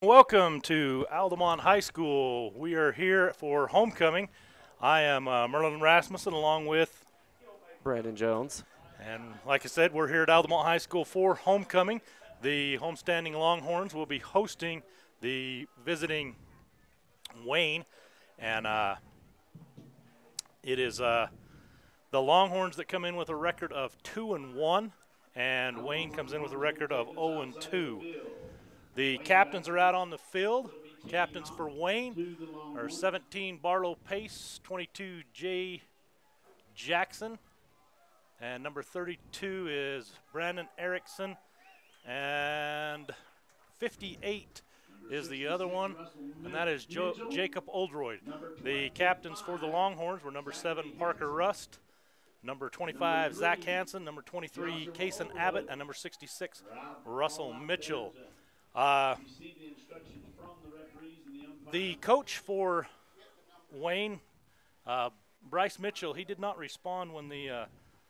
Welcome to Altamont High School. We are here for homecoming. I am Merlin Rasmussen along with, Brandon Jones. and like I said, we're here at Altamont High School for homecoming. The homestanding Longhorns will be hosting the visiting Wayne, and it is the Longhorns that come in with a record of 2-1, and Wayne comes in with a record of 0-2. The captains are out on the field. Captains for Wayne are 17 Barlow Pace, 22 Jay Jackson, and number 32 is Brandon Erickson, and 58 is the other one, and that is Jacob Oldroyd. The captains for the Longhorns were number 7 Parker Rust, number 25 Zach Hansen, number 23 Kason Abbott, and number 66 Russell Mitchell. The coach for Wayne, Bryce Mitchell, he did not respond when the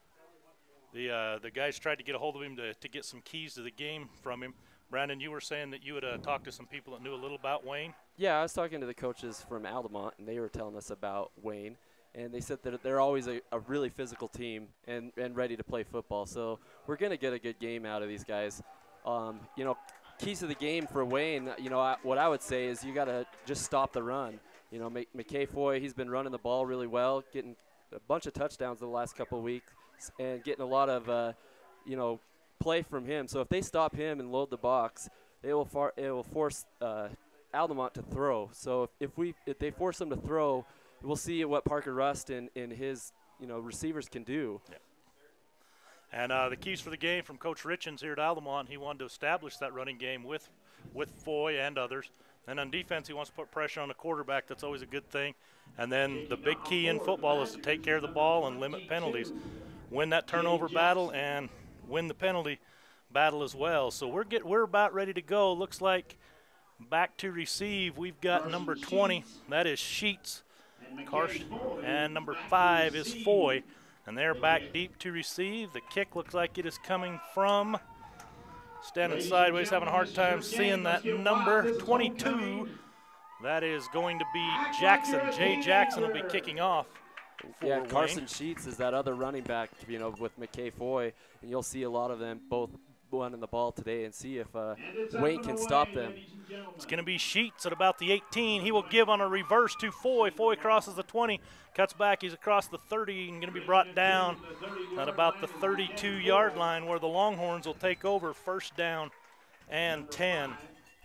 guys tried to get a hold of him to get some keys to the game from him. Brandon, you were saying that you had talked to some people that knew a little about Wayne. Yeah, I was talking to the coaches from Altamont, and they were telling us about Wayne. And they said that they're always a really physical team and ready to play football. So we're going to get a good game out of these guys. Keys to the game for Wayne, what I would say is you got to just stop the run. McKay Foy, he's been running the ball really well, getting a bunch of touchdowns the last couple of weeks and getting a lot of, play from him. So if they stop him and load the box, it will force Altamont to throw. So if they force him to throw, we'll see what Parker Rust and his receivers can do. Yeah. And the keys for the game from Coach Richens here at Altamont, he wanted to establish that running game with Foy and others. And on defense, he wants to put pressure on the quarterback. That's always a good thing. And then the big key in football is to take care of the ball and limit penalties. Win that turnover battle and win the penalty battle as well. So we're about ready to go. Looks like back to receive, we've got number 20. That is Sheets, Carson, and number 5 is Foy. And they're back deep to receive. The kick looks like it is coming from standing sideways, having a hard time seeing that number 22. That is going to be Jackson. Jay Jackson will be kicking off. Yeah, Carson Sheets is that other running back, with McKay Foy, and you'll see a lot of them both running the ball today and see if Wayne can stop them. It's going to be Sheets at about the 18. He will give on a reverse to Foy. Foy crosses the 20, cuts back. He's across the 30 and going to be brought down at about the 32-yard line where the Longhorns will take over, first down and 10.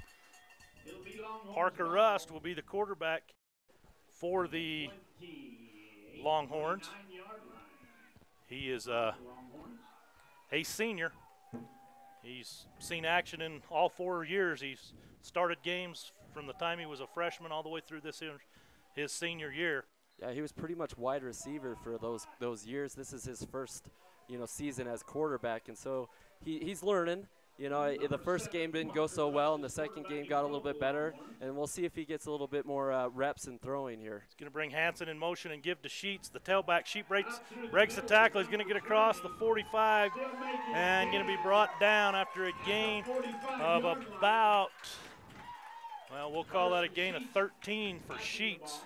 Parker Rust will be the quarterback for the Longhorns. He is a senior. He's seen action in all 4 years. He's started games from the time he was a freshman all the way through his senior year. Yeah, he was pretty much wide receiver for those years. This is his first, season as quarterback, and so he's learning. The first game didn't go so well, and the second game got a little bit better, and we'll see if he gets a little bit more reps in throwing here. He's going to bring Hansen in motion and give to Sheets. The tailback, Sheets breaks the tackle. He's going to get across the 45 and going to be brought down after a gain of about, well, we'll call that a gain of 13 for Sheets.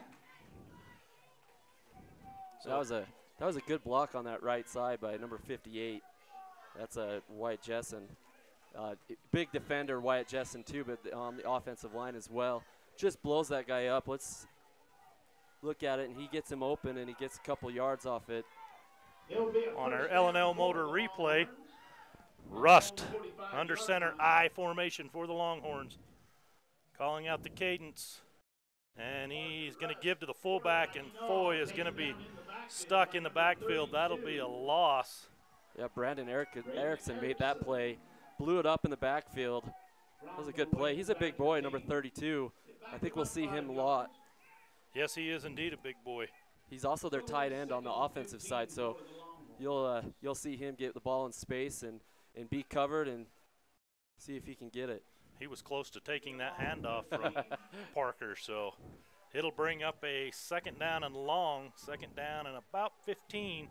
So that was a good block on that right side by number 58. That's Wyatt Jessen. Big defender, Wyatt Jessen, too, but on the offensive line as well. Just blows that guy up. Let's look at it, and he gets him open, and he gets a couple yards off it. On our L&L Motor replay, Rust under center I formation for the Longhorns. Calling out the cadence, and he's going to give to the fullback, and Foy is going to be stuck in the backfield. That'll be a loss. Yeah, Brandon Erickson made that play. Blew it up in the backfield. That was a good play. He's a big boy, number 32. I think we'll see him a lot. Yes, he is indeed a big boy. He's also their tight end on the offensive side, so you'll see him get the ball in space and be covered and see if he can get it. He was close to taking that handoff from Parker, so it'll bring up a second down and long, second down and about 15.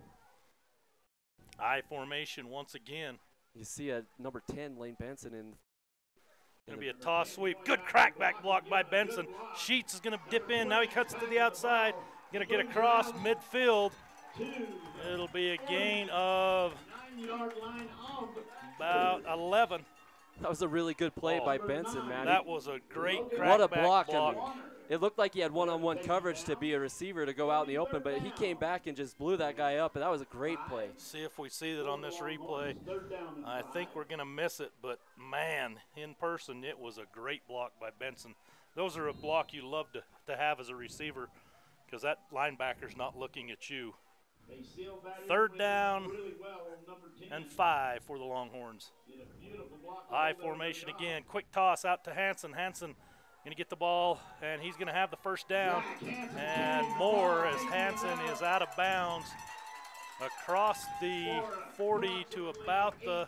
I formation once again. You see a number 10, Lane Benson, Going to be a toss sweep. Good crackback block by Benson. Sheets is going to dip in. Now he cuts to the outside. Going to get across midfield. It'll be a gain of about 11. That was a really good play by Benson, man. That was a great crackback what a block. block. I mean, it looked like he had one-on-one coverage to be a receiver to go out in the open, but he came back and just blew that guy up, and that was a great play. See if we see that on this replay. I think we're going to miss it, but, man, in person, it was a great block by Benson. Those are a block you love to have as a receiver because that linebacker's not looking at you. Third down and 5 for the Longhorns. I formation again. Quick toss out to Hansen. Hansen going to get the ball, and he's going to have the first down. And more as Hansen is out of bounds across the 40 to about the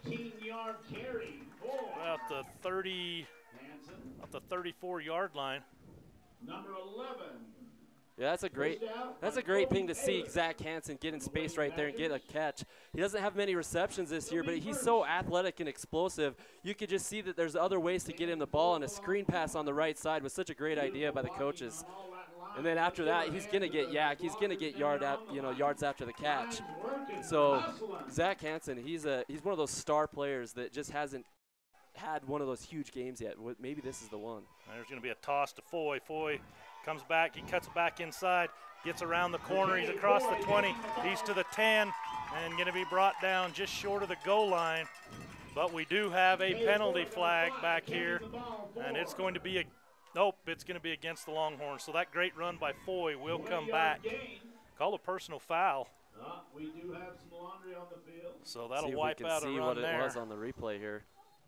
34-yard line. Number 11. Yeah, that's a great thing to see Zach Hansen get in space right there and get a catch. He doesn't have many receptions this year, but he's so athletic and explosive. You could just see that there's other ways to get him the ball, and a screen pass on the right side was such a great idea by the coaches. And then after that, he's going to get yak. He's going to get yards after the catch. So Zach Hansen, he's one of those star players that just hasn't had one of those huge games yet. Maybe this is the one. There's going to be a toss to Foy. Foy comes back, he cuts it back inside, gets around the corner, he's across the 20, he's to the 10, and going to be brought down just short of the goal line. But we do have a penalty flag back here, and it's going to be it's going to be against the Longhorns. So that great run by Foy will come back. Call a personal foul. We do have some laundry on the field. So that'll wipe out a run there. See what it was on the replay here.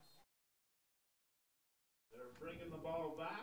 They're bringing the ball back.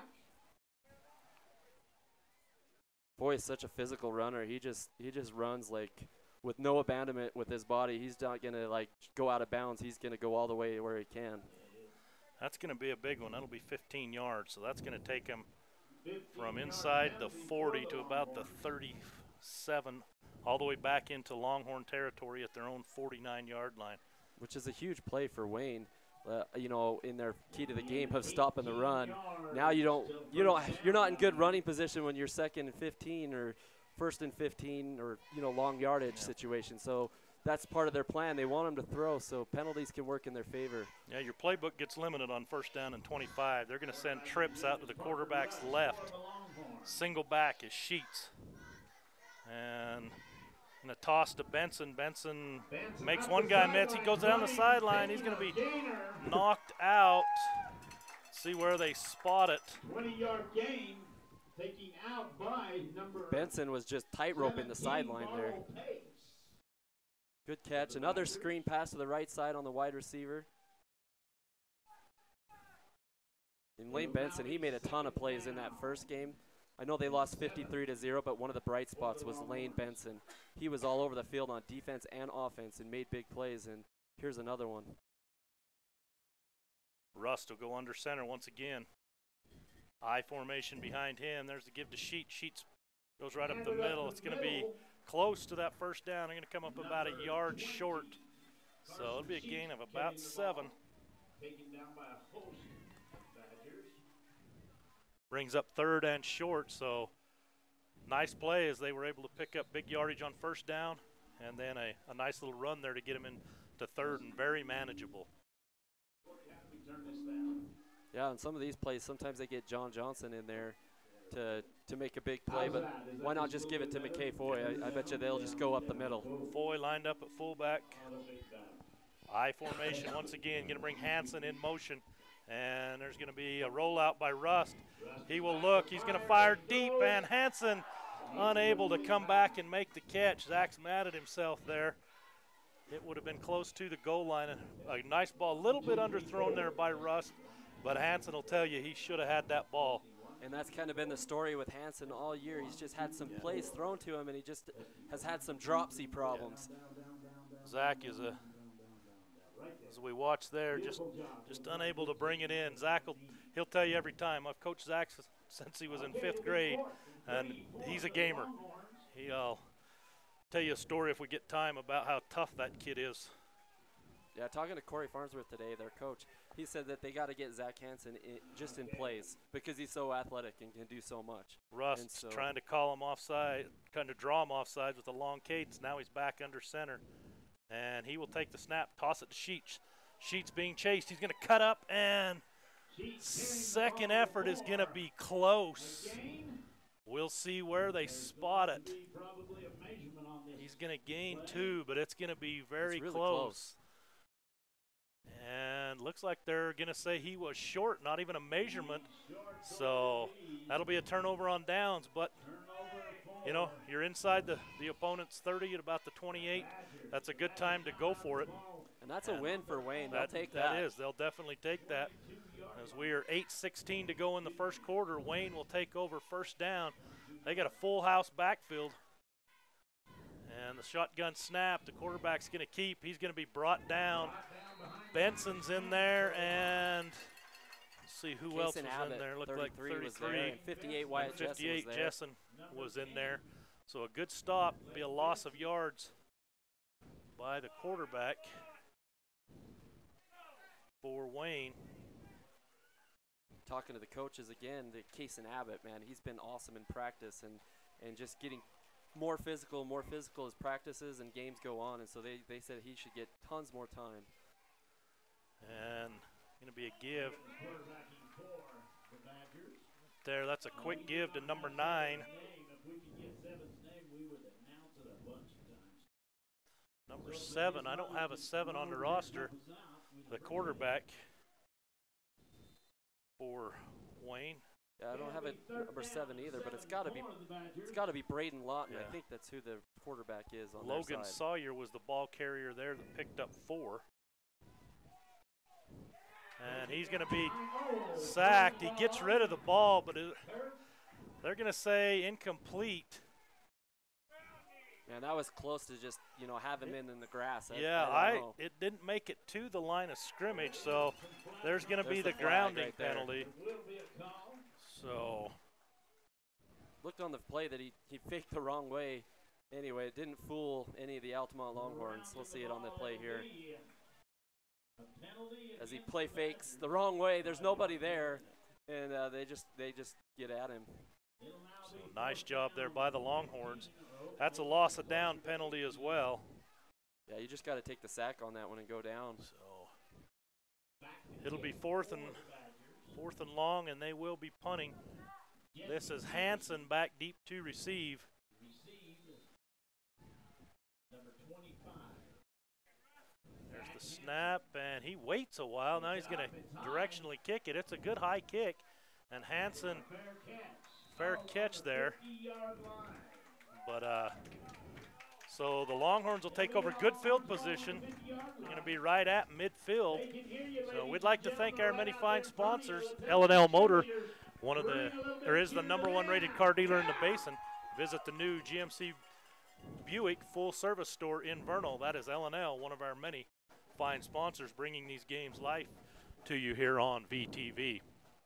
Foy is such a physical runner. He just runs like with no abandonment with his body. He's not going to like go out of bounds. He's going to go all the way where he can. That's going to be a big one. That'll be 15 yards. So that's going to take him from inside the 40 to about the 37, all the way back into Longhorn territory at their own 49-yard line. Which is a huge play for Wayne. In their key to the game of stopping the run. Now you're not in good running position when you're second and 15 or first and 15 or long yardage situation. So that's part of their plan. They want them to throw, so penalties can work in their favor. Yeah, your playbook gets limited on first down and 25. They're going to send trips out to the quarterback's left. Single back is Sheets. And a toss to Benson. Benson makes one guy miss. He goes down the sideline. He's going to be knocked out. See where they spot it. 20-yard gain, taking out by number. Benson was just tight-roping the sideline there. Good catch. Another screen pass to the right side on the wide receiver. And Lane Benson, he made a ton of plays in that first game. I know they lost 53-0, but one of the bright spots was Lane Benson. He was all over the field on defense and offense and made big plays, and here's another one. Rust will go under center once again. I formation behind him. There's the give to Sheets. Sheets goes right up the middle. It's going to be close to that first down. They're going to come up about a yard short. So it'll be a gain of about 7. Taken down by a host. Brings up third and short, so nice play as they were able to pick up big yardage on first down, and then a nice little run there to get him into third and very manageable. Yeah, and some of these plays, sometimes they get John Johnson in there to make a big play, but why not just give it to McKay Foy? I bet you they'll just go up the middle. Foy lined up at fullback. I formation once again, going to bring Hansen in motion. And there's going to be a rollout by Rust. He will look. He's going to fire deep, and Hansen unable to come back and make the catch. Zach's mad at himself there. It would have been close to the goal line. A nice ball, a little bit underthrown there by Rust, but Hansen will tell you he should have had that ball. And that's kind of been the story with Hansen all year. He's just had some plays thrown to him, and he just has had some dropsy problems. Zach is as we watch there, just unable to bring it in. Zach he'll tell you every time. I've coached Zach since he was in 5th grade, and he's a gamer. He'll tell you a story if we get time about how tough that kid is. Yeah, talking to Corey Farnsworth today, their coach, he said that they got to get Zach Hansen just in place because he's so athletic and can do so much. Rust's trying to call him offside, kind of draw him offside with a long cadence. Now he's back under center, and he will take the snap, toss it to Sheets. Sheets being chased. He's going to cut up, and second effort is going to be close. We'll see where they spot it. He's going to gain 2, but it's going to be very really close. And looks like they're going to say he was short, not even a measurement. So that'll be a turnover on downs. But, you know, you're inside the opponent's 30 at about the 28. That's a good time to go for it. And that's a win for Wayne. They'll take that. That is. They'll definitely take that. As we are 8:16 to go in the first quarter, Wayne will take over first down. They got a full house backfield. And the shotgun snap, the quarterback's going to keep. He's going to be brought down. Benson's in there, and let's see who else was in there. Looked like 33. Was there, and 58 Wyatt Jessen was there. 58 Jessen was in there. So a good stop. Be a loss of yards by the quarterback for Wayne. Talking to the coaches again, the Kason Abbott, man, he's been awesome in practice and just getting more physical as practices and games go on. And so they said he should get tons more time. And going to be a give. There, that's a quick give to number 9. Number 7, I don't have a 7 on the roster. The quarterback for Wayne. Yeah, I don't have a number 7 either, but it's got to be Braden Lawton. Yeah. I think that's who the quarterback is on Logan their side. Sawyer was the ball carrier there that picked up 4. And he's going to be sacked. He gets rid of the ball, but they're going to say incomplete. Man, that was close to just, have him in the grass. It didn't make it to the line of scrimmage, so there's going to be the grounding right penalty. So looked on the play that he faked the wrong way. Anyway, it didn't fool any of the Altamont Longhorns. We'll see it on the play here. As he play fakes the wrong way, there's nobody there, and they just get at him. So nice job there by the Longhorns. That's a loss of down penalty as well. Yeah, you just got to take the sack on that one and go down. So it'll be fourth and long, and they will be punting. This is Hansen back deep to receive. There's the snap, and he waits a while. Now he's going to directionally kick it. It's a good high kick, and Hansen, fair catch there. But so the Longhorns will take over good field position. They're going to be right at midfield. So we'd like to thank our many fine sponsors. L&L Motor, is the #1 rated car dealer in the Basin. Visit the new GMC Buick full service store in Vernal. That is L&L, one of our many fine sponsors, bringing these games live to you here on VTV.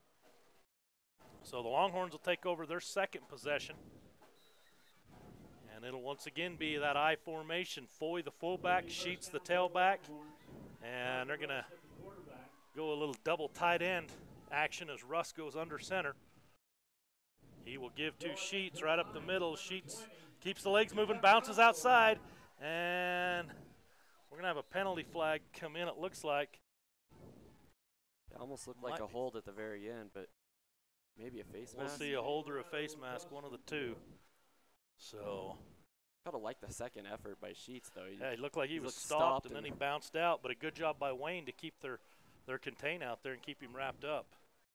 So the Longhorns will take over their second possession. And it'll once again be that I formation. Foy the fullback, Sheets the tailback. And they're going to go a little double tight end action as Russ goes under center. He will give to Sheets right up the middle. Sheets keeps the legs moving, bounces outside. And we're going to have a penalty flag come in, it looks like. It almost looked like a hold at the very end, but maybe a face mask. We'll see a hold or a face mask, one of the two. So kind of like the second effort by Sheets, though. It looked like he was stopped, and then he bounced out. But a good job by Wayne to keep their contain out there and keep him wrapped up.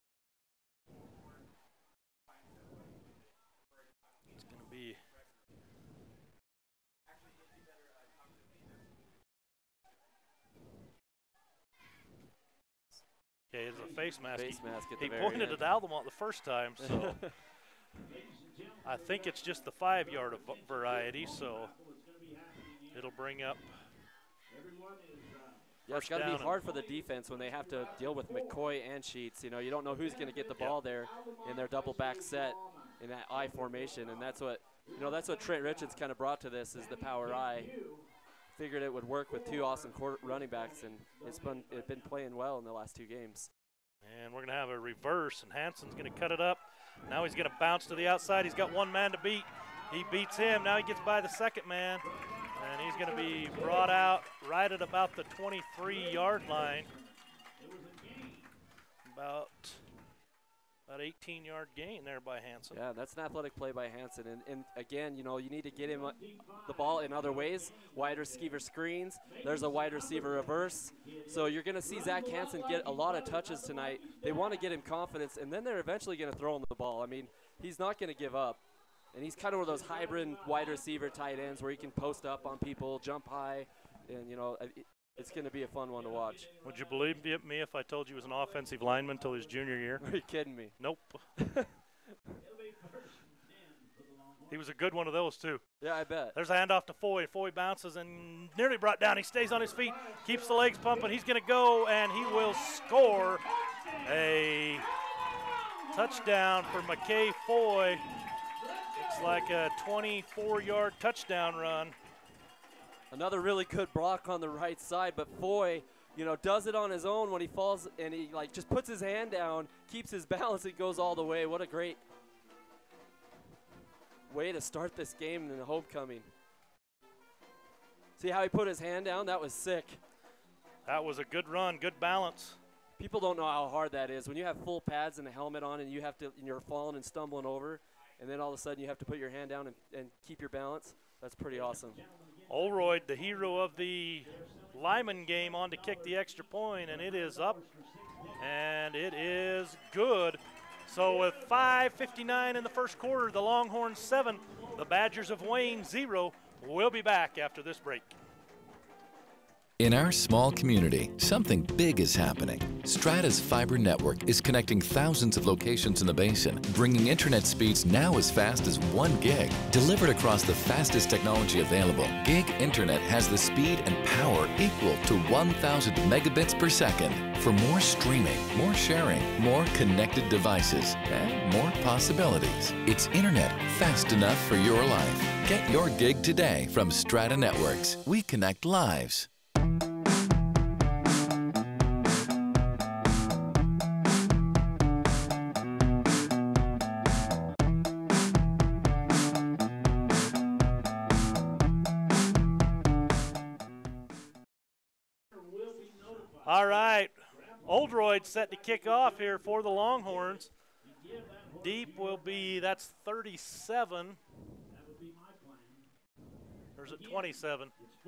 It's going to be okay. It's a face mask. Face mask at he the very pointed end. at Altamont the first time, so. I think it's just the 5-yard variety, so it'll bring up. Yeah, it's got to be hard for the defense when they have to deal with McCoy and Sheets. You don't know who's going to get the ball there in their double back set in that I formation, and that's what Trent Richards kind of brought to this is the power I. figured it would work with two awesome running backs, and it's been playing well in the last 2 games. And we're going to have a reverse, and Hanson's going to cut it up. Now he's going to bounce to the outside. He's got one man to beat. He beats him. Now he gets by the second man, and he's going to be brought out right at about the 23-yard line. About 18-yard gain there by Hanson. Yeah, that's an athletic play by Hanson. And again, you know, you need to get him the ball in other ways. Wide receiver screens. There's a wide receiver reverse. So you're going to see Zach Hanson get a lot of touches tonight. They want to get him confidence, and then they're eventually going to throw him the ball. I mean, he's not going to give up. And he's kind of one of those hybrid wide receiver tight ends where he can post up on people, jump high, and, you know, it's going to be a fun one to watch. Would you believe me if I told you he was an offensive lineman until his junior year? Are you kidding me? Nope. He was a good one of those, too. Yeah, I bet. There's a handoff to Foy. Foy bounces and nearly brought down. He stays on his feet, keeps the legs pumping. He's going to go, and he will score a touchdown for McKay Foy. Looks like a 24-yard touchdown run. Another really good block on the right side, but Foy, you know, does it on his own when he falls, and he like just puts his hand down, keeps his balance, and goes all the way. What a great way to start this game in the homecoming. See how he put his hand down? That was sick. That was a good run, good balance. People don't know how hard that is. When you have full pads and a helmet on and you're falling and stumbling over, and then all of a sudden you have to put your hand down and keep your balance, that's pretty awesome. Oldroyd, the hero of the Lyman game, on to kick the extra point, and it is up, and it is good. So with 5:59 in the first quarter, the Longhorns 7, the Badgers of Wayne 0. We'll be back after this break. In our small community, something big is happening. Strata's fiber network is connecting thousands of locations in the basin, bringing internet speeds now as fast as 1 gig. Delivered across the fastest technology available, Gig Internet has the speed and power equal to 1,000 megabits per second. For more streaming, more sharing, more connected devices, and more possibilities. It's internet fast enough for your life. Get your gig today from Strata Networks. We connect lives. All right, Oldroyd set to kick off here for the Longhorns. Deep will be, that's 37. Or is it 27?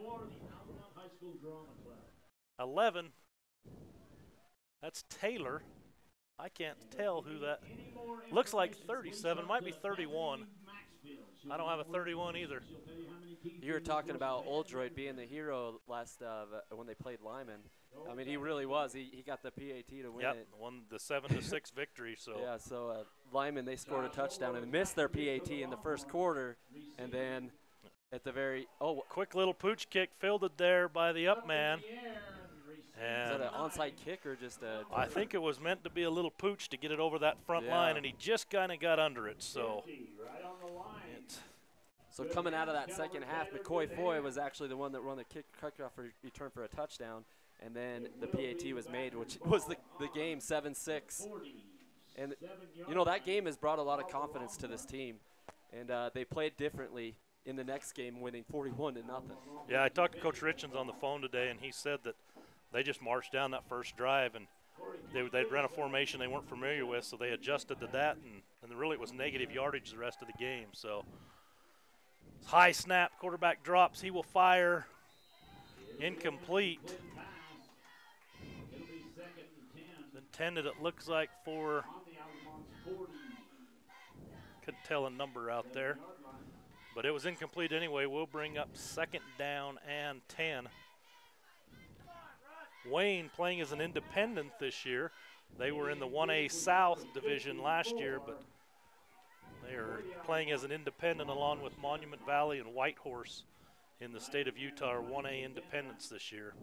11. That's Taylor. I can't tell who that. Looks like 37. Might be 31. I don't have a 31 either. You were talking about Oldroyd being the hero last when they played Lyman. I mean, he really was. He got the PAT to win it. Won the 7-6 victory. So yeah, so Lyman, they scored a touchdown and missed their PAT in the first quarter, and then at the very quick little pooch kick fielded there by the up man. And is that an onside kick or just a? I think it was meant to be a little pooch to get it over that front line, and he just kind of got under it. So. So coming out of that second half, McCoy Foy was actually the one that run the kickoff return for a touchdown, and then the PAT was made, which was the game 7-6. And you know, that game has brought a lot of confidence to this team, and they played differently in the next game, winning 41-0. Yeah, I talked to Coach Richens on the phone today, and he said that they just marched down that first drive, and they'd run a formation they weren't familiar with, so they adjusted to that, and really it was negative yardage the rest of the game. So high snap, quarterback drops, he will fire, incomplete. Intended, it looks like, for, couldn't tell a number out there, but it was incomplete anyway. We'll bring up 2nd down and 10. Wayne playing as an independent this year. They were in the 1A South division last year, but they are playing as an independent along with Monument Valley and Whitehorse in the state of Utah, 1A independents this year.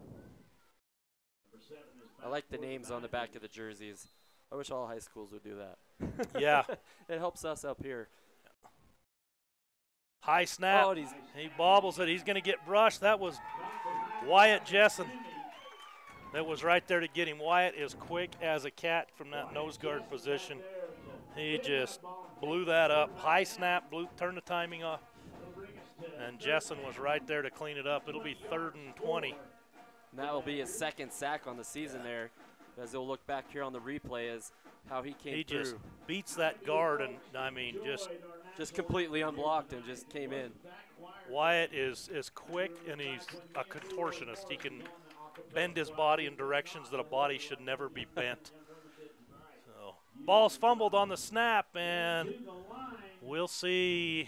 I like the names on the back of the jerseys. I wish all high schools would do that. Yeah. It helps us up here. High snap. Oh, he bobbles it. He's going to get brushed. That was Wyatt Jessen that was right there to get him. Wyatt is quick as a cat from that nose guard position. He just blew that up. High snap, turned the timing off, and Jessen was right there to clean it up. It'll be 3rd and 20. And that will be his 2nd sack on the season there, as they'll look back here on the replay as how he came through. He just beats that guard, and I mean, just completely unblocked and just came in. Wyatt is quick, and he's a contortionist. He can bend his body in directions that a body should never be bent. So, ball's fumbled on the snap, and we'll see.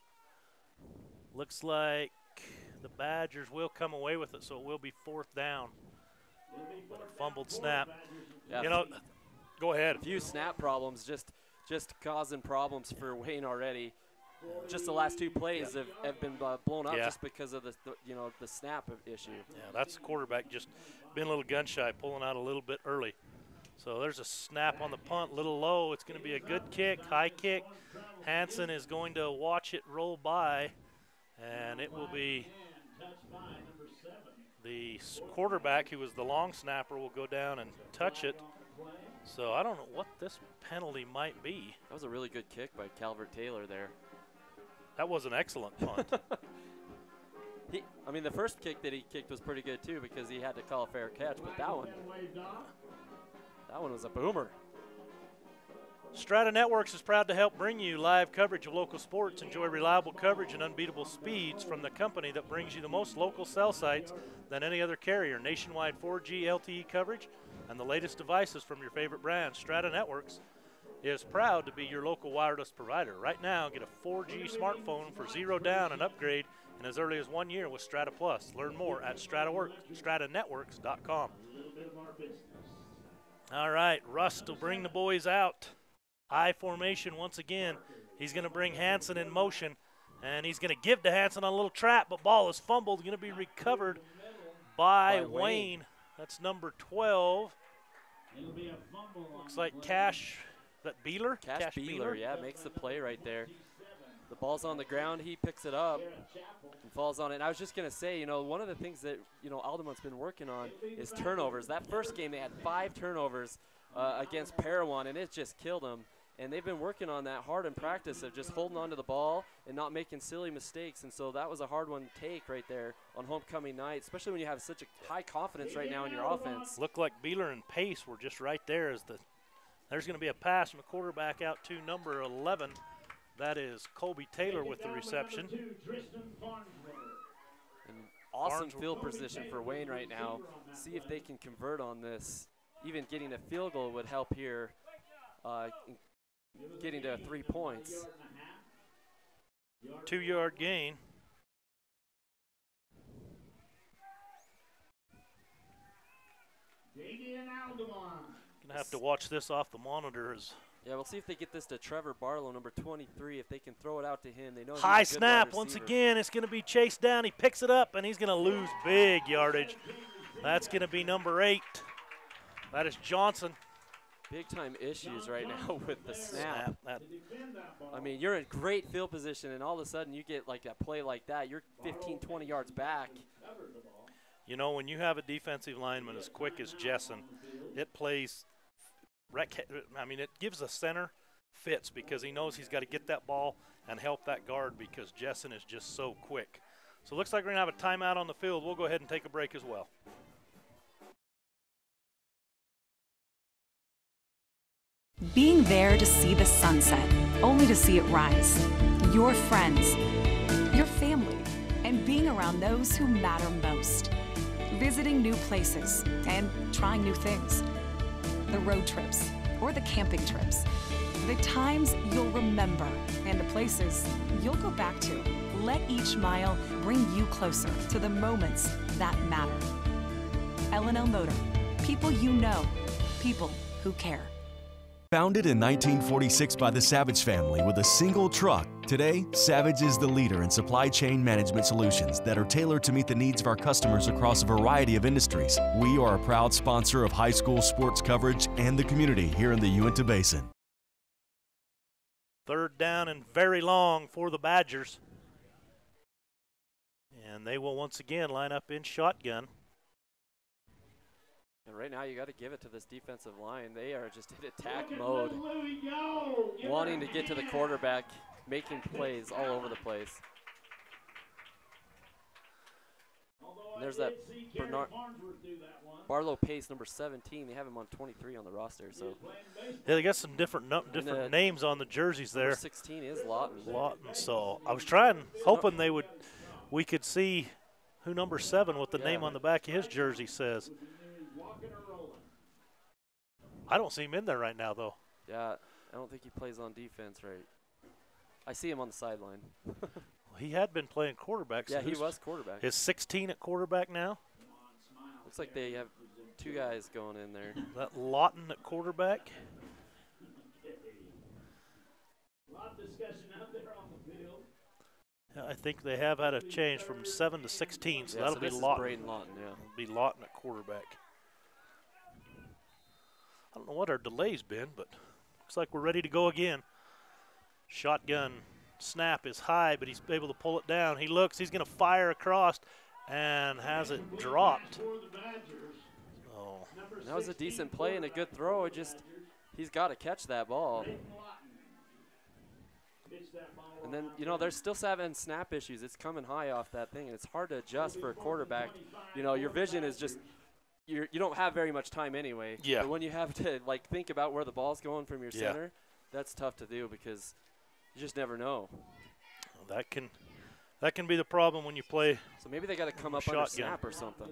Looks like the Badgers will come away with it, so it will be 4th down. But a fumbled snap. Yeah, you know, go ahead. A few snap problems, just causing problems for Wayne already. Just the last 2 plays have been blown up just because of the snap issue. Yeah, that's the quarterback just been a little gun shy, pulling out a little bit early. So there's a snap on the punt, little low. It's going to be a good kick, high kick. Hansen is going to watch it roll by, and it will be the quarterback, who was the long snapper, will go down and touch it. So I don't know what this penalty might be. That was a really good kick by Calvert Taylor there. That was an excellent punt. I mean, the first kick that he kicked was pretty good too, because he had to call a fair catch, but that one was a boomer. Strata Networks is proud to help bring you live coverage of local sports. Enjoy reliable coverage and unbeatable speeds from the company that brings you the most local cell sites than any other carrier. Nationwide 4G LTE coverage and the latest devices from your favorite brands. Strata Networks is proud to be your local wireless provider. Right now, get a 4G smartphone for $0 down and upgrade in as early as 1 year with Strata Plus. Learn more at stratanetworks.com. All right, Rust will bring the boys out. I formation once again. He's going to bring Hansen in motion, and he's going to give to Hansen on a little trap, but ball is fumbled, going to be recovered by Wayne. That's number 12. Looks like Cash. Is that Beeler? Cash Beeler, yeah, makes the play right there. The ball's on the ground. He picks it up and falls on it. And I was just going to say, one of the things that, Aldermont's been working on is turnovers. That first game, they had 5 turnovers against Parowan, and it just killed them. And they've been working on that hard in practice of just holding on to the ball and not making silly mistakes. And so that was a hard one to take right there on homecoming night, especially when you have such a high confidence right now in your offense. Looked like Beeler and Pace were just right there. There's going to be a pass from the quarterback out to number 11. That is Colby Taylor with the reception. An awesome field position for Wayne right now. See if they can convert on this. Even getting a field goal would help here. Getting to 3 points. 2-yard gain. Gonna have to watch this off the monitors. Yeah, we'll see if they get this to Trevor Barlow, number 23. If they can throw it out to him, they know. High snap once again. It's going to be chased down. He picks it up, and he's going to lose big yardage. That's going to be number 8. That is Johnson. Big-time issues right now with the snap. I mean, you're in great field position, and all of a sudden you get like a play like that. You're 15, 20 yards back. When you have a defensive lineman as quick as Jessen, it plays it gives the center fits because he knows he's got to get that ball and help that guard because Jessen is just so quick. So it looks like we're going to have a timeout on the field. We'll go ahead and take a break as well. Being there to see the sunset, only to see it rise. Your friends, your family, and being around those who matter most. Visiting new places and trying new things. The road trips or the camping trips. The times you'll remember and the places you'll go back to. Let each mile bring you closer to the moments that matter. L&L Motor. People you know. People who care. Founded in 1946 by the Savage family with a single truck, today, Savage is the leader in supply chain management solutions that are tailored to meet the needs of our customers across a variety of industries. We are a proud sponsor of high school sports coverage and the community here in the Uinta Basin. 3rd down and very long for the Badgers. And they will once again line up in shotgun. And right now you got to give it to this defensive line. They are just in attack mode, wanting to get to the quarterback, making plays all over the place. And there's that Barlow Pace, number 17. They have him on 23 on the roster. So yeah, they got some different names on the jerseys there. Number 16 is Lawton. So I was hoping we could see who number 7 with the name on the back of his jersey says. I don't see him in there right now, though. Yeah, I don't think he plays on defense right. I see him on the sideline. He had been playing quarterback. Yeah, he was quarterback. Is 16 at quarterback now? Looks like they have 2 guys going in there. That Lawton at quarterback. A lot of discussion out there on the field. Yeah, I think they have had a change from 7 to 16, so yeah, that'll so be Lawton. Braden Lawton, yeah. It'll be Lawton at quarterback. I don't know what our delay's been, but looks like we're ready to go again. Shotgun snap is high, but he's able to pull it down. He looks, he's going to fire across and has it dropped. Oh. That was a decent play and a good throw. He's got to catch that ball. And then, they're still having snap issues. It's coming high off that thing, and it's hard to adjust for a quarterback. Your vision is just you don't have very much time anyway. Yeah. But when you have to think about where the ball's going from your center, that's tough to do because you just never know. That can be the problem when you play. So maybe they got to come up under snap or something.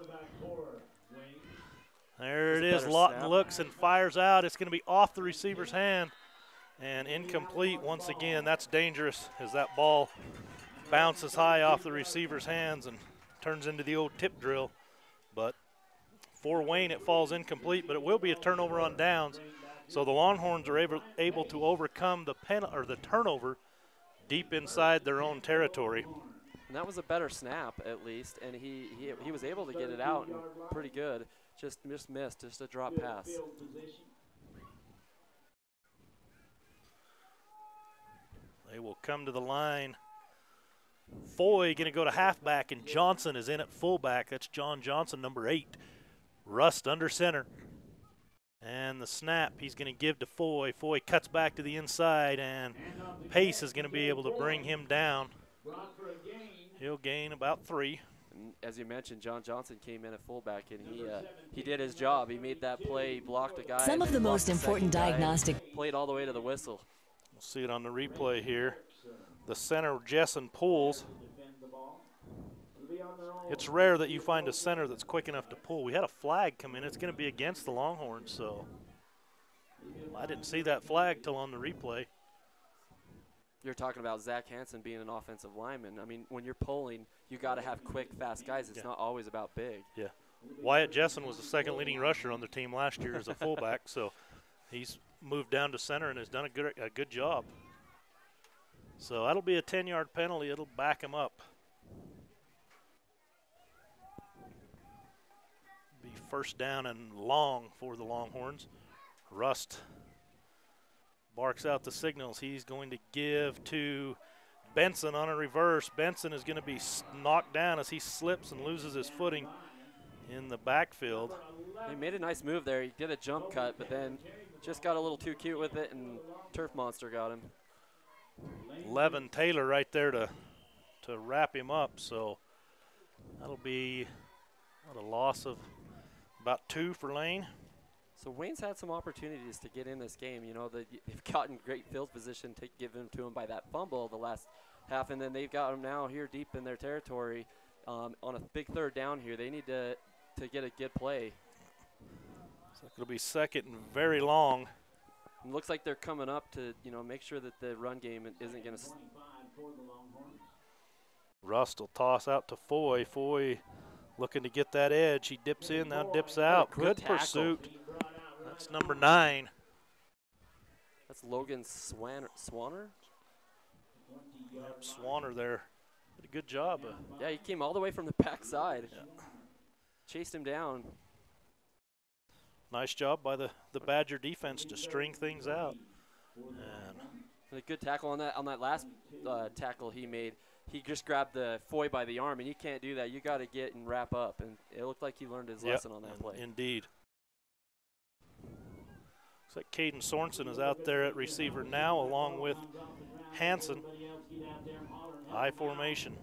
There it is. Lawton looks and fires out. It's going to be off the receiver's hand and incomplete once again. That's dangerous as that ball bounces high off the receiver's hands and turns into the old tip drill. But for Wayne, it falls incomplete, but it will be a turnover on downs. So the Longhorns are able to overcome the turnover deep inside their own territory. And that was a better snap, at least, and he was able to get it out and pretty good. Just missed, just a drop pass. They will come to the line. Foy going to go to halfback, and Johnson is in at fullback. That's John Johnson, number 8. Rust under center. And the snap he's going to give to Foy. Foy cuts back to the inside, and Pace is going to be able to bring him down. He'll gain about 3. And as you mentioned, John Johnson came in at fullback, and he did his job. He made that play, he blocked a guy. Some of the most important diagnostic. Played all the way to the whistle. We'll see it on the replay here. The center, Jessen, pulls. It's rare that you find a center that's quick enough to pull. We had a flag come in. It's going to be against the Longhorns, so I didn't see that flag till on the replay. You're talking about Zach Hansen being an offensive lineman. I mean, when you're pulling, you got to have quick, fast guys. It's not always about big. Yeah. Wyatt Jessen was the second leading rusher on the team last year as a fullback, so he's moved down to center and has done a good job. So that'll be a 10-yard penalty. It'll back him up. Be first down and long for the Longhorns. Rust barks out the signals. He's going to give to Benson on a reverse. Benson is going to be knocked down as he slips and loses his footing in the backfield. He made a nice move there. He did a jump cut, but then just got a little too cute with it, and Turf Monster got him. Levin Taylor right there to wrap him up. So that'll be a loss of about 2 for Lane. So Wayne's had some opportunities to get in this game. They've gotten great field position to give them to him by that fumble the last half, and then they've got him now here deep in their territory on a big third down here. They need to get a good play. So it'll be second and very long. It looks like they're coming up to make sure that the run game isn't going to. Rust will toss out to Foy. Foy looking to get that edge. He dips in, now dips out. Good pursuit. That's number 9. That's Logan Swanner. Yep, Swanner there. Did a good job. Yeah, he came all the way from the backside. Yeah. Chased him down. Nice job by the Badger defense to string things out. And a good tackle on that last tackle he made. he just grabbed the Foy by the arm, and you can't do that. You got to get and wrap up, and it looked like he learned his lesson on that play. Indeed. Looks like Caden Sorensen is out there at receiver now, along with Hansen. I formation.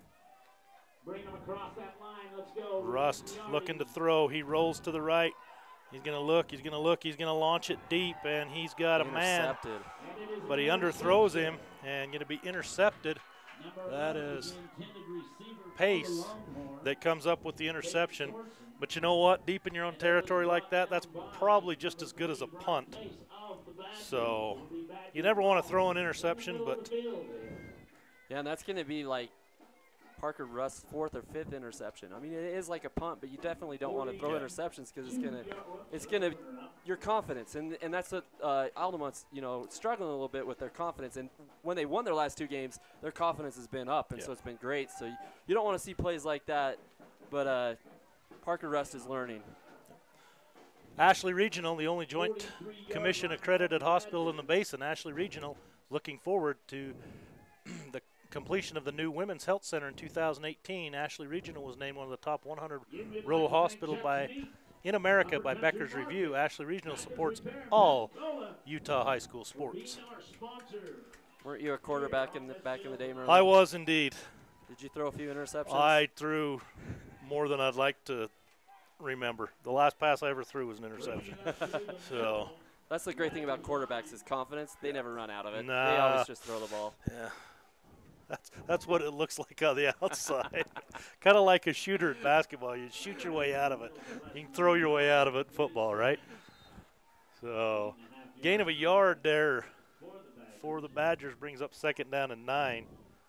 Rust looking to throw. He rolls to the right. He's going to look. He's going to look. He's going to launch it deep, and he's got a man. But he underthrows him and going to be intercepted. That is Pace that comes up with the interception. But you know what? Deep in your own territory like that, that's probably just as good as a punt. So you never want to throw an interception, but. Yeah, and that's going to be like Parker Rust's 4th or 5th interception. I mean, it is like a punt, but you definitely don't want to throw interceptions because it's gonna your confidence, and that's what Altamont's struggling a little bit with their confidence. And when they won their last 2 games, their confidence has been up, and so it's been great. So you don't want to see plays like that, but Parker Rust is learning. Ashley Regional, the only Joint Commission accredited hospital in the basin. Ashley Regional looking forward to the completion of the new Women's Health Center in 2018. Ashley Regional was named one of the top 100 rural hospital in America by Becker's Review. Ashley Regional supports all Utah high school sports. Weren't you a quarterback back in the day, Merlin? I was indeed. Did you throw a few interceptions? I threw more than I'd like to remember. The last pass I ever threw was an interception. So that's the great thing about quarterbacks is confidence. They never run out of it. Nah. They always just throw the ball. Yeah. That's what it looks like on the outside. Kind of like a shooter in basketball. You shoot your way out of it. You can throw your way out of it in football, right? So gain of a yard there for the Badgers brings up 2nd down and 9.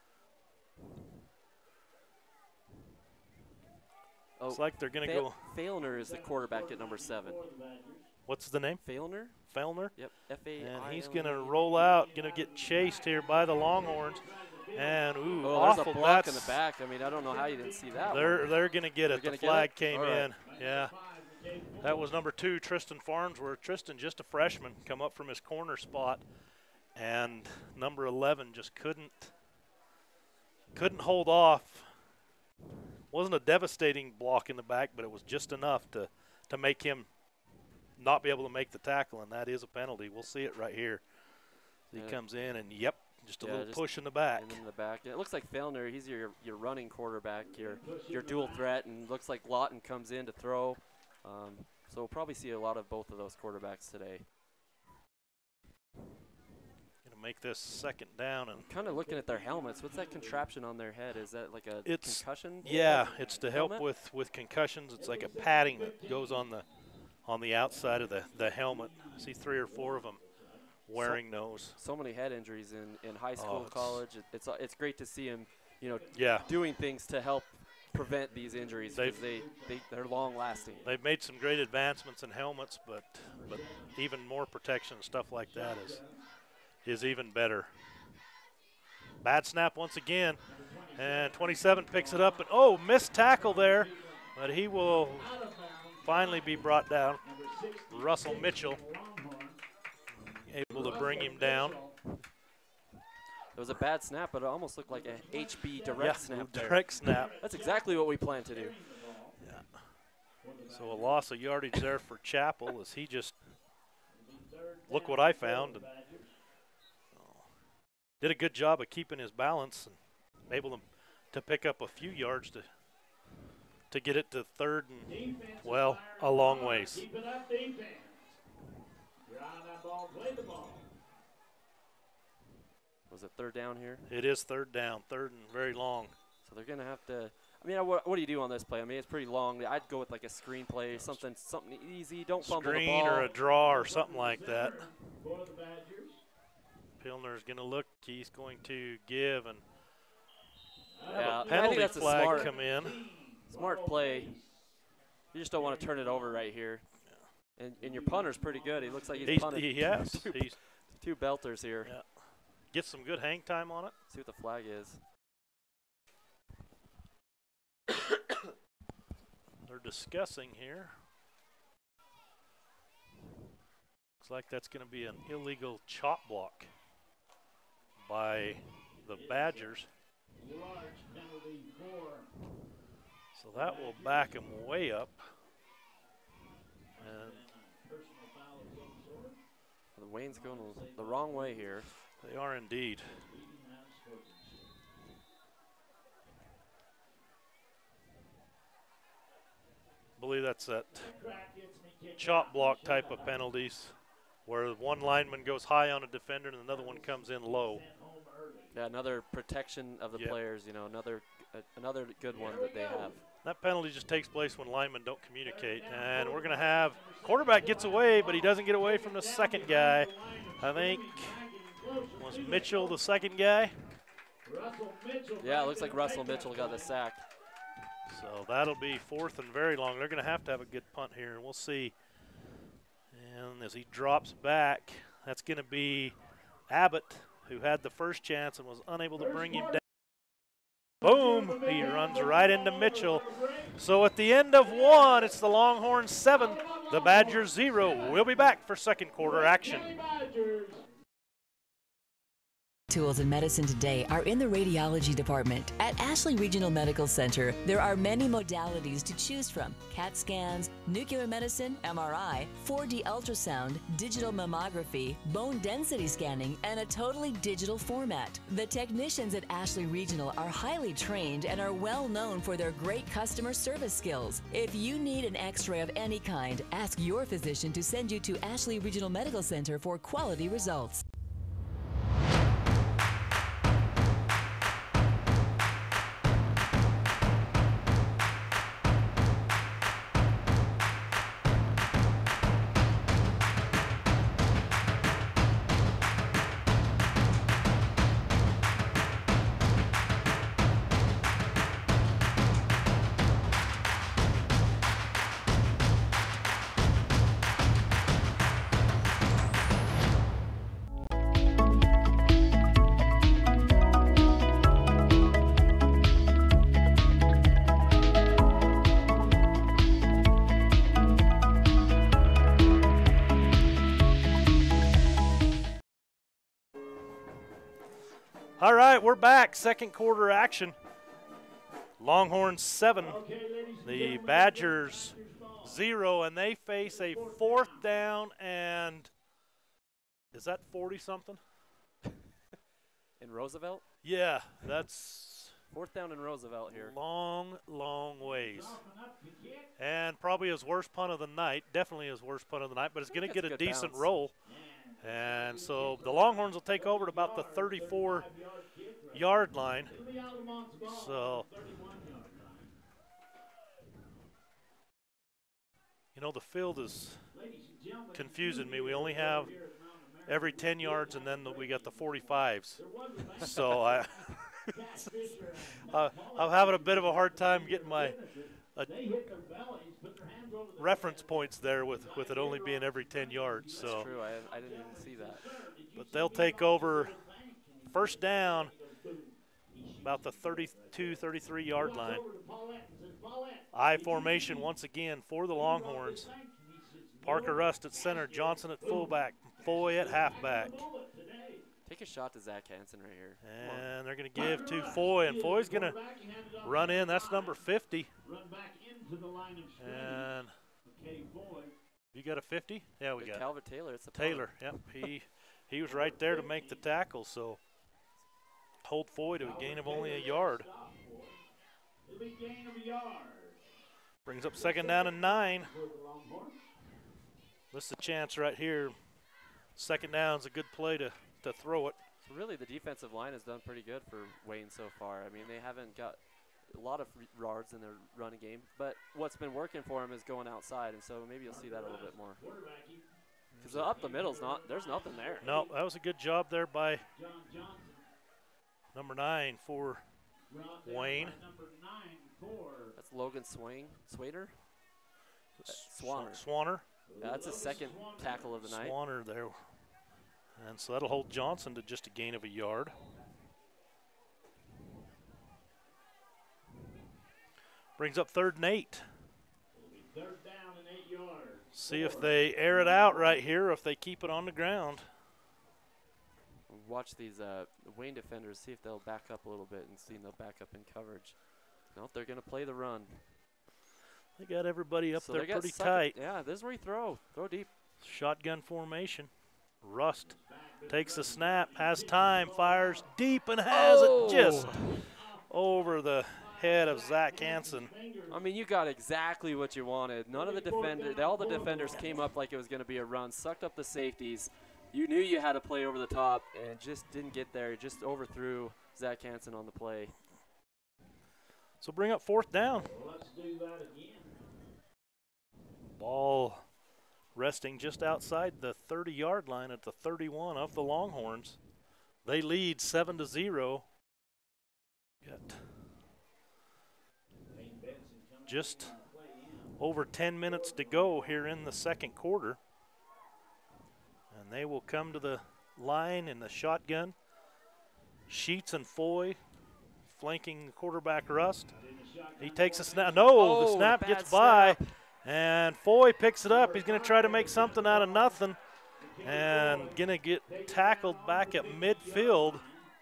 Looks like they're going to go. Failner is the quarterback at number 7. What's the name? Failner? Failner? Yep, F-A-I-L-N-E-R. And he's going to roll out, going to get chased here by the Longhorns. And, there's a block in the back. I mean, I don't know how you didn't see that They're going to get it. The flag came in. Right. Yeah. That was number 2, Tristan Farnsworth. Tristan, just a freshman, come up from his corner spot. And number 11 just couldn't hold off. Wasn't a devastating block in the back, but it was just enough to make him not be able to make the tackle, and that is a penalty. We'll see it right here. He comes in, and just a little push in the back. And in the back. And it looks like Failner, he's your running quarterback, your dual threat, and looks like Lawton comes in to throw. So we'll probably see a lot of both of those quarterbacks today. Going to make this 2nd down. And kind of looking at their helmets. What's that contraption on their head? Is that like a concussion? Yeah, it's to help with concussions. It's like a padding that goes on the outside of the helmet. I see 3 or 4 of them wearing those. So many head injuries in high school, college. It's great to see him, doing things to help prevent these injuries because they're long lasting. They've made some great advancements in helmets, but even more protection and stuff like that is even better. Bad snap once again, and 27 picks it up, and missed tackle there, but he will finally be brought down. Russell Mitchell able to bring him down. It was a bad snap, but it almost looked like a HB direct snap there. Direct snap. That's exactly what we plan to do. Yeah. So a loss of yardage there for Chappell as he just, look what I found. And did a good job of keeping his balance and able to pick up a few yards to get it to 3rd and, a long ways. Was it 3rd down here? It is 3rd down, 3rd and very long. So they're going to have to – I mean, what do you do on this play? I mean, it's pretty long. I'd go with like a screen play, something easy. Don't fumble the ball. Screen or a draw or something like that. Pilner's going to look. He's going to give and have a penalty flag come in. Smart play. You just don't want to turn it over right here. Yeah. And your punter's pretty good. He looks like he's punted. He's 2 belters here. Yeah. Get some good hang time on it. See what the flag is. They're discussing here. Looks like that's going to be an illegal chop block by the Badgers. large penalty for So that will back him way up. And personal foul of some sort. The Wayne's going the wrong way here. they are indeed. Leading that sportsmanship. I believe that's that Crack gets me kicked chop out. block type of penalties where one lineman goes high on a defender and another one comes in low. Sent home early. Yeah, another protection of the Yep. players. You know, another good one that they have. That penalty just takes place when linemen don't communicate. And we're going to have quarterback gets away, but he doesn't get away from the second guy. I think was Mitchell the second guy. Russell Mitchell. Yeah, it looks like Russell Mitchell got the sack. So that'll be 4th and very long. They're going to have a good punt here, and we'll see. And as he drops back, that's going to be Abbott, who had the first chance and was unable to bring him down. Boom! He runs right into Mitchell. So at the end of 1, it's the Longhorns 7, the Badgers 0. We'll be back for second quarter action. Badgers. Tools in medicine today are in the radiology department. At Ashley Regional Medical Center, there are many modalities to choose from: CAT scans, nuclear medicine, MRI, 4D ultrasound, digital mammography, bone density scanning, and a totally digital format. The technicians at Ashley Regional are highly trained and are well known for their great customer service skills. If you need an x-ray of any kind, ask your physician to send you to Ashley Regional Medical Center for quality results. All right, we're back. Second quarter action. Longhorns 7, the Badgers 0, and they face a 4th down and is that 40-something? In Roosevelt? Yeah, that's 4th down in Roosevelt here. long, long ways. And probably his worst punt of the night, definitely his worst punt of the night, but it's going to get a good decent bounce. roll. And so the Longhorns will take over at about the 34-yard line. So, you know, the field is confusing me. We only have every 10 yards, and then we got the 45s. So I'm having a bit of a hard time getting my reference points there with it only being every 10 yards. So That's true. I didn't even see that. but they'll take over first down about the 32, 33-yard line. I formation once again for the Longhorns. Parker Rust at center, Johnson at fullback, Foy at halfback. Take a shot to Zach Hansen right here. And they're going to give to Foy, and Foy's going to run in. That's number 50. And you got a 50? Yeah, we got it. Calvert Taylor. It's a Taylor, yep. He was right there to make the tackle, so hold Foy to a gain of only a yard. Brings up second down and 9. This is a chance right here. Second down's a good play to throw it. So really, the defensive line has done pretty good for Wayne so far. I mean, they haven't got a lot of yards in their running game, but what's been working for them is going outside, and so maybe you'll see that a little bit more. Because up the middle's there's nothing there. No, that was a good job there by number 9 for Wayne. That's Logan Swader? Swanner. Swanner. Yeah, that's his second tackle of the night. Swanner there. And so that'll hold Johnson to just a gain of a yard. Brings up 3rd and 8. Third down and 8 yards. See if they air it out right here or if they keep it on the ground. watch these Wayne defenders, see if they'll back up a little bit and see if they'll back up in coverage. Nope, they're going to play the run. They got everybody up So there they got pretty second- tight. Yeah, this is where you throw. Throw deep. Shotgun formation. Rust takes the snap, has time, fires deep, and has it just over the head of Zach Hansen. I mean, you got exactly what you wanted. None of the defenders, all the defenders came up like it was going to be a run, sucked up the safeties. You knew you had to play over the top and just didn't get there. Just overthrew Zach Hansen on the play. So bring up 4th down. Let's do that again. Ball resting just outside the 30-yard line at the 31 of the Longhorns. They lead 7-0. Got just over 10 minutes to go here in the second quarter. And they will come to the line in the shotgun. Sheets and Foy flanking quarterback Rust. He takes a snap. No, the snap bad gets by. snap. And Foy picks it up. He's going to try to make something out of nothing. And going to get tackled back at midfield.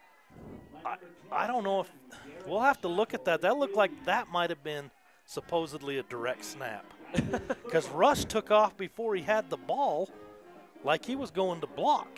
I don't know if – we'll have to look at that. That looked like that might have been supposedly a direct snap. Because Russ took off before he had the ball like he was going to block.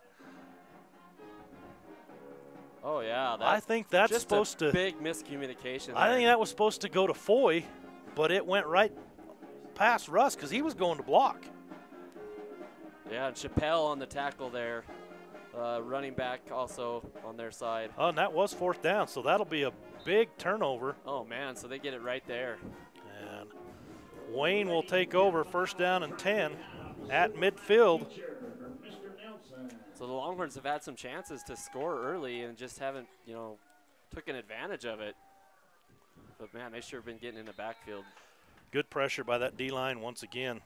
Oh, yeah. I think that's just supposed a to – big miscommunication I there. think that was supposed to go to Foy, but it went right past Russ because he was going to block. Yeah, and Chappelle on the tackle there. Running back also on their side. Oh, and that was 4th down, so that'll be a big turnover. Oh, man, so they get it right there. And Wayne will take over 1st down and 10 at midfield. So the Longhorns have had some chances to score early and just haven't, taken advantage of it. But, man, they sure have been getting in the backfield. Good pressure by that D-line once again.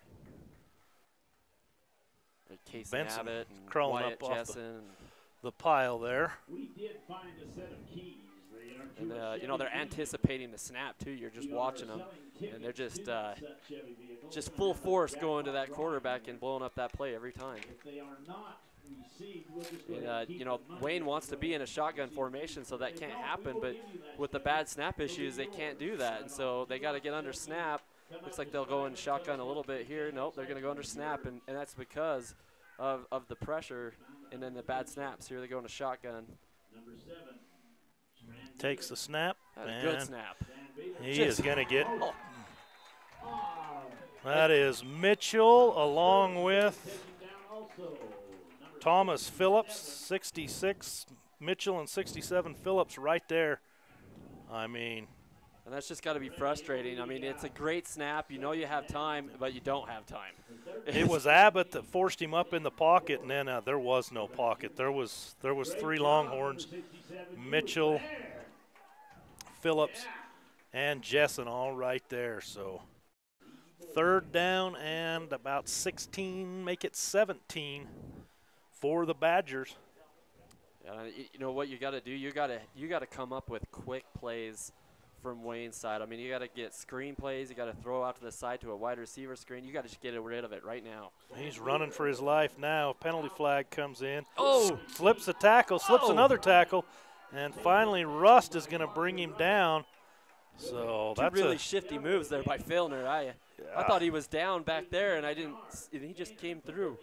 Case Benson Abbott and crawling Wyatt up off Jessen. the pile there. We did find a set of keys. They are And, they're anticipating the snap, too. You're just watching them, and they're just full force going to that quarterback and blowing up that play every time. If they are not received, we'll just go ahead and And, keep them Wayne wants to be in a shotgun formation, so that can't happen. But with the bad snap issues, they can't do that. And so they got to get under snap. Looks like they'll go in shotgun a little bit here. Nope, they're going to go under snap, and that's because of the pressure and then the bad snaps. Here they go into shotgun. Number 7. Takes the snap. That's a and good snap. He is going to get. Oh, That is Mitchell along with down also. Thomas Phillips, 66. Mitchell and 67 Phillips right there. I mean, And that's just got to be frustrating. I mean, it's a great snap. You know you have time, but you don't have time. it was Abbott that forced him up in the pocket, and then there was no pocket. There was 3 Longhorns, Mitchell, Phillips, and Jessen all right there. So 3rd down and about 16, make it 17 for the Badgers. You know what you got to do? You got to come up with quick plays from Wayne's side. I mean, you got to get screen plays. You got to throw out to the side to a wide receiver screen. You got to just get rid of it right now. He's running for his life now. Penalty flag comes in. Oh! Flips a tackle, slips another tackle, and finally Rust is going to bring him down. So that's really shifty moves there by Filner. I thought he was down back there, and he just came through.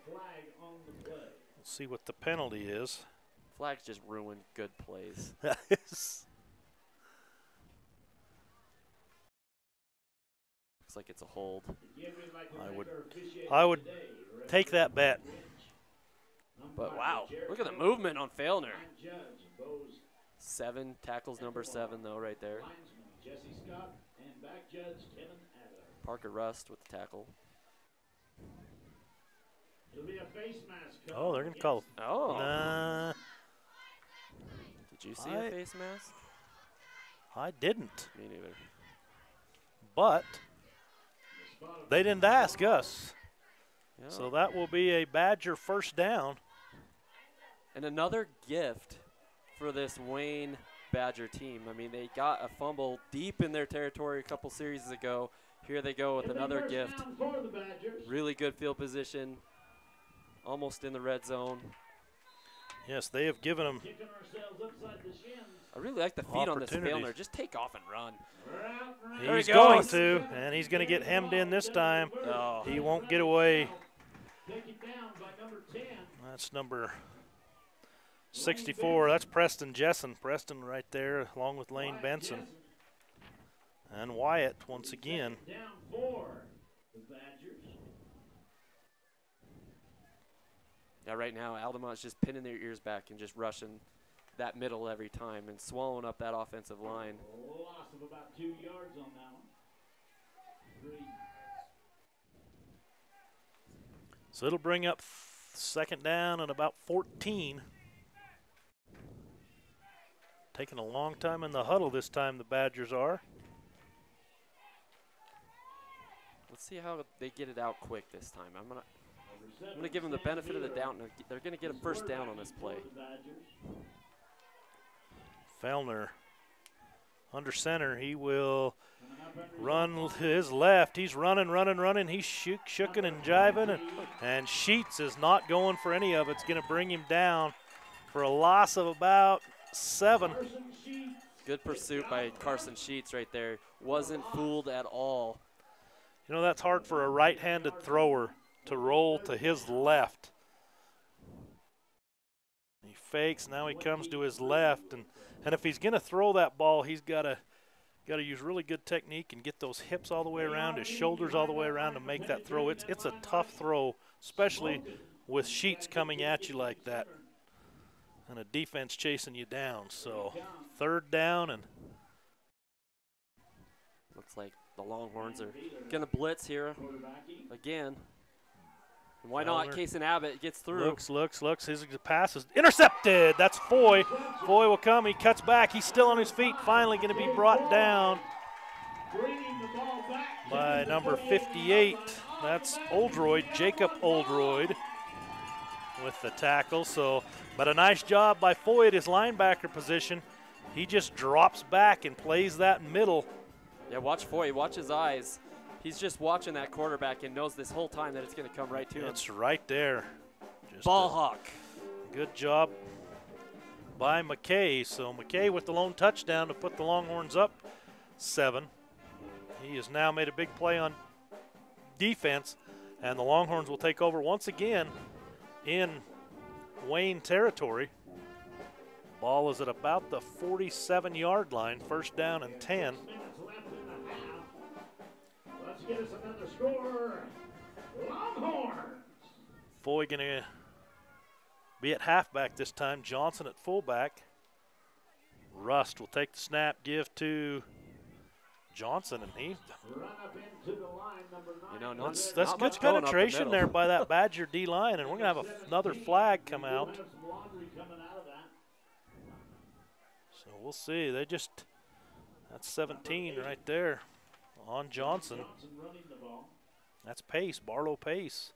Let's see what the penalty is. Flags just ruin good plays. Looks like it's a hold. I would take that bet. But wow, look at the movement on Filner. 7 tackles, number 7 though, right there. Jesse Scott and back judge Kevin Adler. Parker Rust with the tackle. It'll be a face mask. Oh, they're going to call. Oh. Did you see a face mask? I didn't. Me neither. But they didn't ask us. Yeah. So that will be a Badger 1st down. And another gift for this Wayne Badger team. I mean, they got a fumble deep in their territory a couple series ago. Here they go with another gift. Really good field position. Almost in the red zone. Yes, they have given him Kicking ourselves upside the shins. I really like the feet on this Opportunities. Failner. Just take off and run. We're out and There he He's going goes. to, and he's going to get hemmed in this time. Oh. He won't get away. taken down by number 10. That's number 64. That's Preston Jessen. Preston right there, along with Lane Benson. And Wyatt once again. Down 4. The Badgers. Yeah, right now, Altamont's just pinning their ears back and just rushing that middle every time and swallowing up that offensive line. A loss of about 2 yards on that one. 3. So it'll bring up second down and about 14. Taking a long time in the huddle this time, the Badgers are. Let's see how they get it out quick this time. I'm gonna give them the benefit of the doubt. And they're gonna get a first down on this play. Fellner under center. He will run his left. He's running. He's shooking and jiving. And Sheets is not going for any of it. It's going to bring him down for a loss of about 7. Good pursuit by Carson Sheets right there. Wasn't fooled at all. You know, that's hard for a right-handed thrower to roll to his left. He fakes. Now he comes to his left. And if he's going to throw that ball, he's got to use really good technique and get those hips all the way around, his shoulders all the way around to make that throw. It's a tough throw, especially with Sheets coming at you like that and a defense chasing you down. So third down, and looks like the Longhorns are going to blitz here again. And why not? Kason Abbott gets through. Looks. His pass is intercepted. That's Foy. Foy will come. He cuts back. He's still on his feet. Finally going to be brought down by number 58. That's Oldroyd, Jacob Oldroyd, with the tackle. So, but a nice job by Foy at his linebacker position. He just drops back and plays that middle. Yeah, watch Foy. Watch his eyes. He's just watching that quarterback and knows this whole time that it's going to come right to him. It's right there. Just ball hawk. Good job by McKay. So McKay with the lone touchdown to put the Longhorns up 7. He has now made a big play on defense, and the Longhorns will take over once again in Wayne territory. Ball is at about the 47-yard line, first down and 10. Let's get us another score. Longhorns. Foy going to be at halfback this time. Johnson at fullback. Rust will take the snap, give to Johnson, and he. Run up into the line, number 9. You know, That's not good much going up the penetration middle. there by that Badger D line, and we're going to have another flag come out. We'll have some laundry coming out of that. So we'll see. That's 17 right there on Johnson. Johnson running the ball. That's Pace, Barlow Pace.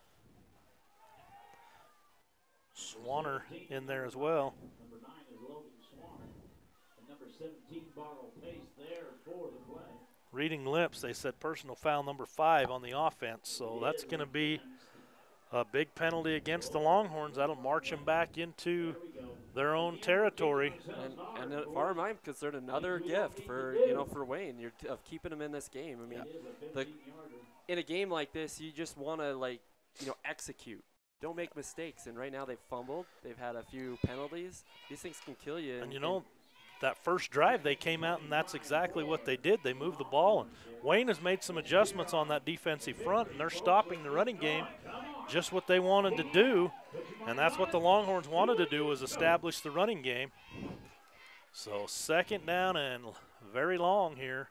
Swanner in there as well. Number 9 is Logan Swan. And number 17, Barlow Pace there for the play. Reading lips, they said personal foul number 5 on the offense. So that's going to be a big penalty against the Longhorns. That'll march them back into their own territory. And as far as I'm concerned, another gift for for Wayne. Of keeping him in this game. I mean, in a game like this, you just want to execute. Don't make mistakes. And right now they've fumbled. They've had a few penalties. These things can kill you. And that first drive they came out and that's exactly what they did. They moved the ball. And Wayne has made some adjustments on that defensive front, and they're stopping the running game. Just what they wanted to do, and that's what the Longhorns wanted to do, was establish the running game. So second down and very long here.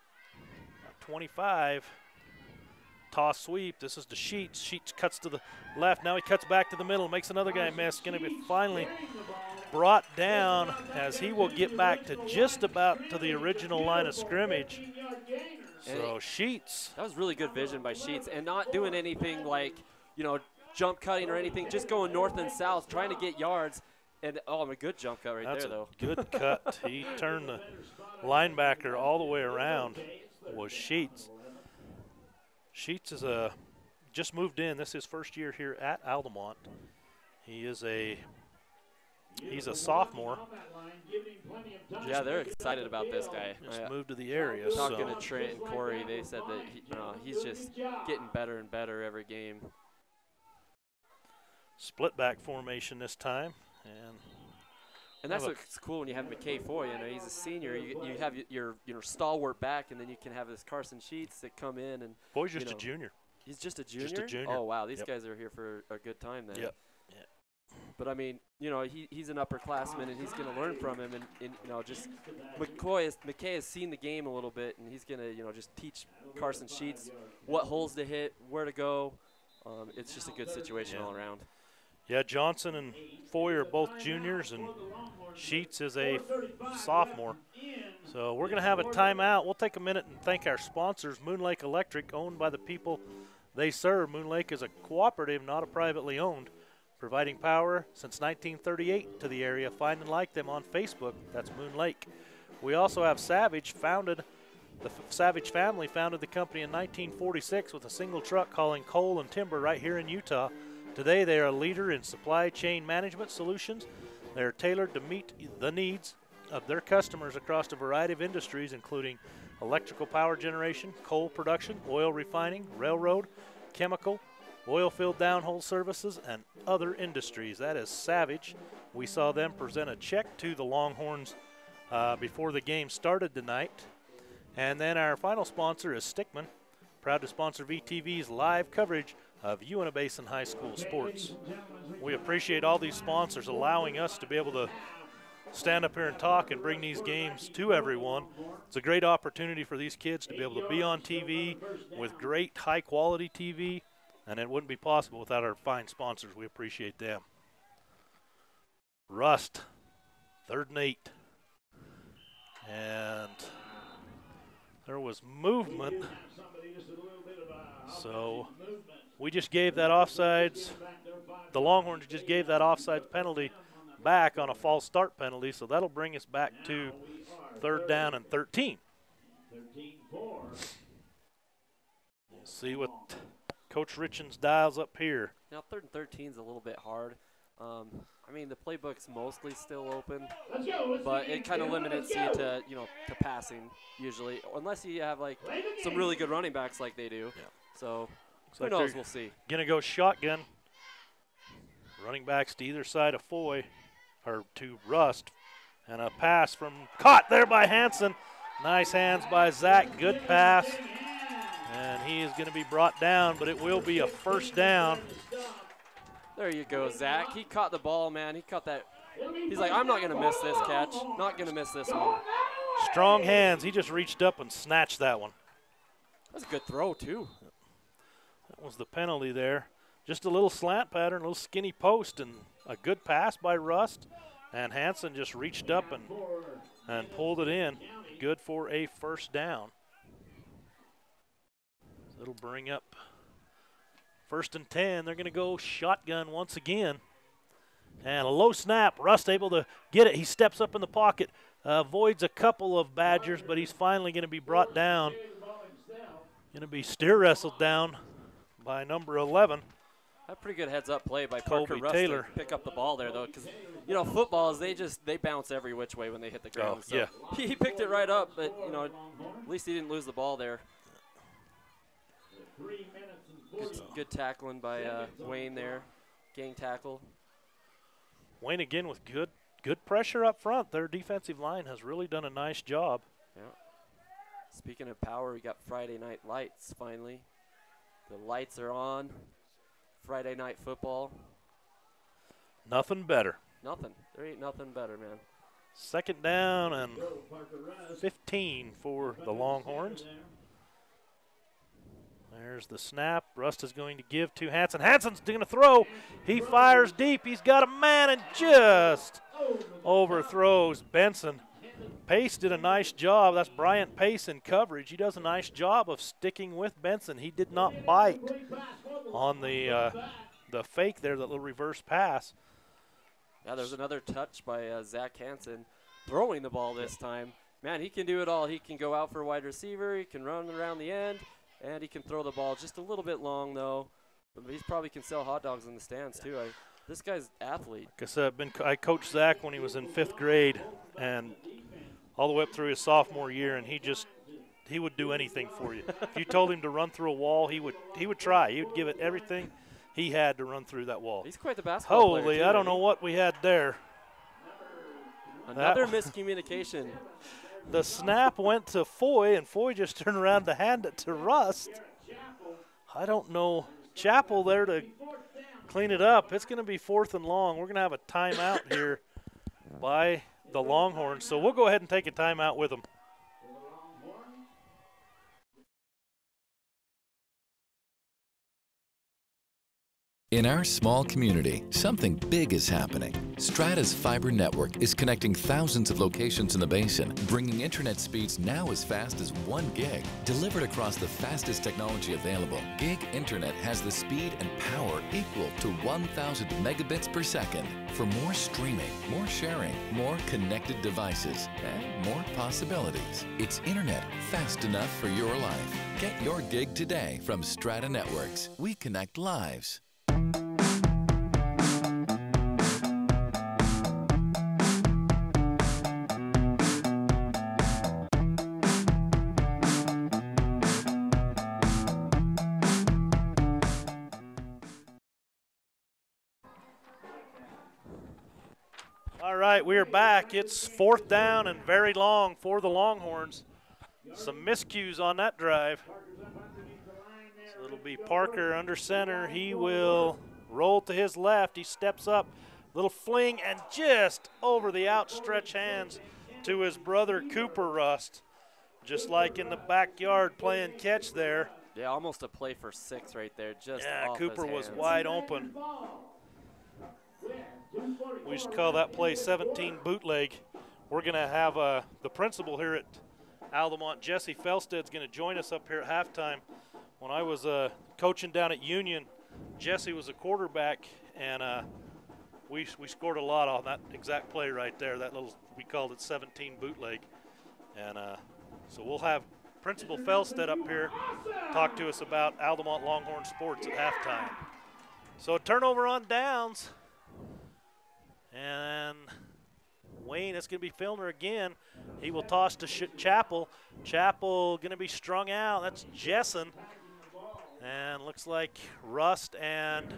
25. Toss sweep. This is to Sheets. Sheets cuts to the left. Now he cuts back to the middle. Makes another guy miss. Going to be finally brought down as he will get back to just about to the original line of scrimmage. So Sheets. That was really good vision by Sheets, and not doing anything like, jump cutting or anything, just going north and south, trying to get yards. And, a good jump cut right there, though. Good cut. He turned the linebacker all the way around, was Sheets. Sheets is just moved in. This is his first year here at Altamont. He is a He's a sophomore. Yeah, they're excited about this guy. Just moved to the area. Talking so. to Trent and Corey, they said that he's just getting better and better every game. Split back formation this time, and that's what's cool when you have McKay Foy. He's a senior. You have your stalwart back, and then you can have this Carson Sheets that come in and. Foy's just a junior. He's just a junior. Just a junior. Oh wow, these guys are here for a good time then. Yep. But I mean, he's an upperclassman, and he's going to learn from him. And just McKay has seen the game a little bit, and he's going to just teach Carson Sheets what holes to hit, where to go. It's just a good situation all around. Yeah, Johnson and Foy are both juniors, and Sheets is a sophomore. So we're going to have a timeout. We'll take a minute and thank our sponsors, Moon Lake Electric, owned by the people they serve. Moon Lake is a cooperative, not a privately owned, providing power since 1938 to the area. Find and like them on Facebook. That's Moon Lake. We also have Savage, the Savage family founded the company in 1946 with a single truck hauling coal and timber right here in Utah. Today they are a leader in supply chain management solutions. They are tailored to meet the needs of their customers across a variety of industries, including electrical power generation, coal production, oil refining, railroad, chemical, oil field downhole services, and other industries. That is Savage. We saw them present a check to the Longhorns before the game started tonight. And then our final sponsor is Stickman, proud to sponsor VTV's live coverage of Uinta Basin High School sports. We appreciate all these sponsors allowing us to be able to stand up here and talk and bring these games to everyone. It's a great opportunity for these kids to be able to be on TV with great high-quality TV, and it wouldn't be possible without our fine sponsors. We appreciate them. Rust, 3rd and 8. And there was movement. So we just gave that offsides. The Longhorns just gave that offsides penalty back on a false start penalty, so that'll bring us back to 3rd down and 13. We'll see what Coach Richens dials up here. Now 3rd and 13 is a little bit hard. I mean, the playbook's mostly still open, but it kind of limits you to, to passing usually, unless you have like some really good running backs like they do. Yeah. So Looks who like knows? We'll see. Gonna go shotgun. Running backs to either side of Foy, or to Rust, and a pass from caught there by Hansen. Nice hands by Zach. Good pass, and he is going to be brought down, but it will be a 1st down. There you go, Zach. He caught the ball, man. He caught that. He's like, I'm not going to miss this catch. Not going to miss this one. Strong hands. He just reached up and snatched that one. That's a good throw, too. That was the penalty there. Just a little slant pattern, a little skinny post, and a good pass by Rust. And Hansen just reached up and pulled it in. Good for a 1st down. It'll bring up 1st and 10. They're going to go shotgun once again. And a low snap. Rust able to get it. He steps up in the pocket, avoids a couple of Badgers, but he's finally going to be brought down. Going to be steer wrestled down by number 11. A pretty good heads-up play by Colby Parker Rust Taylor. to pick up the ball there, though, because, football is they bounce every which way when they hit the ground. So yeah. He picked it right up, but, at least he didn't lose the ball there. Good tackling by Wayne there, gang tackle. Wayne again with good pressure up front. Their defensive line has really done a nice job. Yeah. Speaking of power, we got Friday night lights finally. The lights are on. Friday night football. Nothing better. Nothing. There ain't nothing better, man. 2nd down and 15 for the Longhorns. There's the snap. Rust is going to give to Hansen. Hansen's going to throw. He fires deep. He's got a man and just overthrows Benson. Pace did a nice job. That's Bryant Pace in coverage. He does a nice job of sticking with Benson. He did not bite on the fake there, that little reverse pass. Yeah, there's another touch by Zach Hansen throwing the ball this time. Man, he can do it all. He can go out for a wide receiver. He can run around the end, and he can throw the ball just a little bit long, though. But he probably can sell hot dogs in the stands, too. This guy's athlete. Like I said, I coached Zach when he was in 5th grade and all the way up through his sophomore year, and he would do anything for you. If you told him to run through a wall, he would try. He would give it everything he had to run through that wall. He's quite the basketball player. Holy, too, I don't know what we had there. Another miscommunication. The snap went to Foy, and Foy just turned around to hand it to Rust. I don't know. Chappell there to clean it up. It's going to be 4th and long. We're going to have a timeout here by the Longhorns. So we'll go ahead and take a timeout with them. In our small community, something big is happening. Strata's fiber network is connecting thousands of locations in the basin, bringing internet speeds now as fast as 1 gig. Delivered across the fastest technology available, Gig Internet has the speed and power equal to 1,000 megabits per second. For more streaming, more sharing, more connected devices, and more possibilities. It's internet fast enough for your life. Get your gig today from Strata Networks. We connect lives. All right, we are back. It's 4th down and very long for the Longhorns. Some miscues on that drive. So it'll be Parker under center. He will roll to his left. He steps up, little fling, and just over the outstretched hands to his brother Cooper Rust. Just like in the backyard playing catch there. Yeah, almost a play for 6 right there. Just Yeah, off Cooper his was hands. wide open. We used to call that play 17 bootleg. We're going to have the principal here at Altamont, Jesse Felstead's going to join us up here at halftime. When I was coaching down at Union, Jesse was a quarterback, and we scored a lot on that exact play right there. That little, we called it 17 bootleg. And so we'll have Principal Felstead up here talk to us about Altamont Longhorn sports at halftime. So a turnover on downs. And Wayne, it's going to be Filner again. He will toss to Chappell. Chappell going to be strung out. That's Jessen. And looks like Rust and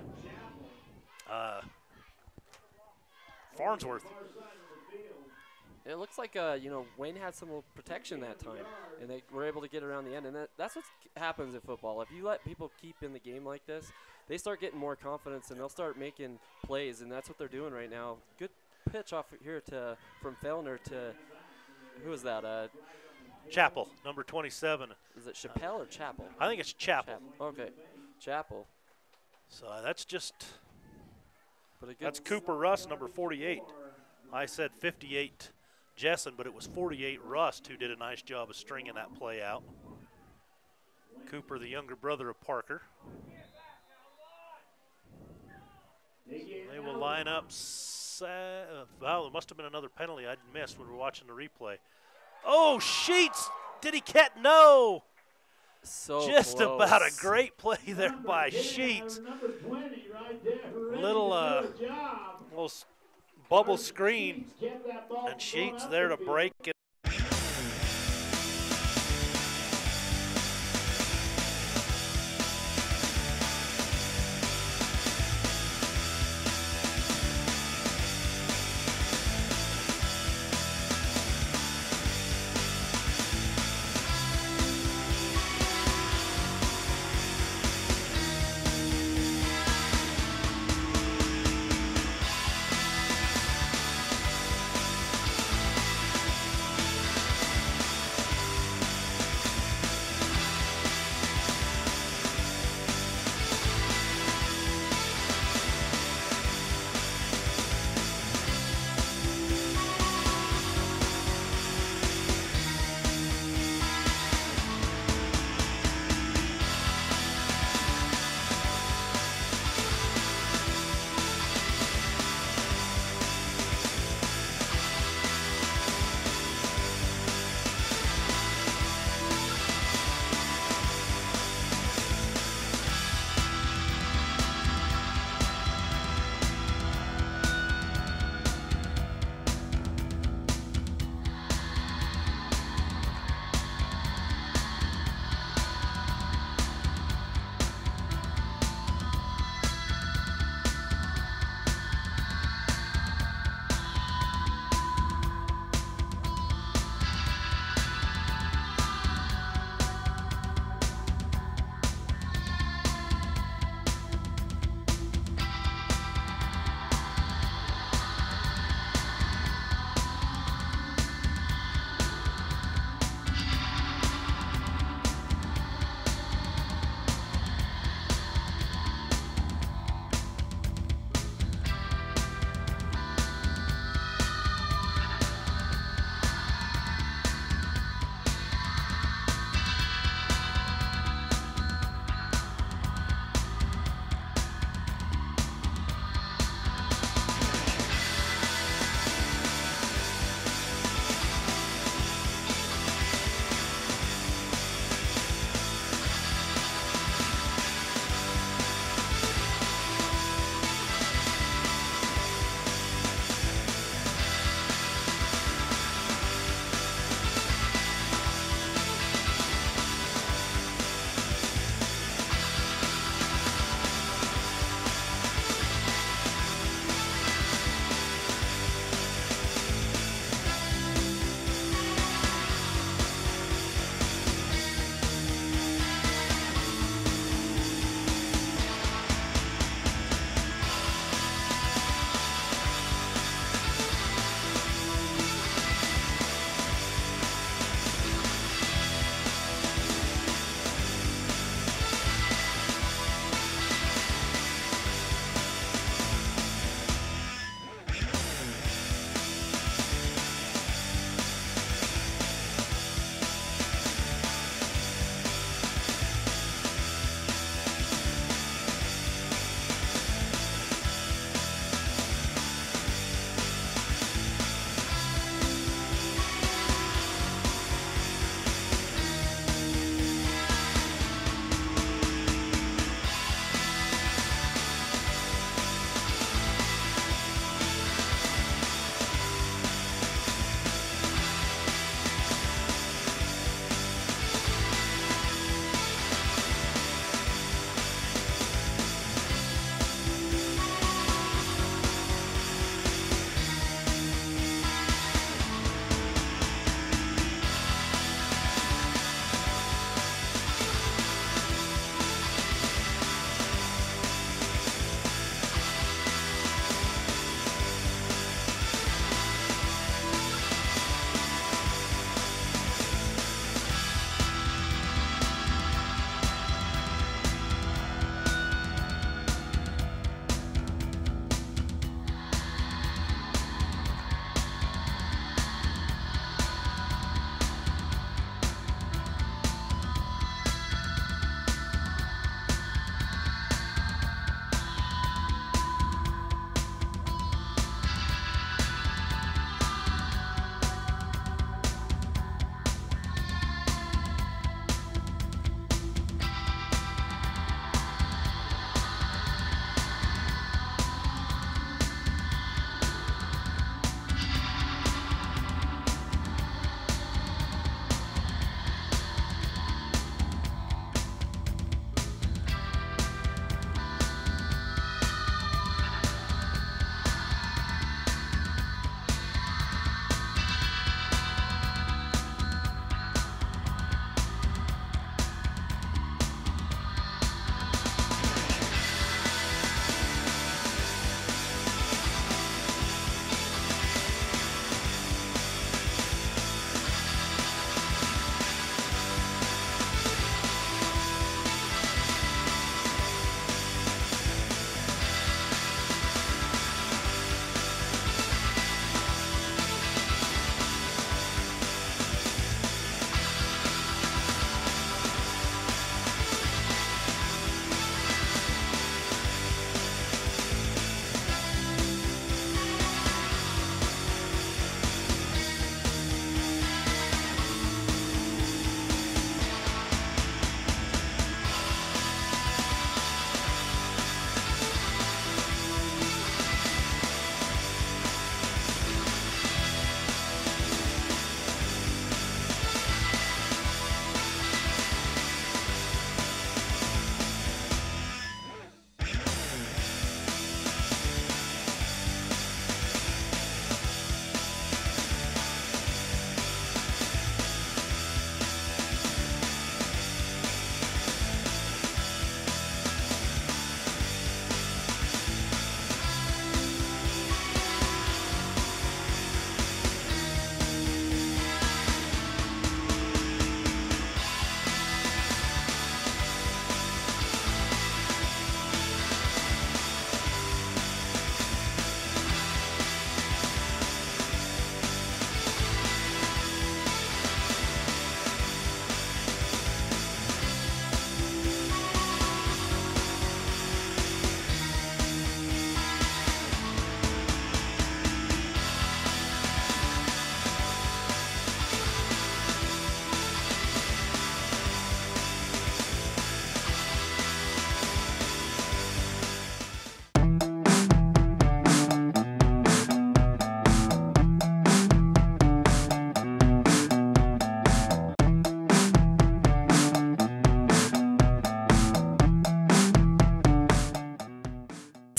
Farnsworth. It looks like, Wayne had some little protection that time, and they were able to get around the end. And that's what happens in football. If you let people keep in the game like this, they start getting more confidence, and they'll start making plays, and that's what they're doing right now. Good pitch off here from Fellner to, who is that? Chappell, number 27. Is it Chappell or Chappell? I think it's Chappell. Okay, Chappell. So that's just, But that's Cooper Rust, number 48. I said 58 Jessen, but it was 48 Rust who did a nice job of stringing that play out. Cooper, the younger brother of Parker. They will line up. Well, there must have been another penalty I'd missed when we were watching the replay. Oh, Sheets! Did he catch? No! So just close. About a great play there by Sheets. Little bubble screen, and Sheets there to break it.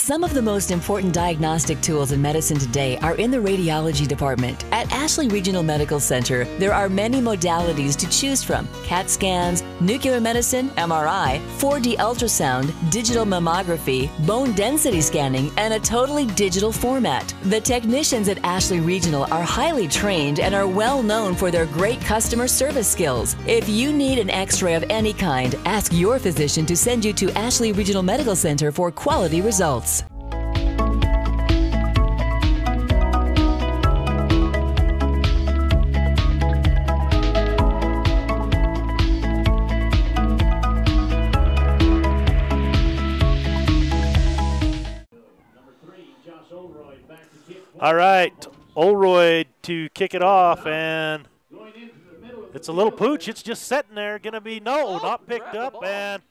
Some of the most important diagnostic tools in medicine today are in the radiology department. At Ashley Regional Medical Center, there are many modalities to choose from: CAT scans, nuclear medicine, MRI, 4D ultrasound, digital mammography, bone density scanning, and a totally digital format. The technicians at Ashley Regional are highly trained and are well known for their great customer service skills. If you need an x-ray of any kind, ask your physician to send you to Ashley Regional Medical Center for quality results. All right, Olroyd to kick it off, and it's a little pooch. It's just sitting there. Going to be, no, not picked up, and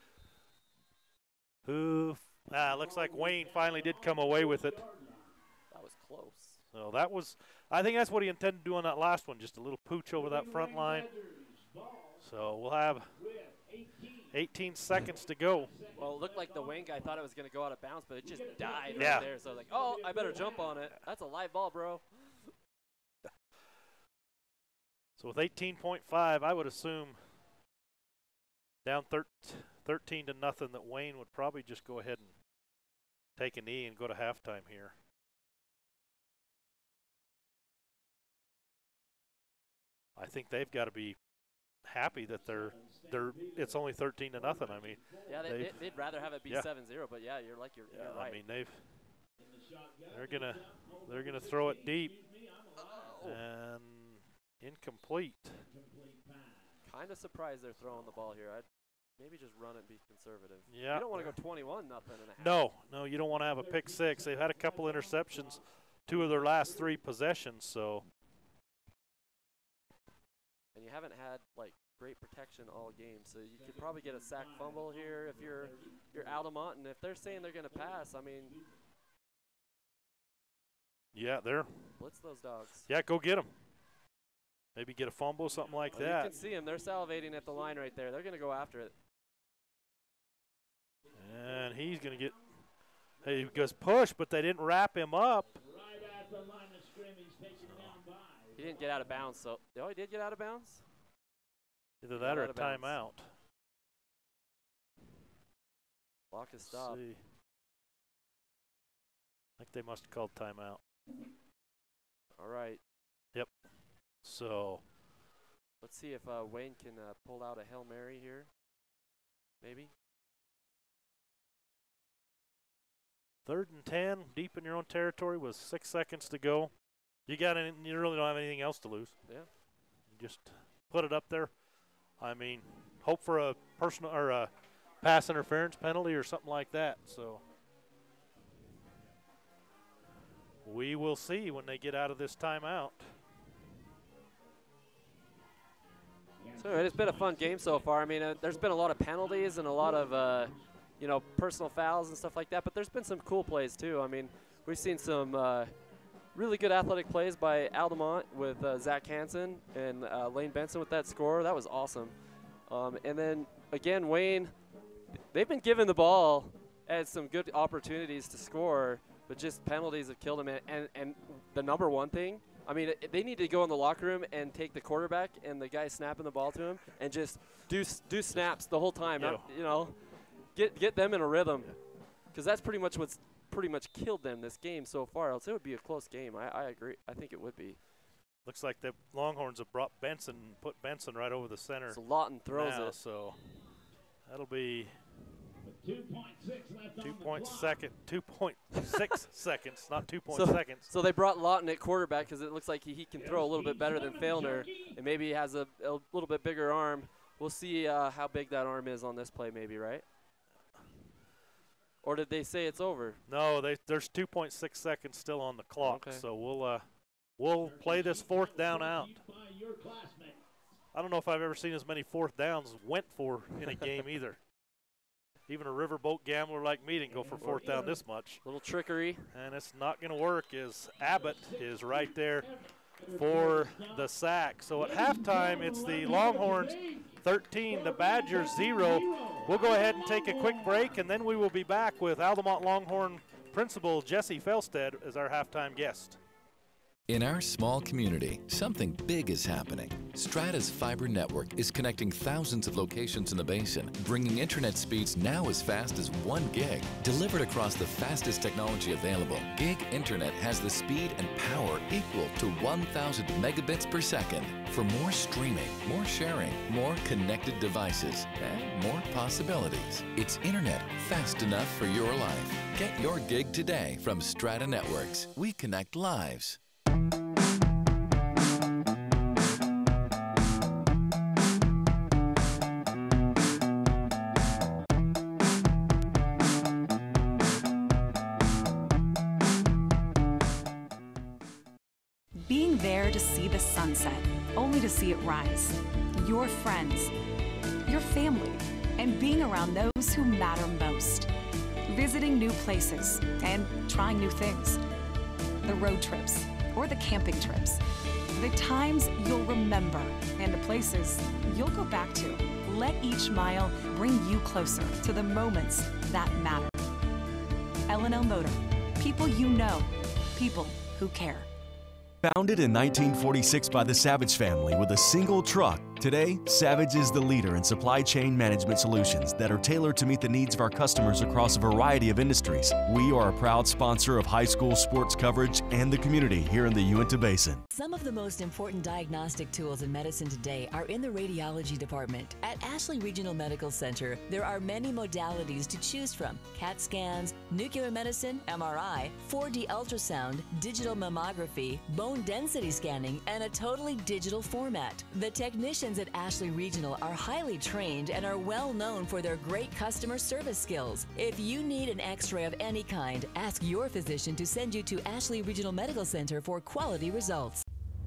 looks like Wayne finally did come away with it. That was close. So that was, I think that's what he intended to do on that last one, just a little pooch over that front line. So we'll have 18 seconds to go. Well, it looked like the Wayne guy thought it was going to go out of bounds, but it just died Yeah. right there. So like, oh, I better jump on it. That's a live ball, bro. So with 18.5, I would assume down 13 to nothing that Wayne would probably just go ahead and take a knee and go to halftime here. I think they've got to be happy that it's only 13 to nothing. I mean, yeah, they'd rather have it be 7-0, but yeah, you're right. I mean, they're gonna throw it deep and incomplete. Kind of surprised they're throwing the ball here. I'd maybe just run it and be conservative. Yeah. You don't want to go 21-0 and a half. No, you don't want to have a pick six. They've had a couple interceptions, 2 of their last 3 possessions, so. And you haven't had like great protection all game, so you could probably get a sack fumble here if you're Altamont, and if they're saying they're going to pass, I mean. Yeah, they're. Blitz those dogs. Yeah, go get them. Maybe get a fumble, something like that. You can see them. They're salivating at the line right there. They're going to go after it. And he's going to get. He goes push, but they didn't wrap him up. Right at the line of scrimmage, taken down by. He didn't get out of bounds, so. Oh, he did get out of bounds? Either that or a timeout. Clock is stopped. I think they must have called timeout. All right. Yep. So. Let's see if Wayne can pull out a Hail Mary here. Maybe. 3rd and 10, deep in your own territory with 6 seconds to go. You really don't have anything else to lose. Yeah. You just put it up there. I mean, hope for a personal or a pass interference penalty or something like that. So we will see when they get out of this timeout. So it's been a fun game so far. I mean, there's been a lot of penalties and a lot of, personal fouls and stuff like that. But there's been some cool plays too. I mean, we've seen some really good athletic plays by Altamont with Zach Hansen and Lane Benson with that score. That was awesome. And then again, Wayne, they've been given the ball at some good opportunities to score, but just penalties have killed them. And the number one thing, I mean, they need to go in the locker room and take the quarterback and the guy snapping the ball to him and just do snaps the whole time. Get them in a rhythm, because that's pretty much what's killed them this game so far. Else it would be a close game. I agree. I think it would be. Looks like the Longhorns have brought Benson, put Benson right over the center. So Lawton throws it. So that'll be 2.6 seconds, not 2 so, seconds. So they brought Lawton at quarterback because it looks like he can throw a little bit better than Failner, and maybe he has a little bit bigger arm. We'll see how big that arm is on this play, maybe, right? Or did they say it's over? No, there's 2.6 seconds still on the clock, so we'll play this 4th down out. I don't know if I've ever seen as many 4th downs went for in a game either. Even a riverboat gambler like me didn't go for 4th down this much. Little trickery. And it's not going to work as Abbott is right there for the sack. So at halftime, it's the Longhorns 13, the Badgers 0. We'll go ahead and take a quick break, and then we will be back with Altamont Longhorn Principal Jesse Felstead is our halftime guest. In our small community, something big is happening. Strata's fiber network is connecting thousands of locations in the basin, bringing internet speeds now as fast as 1 gig. Delivered across the fastest technology available, gig internet has the speed and power equal to 1,000 megabits per second. For more streaming, more sharing, more connected devices, and more possibilities. It's internet fast enough for your life. Get your gig today from Strata Networks. We connect lives. Being there to see the sunset, only to see it rise. Your friends, your family, and being around those who matter most. Visiting new places and trying new things. The road trips or the camping trips. The times you'll remember and the places you'll go back to. Let each mile bring you closer to the moments that matter. L&L Motor. People you know. People who care. Founded in 1946 by the Savage family with a single truck, today, Savage is the leader in supply chain management solutions that are tailored to meet the needs of our customers across a variety of industries. We are a proud sponsor of high school sports coverage and the community here in the Uinta Basin. Some of the most important diagnostic tools in medicine today are in the radiology department. At Ashley Regional Medical Center, there are many modalities to choose from: CAT scans, nuclear medicine, MRI, 4D ultrasound, digital mammography, bone density scanning, and a totally digital format. The technicians at Ashley Regional are highly trained and are well known for their great customer service skills. If you need an x-ray of any kind, ask your physician to send you to Ashley Regional Medical Center for quality results.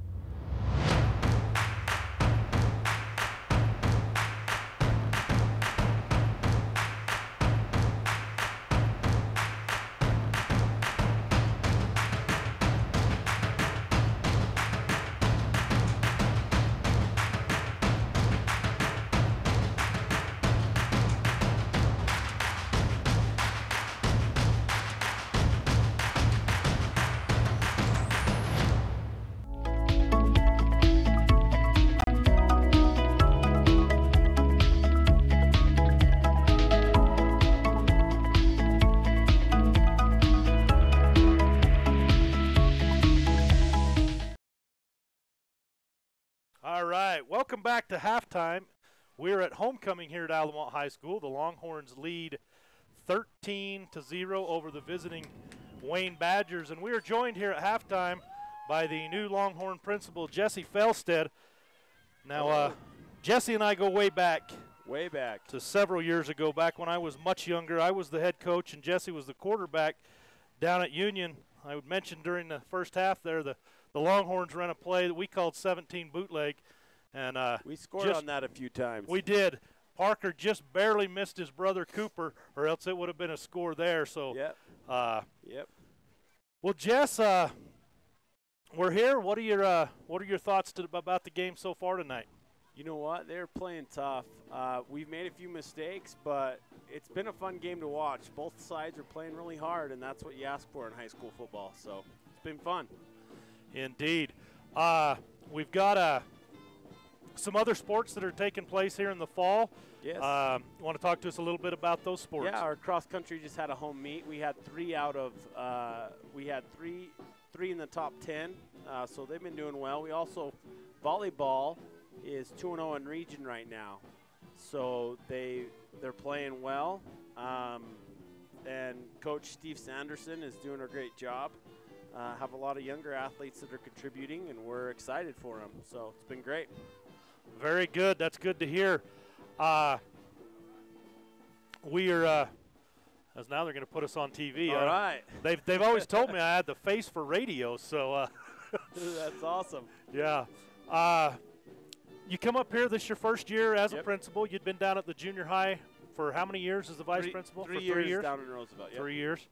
All right, welcome back to halftime. We're at homecoming here at Altamont High School. The Longhorns lead 13-0 over the visiting Wayne Badgers, and we are joined here at halftime by the new Longhorn principal, Jesse Felstead. Now, Jesse and I go way back. Way back. To several years ago, back when I was much younger. I was the head coach, and Jesse was the quarterback down at Union. I would mention during the first half there, the Longhorns ran a play that we called 17 bootleg. And we scored on that a few times. We did. Parker just barely missed his brother Cooper, or else it would have been a score there. So, yep. Well, Jess, we're here. What are your thoughts about the game so far tonight? You know what? They're playing tough. We've made a few mistakes, but it's been a fun game to watch. Both sides are playing really hard, and that's what you ask for in high school football. So it's been fun. Indeed. We've got some other sports that are taking place here in the fall. Yes. You want to talk to us a little bit about those sports? Yeah, our cross country just had a home meet. We had three in the top 10, so they've been doing well. We also, volleyball is 2-0 in region right now, so they're playing well. And Coach Steve Sanderson is doing a great job. Have a lot of younger athletes that are contributing, and we're excited for them. So it's been great. Very good. That's good to hear. We are, as now they're going to put us on TV. All right. They've always told me I had the face for radio, so. That's awesome. Yeah. You come up here, this is your first year as a principal. You'd been down at the junior high for how many years as the vice principal? For 3 years down in Roosevelt, yeah. 3 years.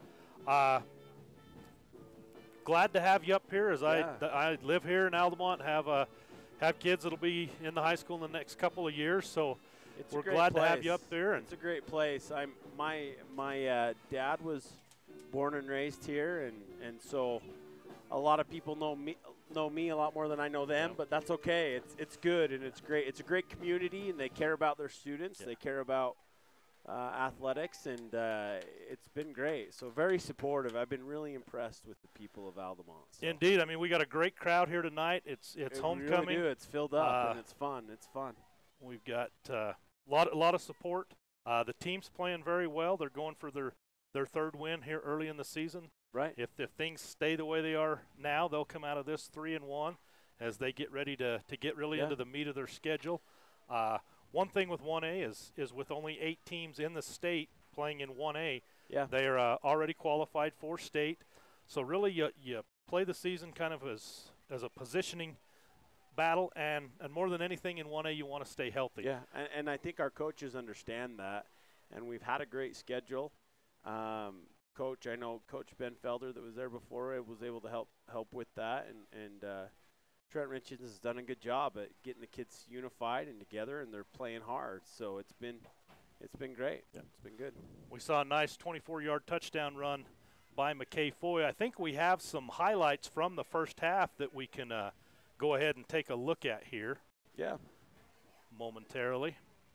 Glad to have you up here, as I live here in Altamont, have kids that'll be in the high school in the next couple of years, so we're glad to have you up there. It's a great place. My dad was born and raised here, and so a lot of people know me a lot more than I know them, but that's okay. It's good and it's great. It's a great community, and they care about their students. They care about athletics, and it's been great. So very supportive. I've been really impressed with the people of Altamont. So. Indeed. I mean, we got a great crowd here tonight. It's homecoming. Really do. It's filled up, and it's fun. It's fun. We've got a lot of support. The team's playing very well. They're going for their third win here early in the season. Right. If things stay the way they are now, they'll come out of this 3-1 as they get ready to get really into the meat of their schedule. One thing with 1A is with only 8 teams in the state playing in 1A, they are already qualified for state. So really you play the season kind of as a positioning battle, and more than anything in 1A you want to stay healthy. Yeah, and I think our coaches understand that, and we've had a great schedule. Coach, I know Coach Ben Felder that was there before was able to help with that, and Trent Richards has done a good job at getting the kids unified and together, and they're playing hard. So it's been great. Yeah. It's been good. We saw a nice 24-yard touchdown run by McKay Foy. I think we have some highlights from the first half that we can go ahead and take a look at here. Yeah. Momentarily.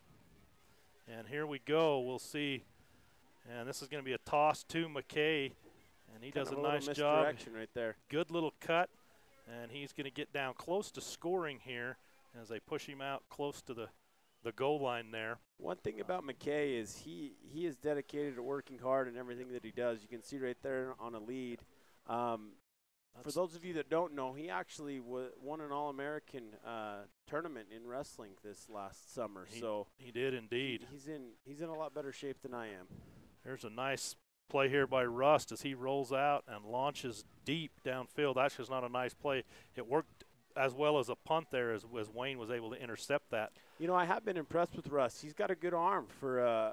And here we go. We'll see. And this is going to be a toss to McKay, and he does a nice job. Right there. Good little cut, and he's going to get down close to scoring here as they push him out close to the goal line there. One thing about McKay is he is dedicated to working hard in everything that he does. You can see right there on a lead. For those of you that don't know, he actually won an All-American tournament in wrestling this last summer. He did indeed. He's in a lot better shape than I am. There's a nice play here by Rust as he rolls out and launches deep downfield. Actually, it's not a nice play. It worked as well as a punt there as Wayne was able to intercept that. You know, I have been impressed with Rust. He's got a good arm for,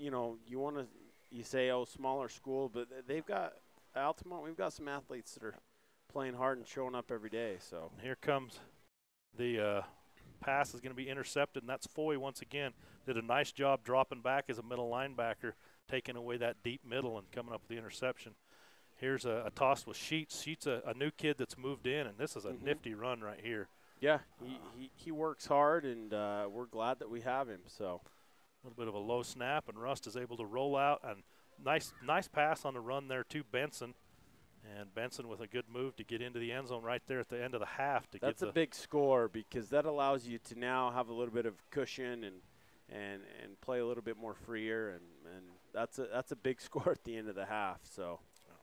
you say, smaller school, but they've got Altamont. We've got some athletes that are playing hard and showing up every day. So here comes the pass is going to be intercepted, and that's Foy once again. Did a nice job dropping back as a middle linebacker, taking away that deep middle and coming up with the interception. Here's a toss with Sheets. Sheets a new kid that's moved in, and this is a nifty run right here. Yeah, he works hard, and we're glad that we have him. So a little bit of a low snap, and Rust is able to roll out, and nice pass on the run there to Benson. And Benson with a good move to get into the end zone right there at the end of the half. That's a big score because that allows you to now have a little bit of cushion and play a little bit more freer, and that's a big score at the end of the half. So,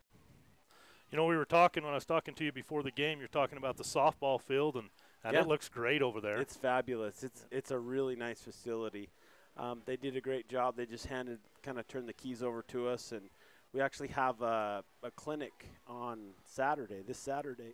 you know, we were talking when I was talking to you before the game. You're talking about the softball field, and it looks great over there. It's fabulous. It's a really nice facility. They did a great job. They just kind of turned the keys over to us, and we actually have a clinic on Saturday. This Saturday.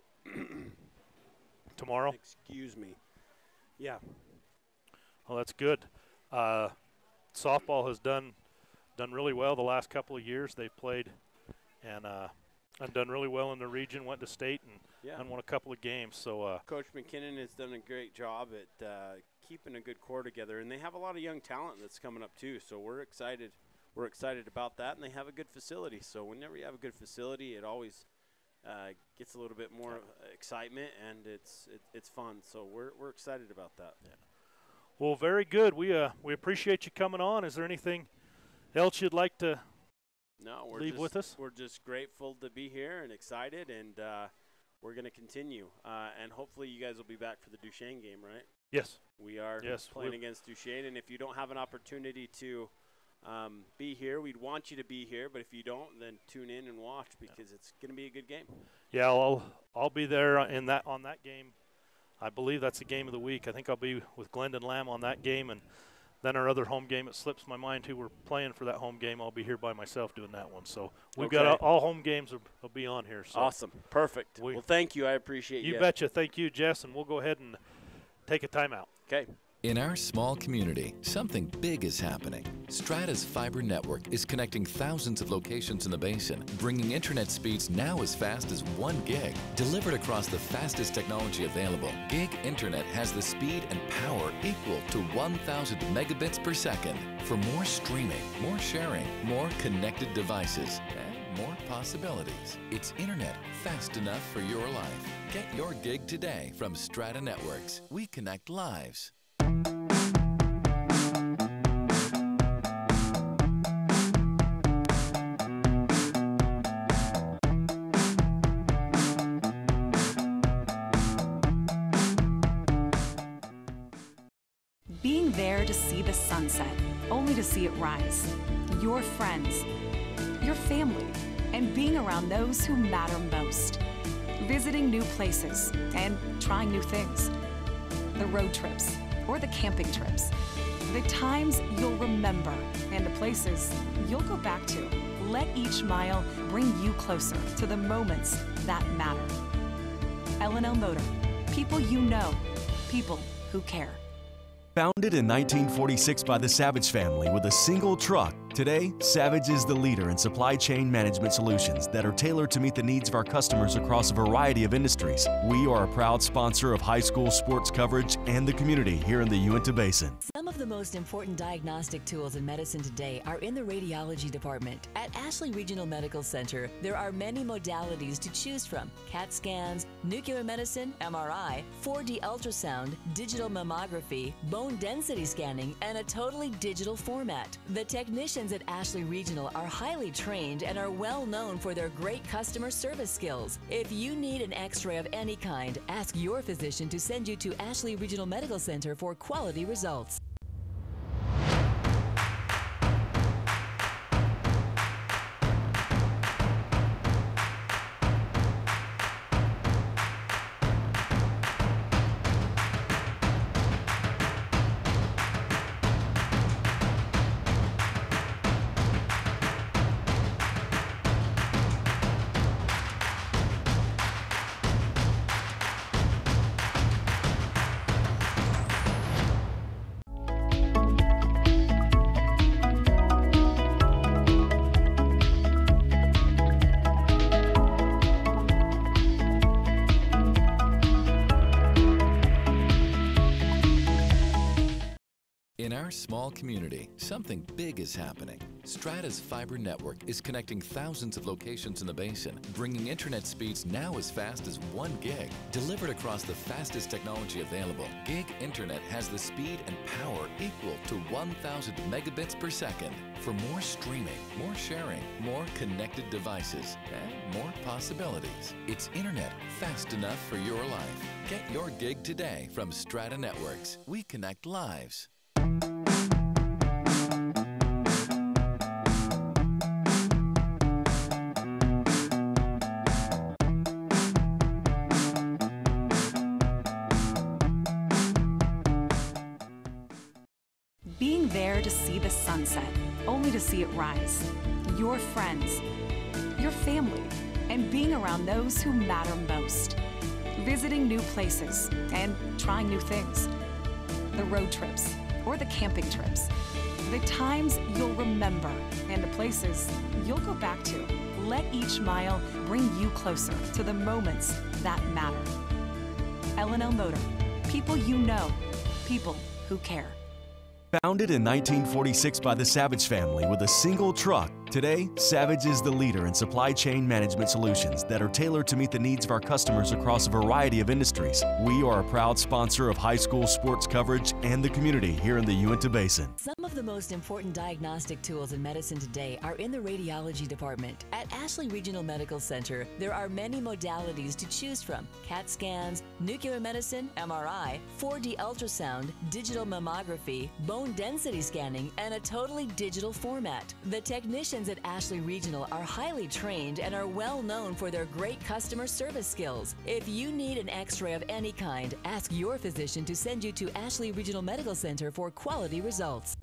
Tomorrow. Excuse me. Yeah. Well, that's good. Softball has done really well the last couple of years. They've played and done really well in the region. Went to state and won a couple of games. So Coach McKinnon has done a great job at keeping a good core together, and they have a lot of young talent that's coming up too. So we're excited. We're excited about that, and they have a good facility. So whenever you have a good facility, it always gets a little bit more excitement, and it's fun. So we're excited about that. Yeah. Well, very good. We appreciate you coming on. Is there anything else you'd like to leave with us? We're just grateful to be here and excited, and we're going to continue. And hopefully you guys will be back for the Duchesne game, right? Yes. We are playing against Duchesne, and if you don't have an opportunity to be here, we'd want you to be here. But if you don't, then tune in and watch because it's going to be a good game. Yeah, I'll be there on that game. I believe that's the game of the week. I think I'll be with Glendon Lamb on that game, and then our other home game. It slips my mind who we're playing for that home game. I'll be here by myself doing that one. So we've got all home games will be on here. So awesome, perfect. Well, thank you. I appreciate you. You betcha. Thank you, Jess, and we'll go ahead and take a timeout. Okay. In our small community, something big is happening. Strata's fiber network is connecting thousands of locations in the basin, bringing internet speeds now as fast as 1 gig. Delivered across the fastest technology available, Gig Internet has the speed and power equal to 1,000 megabits per second. For more streaming, more sharing, more connected devices, and more possibilities. It's internet fast enough for your life. Get your gig today from Strata Networks. We connect lives. Being there to see the sunset, only to see it rise. Your friends, your family, and being around those who matter most. Visiting new places and trying new things. The road trips or the camping trips. The times you'll remember and the places you'll go back to. Let each mile bring you closer to the moments that matter. L&L Motor. People you know. People who care. Founded in 1946 by the Savage family with a single truck, today, Savage is the leader in supply chain management solutions that are tailored to meet the needs of our customers across a variety of industries. We are a proud sponsor of high school sports coverage and the community here in the Uinta Basin. Some of the most important diagnostic tools in medicine today are in the radiology department. At Ashley Regional Medical Center, there are many modalities to choose from: CAT scans, nuclear medicine, MRI, 4D ultrasound, digital mammography, bone density scanning, and a totally digital format. The technicians at Ashley Regional are highly trained and are well known for their great customer service skills. If you need an x-ray of any kind, ask your physician to send you to Ashley Regional Medical Center for quality results. In our small community, something big is happening. Strata's fiber network is connecting thousands of locations in the basin, bringing internet speeds now as fast as 1 gig. Delivered across the fastest technology available, Gig Internet has the speed and power equal to 1,000 megabits per second. For more streaming, more sharing, more connected devices, and more possibilities. It's internet fast enough for your life. Get your gig today from Strata Networks. We connect lives. Being there to see the sunset, only to see it rise. Your friends, your family, and being around those who matter most. Visiting new places and trying new things. The road trips or the camping trips. The times you'll remember and the places you'll go back to. Let each mile bring you closer to the moments that matter. L&L Motor. People you know. People who care. Founded in 1946 by the Savage family with a single truck, today, Savage is the leader in supply chain management solutions that are tailored to meet the needs of our customers across a variety of industries. We are a proud sponsor of high school sports coverage and the community here in the Uinta Basin. Some of the most important diagnostic tools in medicine today are in the radiology department. At Ashley Regional Medical Center, there are many modalities to choose from: CAT scans, nuclear medicine, MRI, 4D ultrasound, digital mammography, bone density scanning, and a totally digital format. The technicians at Ashley Regional are highly trained and are well known for their great customer service skills. If you need an x-ray of any kind, ask your physician to send you to Ashley Regional Medical Center for quality results.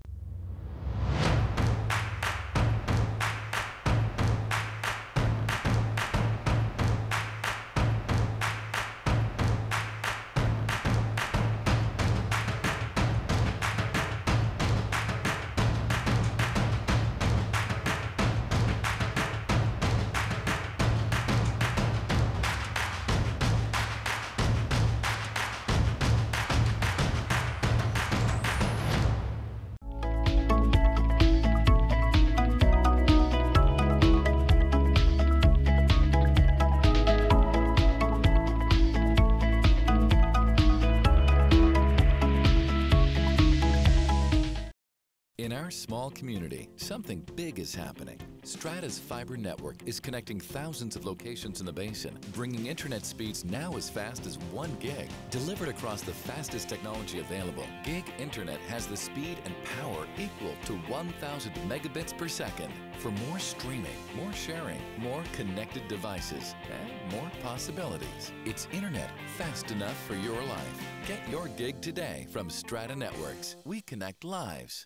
small community, something big is happening. Strata's fiber network is connecting thousands of locations in the basin, bringing internet speeds now as fast as 1 gig. Delivered across the fastest technology available, Gig Internet has the speed and power equal to 1,000 megabits per second. For more streaming, more sharing, more connected devices, and more possibilities. It's internet fast enough for your life. Get your gig today from Strata Networks. We connect lives.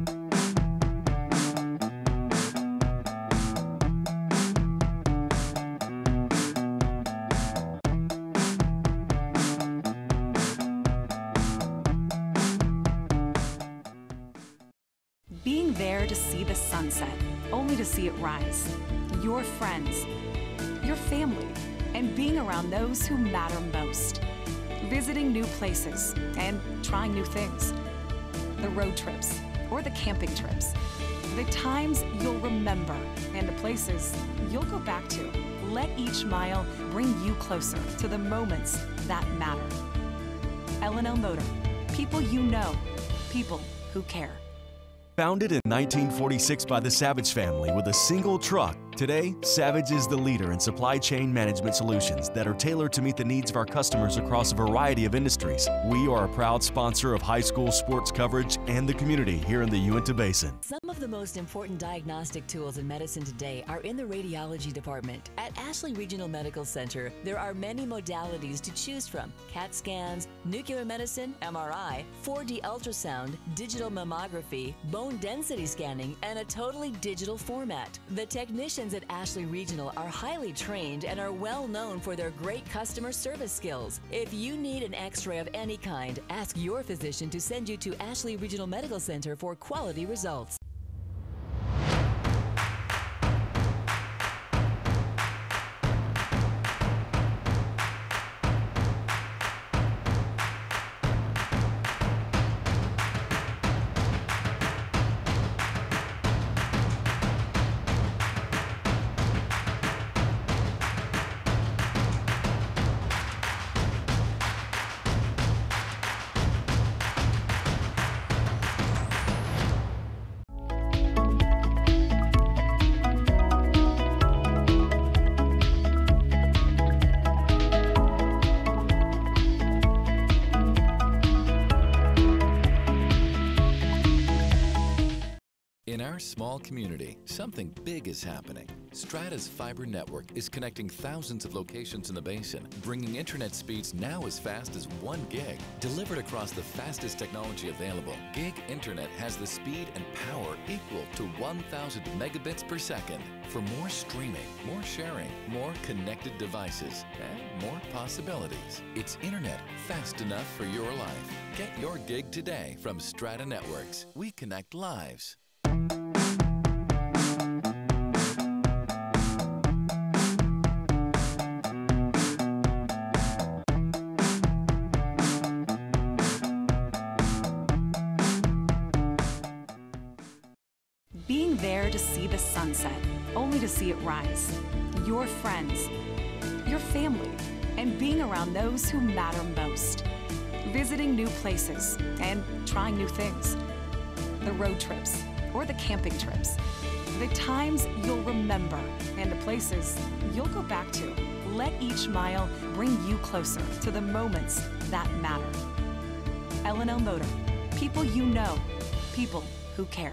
Being there to see the sunset, only to see it rise. Your friends, your family, and being around those who matter most. Visiting new places and trying new things. The road trips or the camping trips. The times you'll remember and the places you'll go back to. Let each mile bring you closer to the moments that matter. L&L Motor. People you know. People who care. Founded in 1946 by the Savage family with a single truck, today, Savage is the leader in supply chain management solutions that are tailored to meet the needs of our customers across a variety of industries. We are a proud sponsor of high school sports coverage and the community here in the Uinta Basin. Some of the most important diagnostic tools in medicine today are in the radiology department. At Ashley Regional Medical Center, there are many modalities to choose from: CAT scans, nuclear medicine, MRI, 4D ultrasound, digital mammography, bone density scanning, and a totally digital format. The technicians at Ashley Regional are highly trained and are well known for their great customer service skills. If you need an x-ray of any kind, ask your physician to send you to Ashley Regional Medical Center for quality results. In our small community, something big is happening. Strata's fiber network is connecting thousands of locations in the basin, bringing internet speeds now as fast as 1 gig. Delivered across the fastest technology available, Gig Internet has the speed and power equal to 1,000 megabits per second. For more streaming, more sharing, more connected devices, and more possibilities. It's internet fast enough for your life. Get your gig today from Strata Networks. We connect lives. Being there to see the sunset, only to see it rise. Your friends, your family, and being around those who matter most. Visiting new places and trying new things. The road trips or the camping trips. The times you'll remember and the places you'll go back to. Let each mile bring you closer to the moments that matter. L&L Motor. People you know. People who care.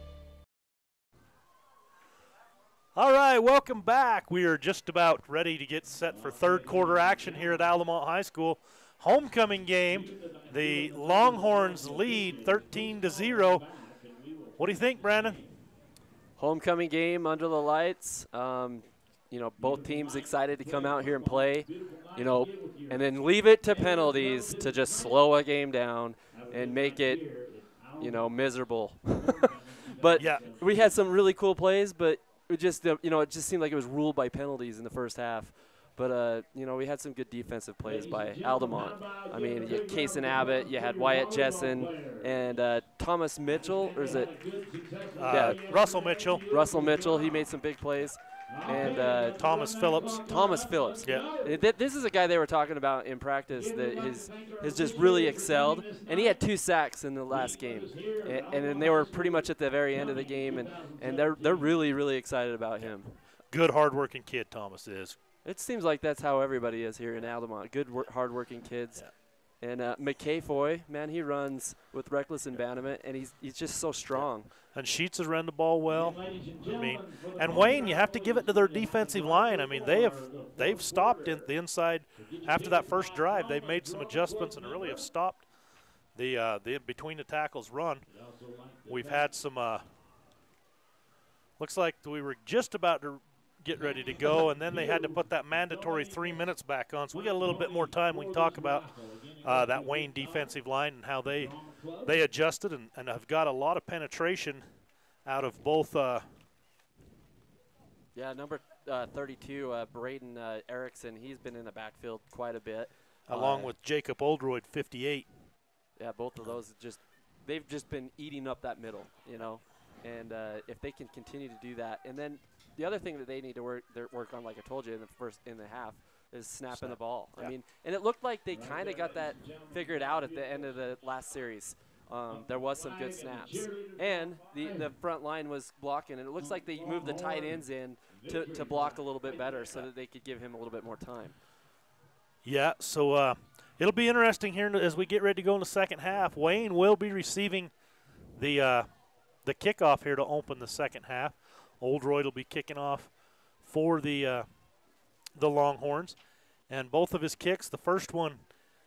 All right, welcome back. We are just about ready to get set for third quarter action here at Altamont High School. Homecoming game. The Longhorns lead 13-0. What do you think, Brandon? Homecoming game under the lights. You know, both teams excited to come out here and play, you know, and then leave it to penalties to just slow a game down and make it, you know, miserable. But yeah, we had some really cool plays, but it just, you know, it just seemed like it was ruled by penalties in the first half. But, you know, we had some good defensive plays by Altamont. I mean, you had Kason Abbott, you had Wyatt Jessen, and Thomas Mitchell, or is it? Russell Mitchell. Russell Mitchell, he made some big plays. and Thomas Phillips. Thomas Phillips. Yeah. This is a guy they were talking about in practice that has just really excelled, and he had 2 sacks in the last game, and then they were pretty much at the very end of the game, and they're really, really excited about him. Good, hardworking kid, Thomas is. It seems like that's how everybody is here in Altamont. Good, hardworking kids. Yeah. And McKay Foy, man, he runs with reckless abandonment, and he's just so strong. And Sheets has run the ball well. I mean, and Wayne, you have to give it to their defensive line. I mean, they've stopped in the inside after that first drive. They've made some adjustments and really have stopped the between the tackles run. We've had some. Looks like we were just about to get ready to go, and then they had to put that mandatory 3 minutes back on. So we got a little bit more time. We can talk about that Wayne defensive line and how they adjusted and have got a lot of penetration out of both. Yeah, number 32, Braden Erickson, he's been in the backfield quite a bit. Along with Jacob Oldroyd, 58. Yeah, both of those they've just been eating up that middle, you know. And if they can continue to do that, and then the other thing that they need to work on, like I told you in the half, is snapping the ball. Yeah. I mean, and it looked like they kind of got that figured out at the end of the last series. There was some good snaps, and the front line was blocking, and it looks like they moved the tight ends in to block a little bit better so that they could give him a little bit more time. Yeah, so it'll be interesting here as we get ready to go in the second half. Wayne will be receiving the kickoff here to open the second half. Oldroyd will be kicking off for the Longhorns, and both of his kicks. The first one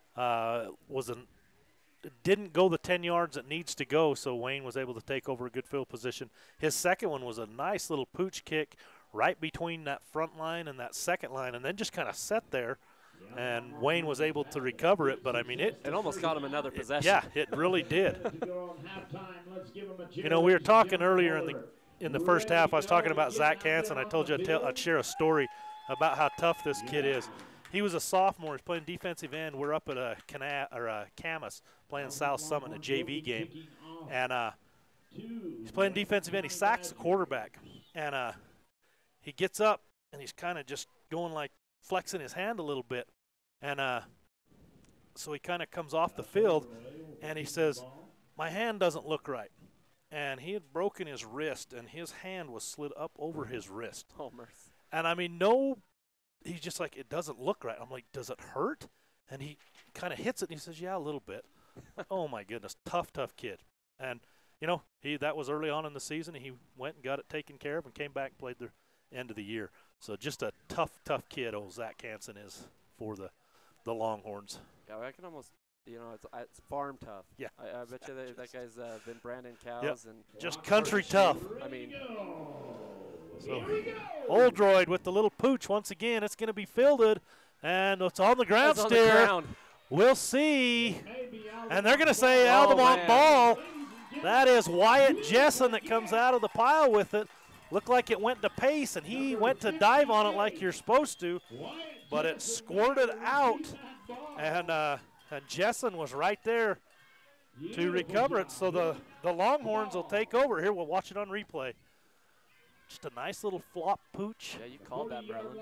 didn't go the 10 yards it needs to go, so Wayne was able to take over a good field position. His second one was a nice little pooch kick right between that front line and that second line, and then just kind of sat there. And Wayne was able to recover it, but I mean it almost got him another possession. Yeah, it really did. You know, we were talking earlier in the first half. I was talking about Zach Hansen. I told you I'd share a story about how tough this kid is. He was a sophomore. He's playing defensive end. We're up at a Camas playing South Summit in a JV game, and he's playing defensive end. He sacks the quarterback, and he gets up and he's kind of just going like flexing his hand a little bit, and so he kind of comes off the field, and he says, "My hand doesn't look right." And he had broken his wrist, and his hand was slid up over his wrist. Oh, mercy. And I mean, he's just like, it doesn't look right. I'm like, does it hurt? And he kind of hits it, and he says, yeah, a little bit. Oh, my goodness, tough kid. And, you know, that was early on in the season. He went and got it taken care of and came back and played the end of the year. So just a tough kid old Zach Hansen is for the Longhorns. Yeah, I can almost – you know, it's farm tough. Yeah. I bet you that guy's been branding cows. Yep. And just country tough. I mean, so Oldroyd with the little pooch once again. It's going to be fielded, and it's on the ground still. We'll see. And they're going to say Altamont ball. That is Wyatt Jessen that comes out of the pile with it. Looked like it went to Pace, and he went to dive on it like you're supposed to, but it squirted out, and Jessen was right there to recover it. So the Longhorns will take over. Here, we'll watch it on replay. Just a nice little flop pooch. Yeah, you called that, Berlin.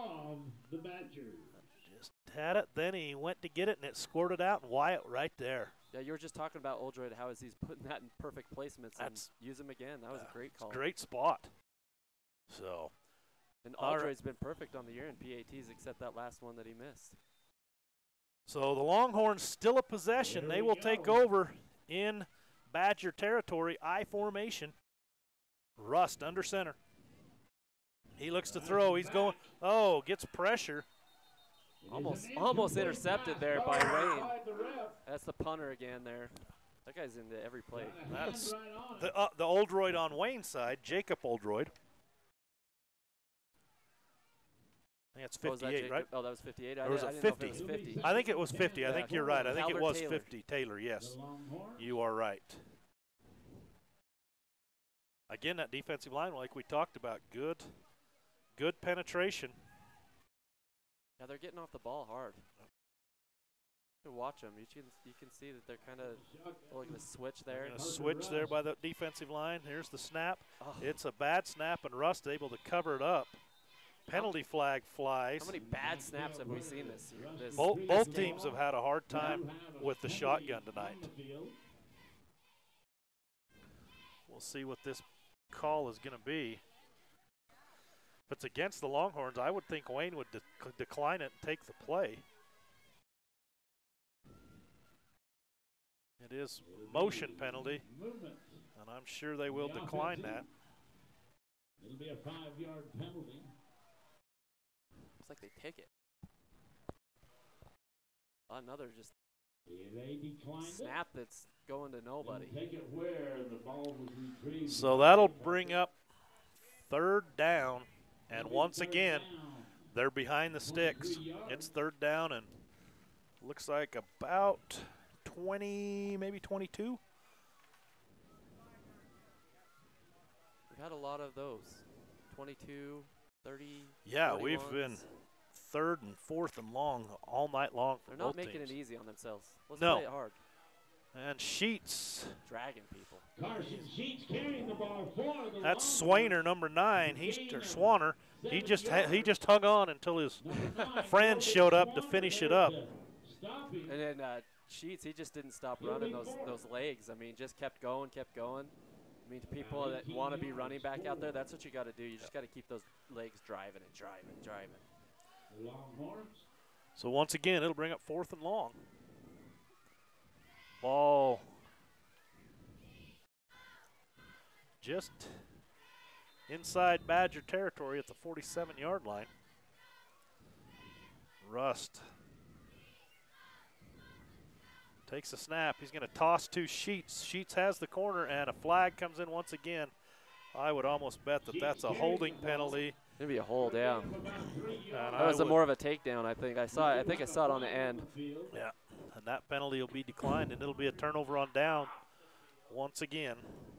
Just had it. Then he went to get it, and it squirted out, and Wyatt right there. Yeah, you were just talking about Oldroyd, how he's putting that in perfect placements and use him again. That was a great call. Great spot. So. And Oldroyd's been perfect on the year in PATs except that last one that he missed. So the Longhorns still a possession. They will take over in Badger territory, I formation. Rust under center. He looks to throw. He's going. Oh, gets pressure. Almost intercepted there by Wayne. That's the punter again there. That guy's into every play. That's the Oldroyd on Wayne's side, Jacob Oldroyd. I think it's 58, right? Oh, that was 58? Or was it 50? It was 50. I think it was 50. I think you're right. I think it was Taylor. 50. Taylor, yes. You are right. Again, that defensive line, like we talked about, good penetration. Yeah, they're getting off the ball hard. You can watch them. You can see that they're kind of looking to switch there. Going to switch there by the defensive line. Here's the snap. Oh. It's a bad snap, and Rust able to cover it up. penalty flag flies. How many bad snaps have we seen this year? Both teams have had a hard time with the shotgun tonight. We'll see what this call is going to be. If it's against the Longhorns, I would think Wayne would decline it and take the play. It is motion penalty, and I'm sure they will decline that. It'll be a 5-yard penalty. Looks like they take it. Another just snap that's going to nobody. Take it where the ball was retrieved. So that'll bring up 3rd down, and once again, they're behind the sticks. It's 3rd down, and looks like about 20, maybe 22. We've had a lot of those. 22, 30. Yeah, 21s. we've been 3rd and 4th and long all night long for They're not both making teams. it easy on themselves. Let's No. play it hard. And Sheets, Dragging people. Carson Sheets carrying the ball for the that's Longhorns. Swainer, number 9. Or Swanner. He just hung on until his friend showed up to finish it up. And then Sheets, he just didn't stop running those legs. I mean, just kept going, kept going. I mean, to people that want to be running back out there, that's what you got to do. You just got to keep those legs driving and driving and driving. Longhorns. So once again, it'll bring up 4th and long. Ball just inside Badger territory at the 47-yard line. Rust takes a snap. He's going to toss to Sheets. Sheets has the corner, and a flag comes in once again. I would almost bet that that's a holding penalty. Maybe a hold, yeah. And That was more of a takedown, I think. I think I saw it on the end. Yeah, and that penalty will be declined, and it'll be a turnover on down once again.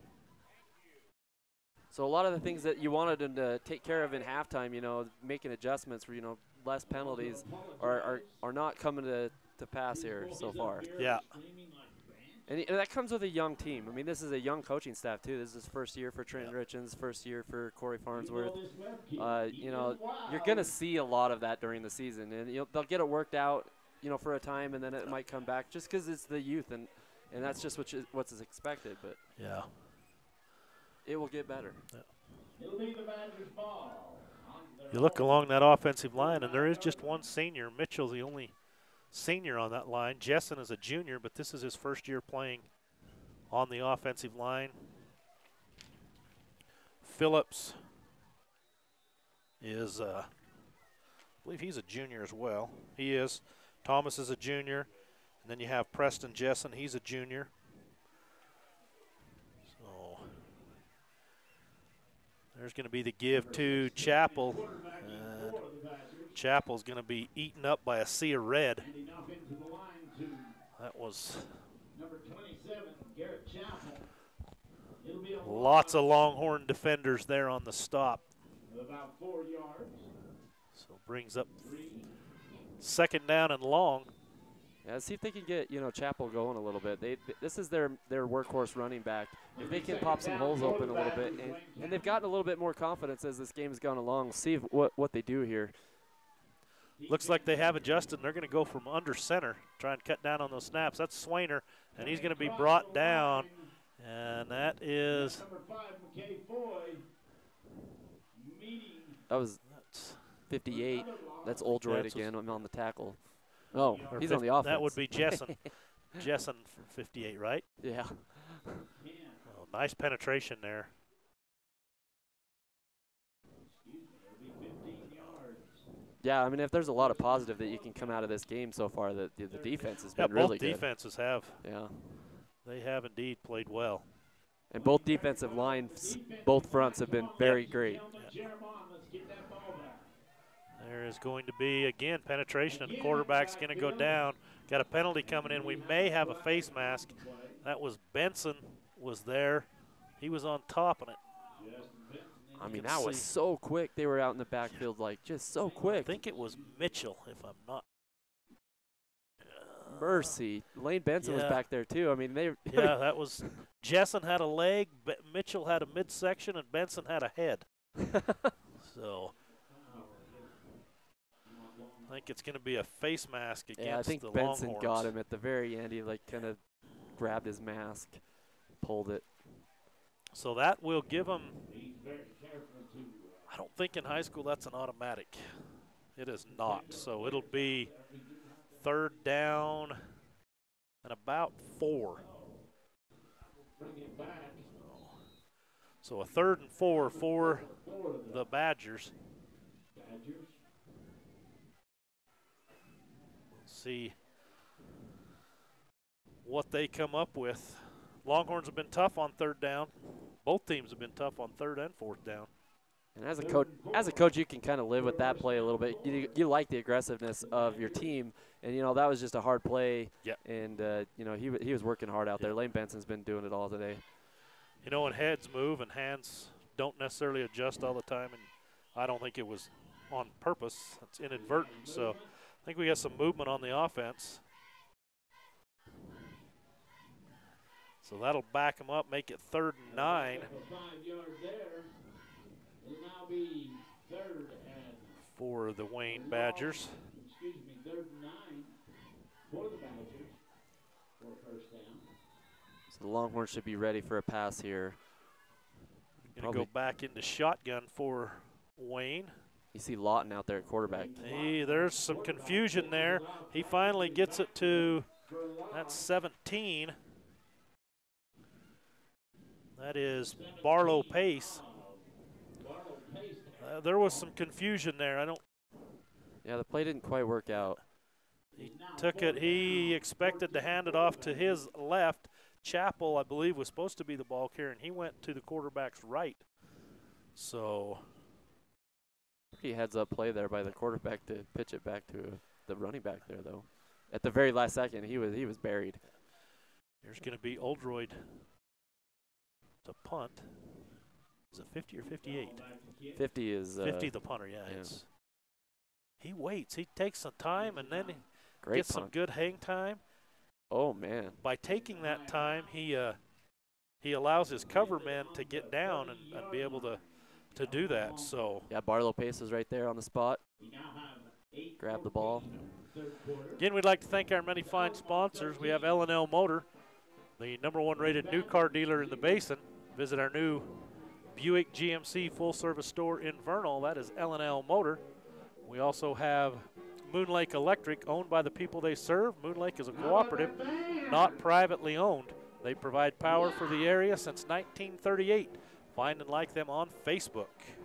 So a lot of the things that you wanted them to take care of in halftime, you know, making adjustments for, you know, less penalties are not coming to pass here so far. Yeah. And that comes with a young team. I mean, this is a young coaching staff, too. This is his first year for Trenton Richens, first year for Corey Farnsworth. You know, you're going to see a lot of that during the season. And they'll get it worked out, you know, for a time, and then it might come back just because it's the youth, and that's just what's expected. But Yeah. it will get better. It'll be the Badgers' ball. You look along that offensive line, and there is just one senior. Mitchell's the only senior on that line. Jessen is a junior, but this is his first year playing on the offensive line. Phillips is, I believe he's a junior as well. He is. Thomas is a junior. And then you have Preston Jessen. He's a junior. So there's going to be the give to Chappell. And Chappell's going to be eaten up by a sea of red. That was Number 27, Garrett Chappell. It'll be a lots of Longhorn defenders there on the stop. about 4 yards. So brings up 2nd down and long. Yeah, see if they can get, you know, Chappell going a little bit. This is their workhorse running back. If they can pop some holes open a little bit, and they've gotten a little bit more confidence as this game has gone along. We'll see what they do here. Looks like they have adjusted, and they're going to go from under center, try and cut down on those snaps. That's Swainer, and he's going to be brought down, and that is Number 5, McKay Foy. That was 58. That's Oldroyd again. I'm on the tackle. Oh, he's on the offense. That would be Jessen. Jessen for 58, right? Yeah. Oh, nice penetration there. Yeah, I mean, if there's a lot of positive that you can come out of this game so far, the defense has been really both good. defenses have. Yeah. They have indeed played well. And both defensive lines, both fronts have been very great. There is going to be, again, penetration, and the quarterback's going to go down. Got a penalty coming in. We may have a face mask. That was Benson was there. He was on top of it. I mean, that was so quick. They were out in the backfield, like, just so quick. I think it was Mitchell, if I'm not. Mercy. Lane Benson was back there, too. I mean, they. Yeah, that was. Jessen had a leg, Mitchell had a midsection, and Benson had a head. So it's going to be a face mask against Yeah, I think the Benson Longhorns. got him at the very end. He like kind of grabbed his mask, pulled it. So that will give him, I don't think in high school that's an automatic. It is not. So it'll be 3rd down and about 4. So a 3rd and 4 for the Badgers. Let's see what they come up with. Longhorns have been tough on 3rd down. Both teams have been tough on 3rd and 4th down. And as a coach, you can kind of live with that play a little bit. You like the aggressiveness of your team, and that was just a hard play. Yeah. And he was working hard out there. Lane Benson's been doing it all today. When heads move and hands don't necessarily adjust all the time, and I don't think it was on purpose. It's inadvertent. So I think we got some movement on the offense. So that'll back them up, make it 3rd and 9. 5 yards there. It'll now be 3rd and for the Wayne Badgers. 3rd and 9 for the Badgers for a 1st down. So the Longhorns should be ready for a pass here. Going to go back into shotgun for Wayne. You see Lawton out there at quarterback. There's some confusion there. He finally gets it to, that's 17. That is Barlow Pace. There was some confusion there. Yeah, the play didn't quite work out. He took it. He expected to hand it off to his left. Chappell, I believe, was supposed to be the ball carrier, and he went to the quarterback's right. So pretty heads-up play there by the quarterback to pitch it back to the running back there, though. At the very last second, he was buried. There's going to be Oldroyd to punt. Is it 50 or 58? 50 is 50 the punter, yeah. He waits. He takes some time, and then he gets some good hang time. Oh, man. By taking that time, he allows his cover men to get down and be able to do that. So yeah, Barlow Pace is right there on the spot. Grab the ball. Again, we'd like to thank our many fine sponsors. We have L&L Motor, the #1 rated new car dealer in the Basin. Visit our new Buick GMC full-service store in Vernal. That is L&L Motor. We also have Moon Lake Electric, owned by the people they serve. Moon Lake is a cooperative, not privately owned. They provide power for the area since 1938. Find and like them on Facebook.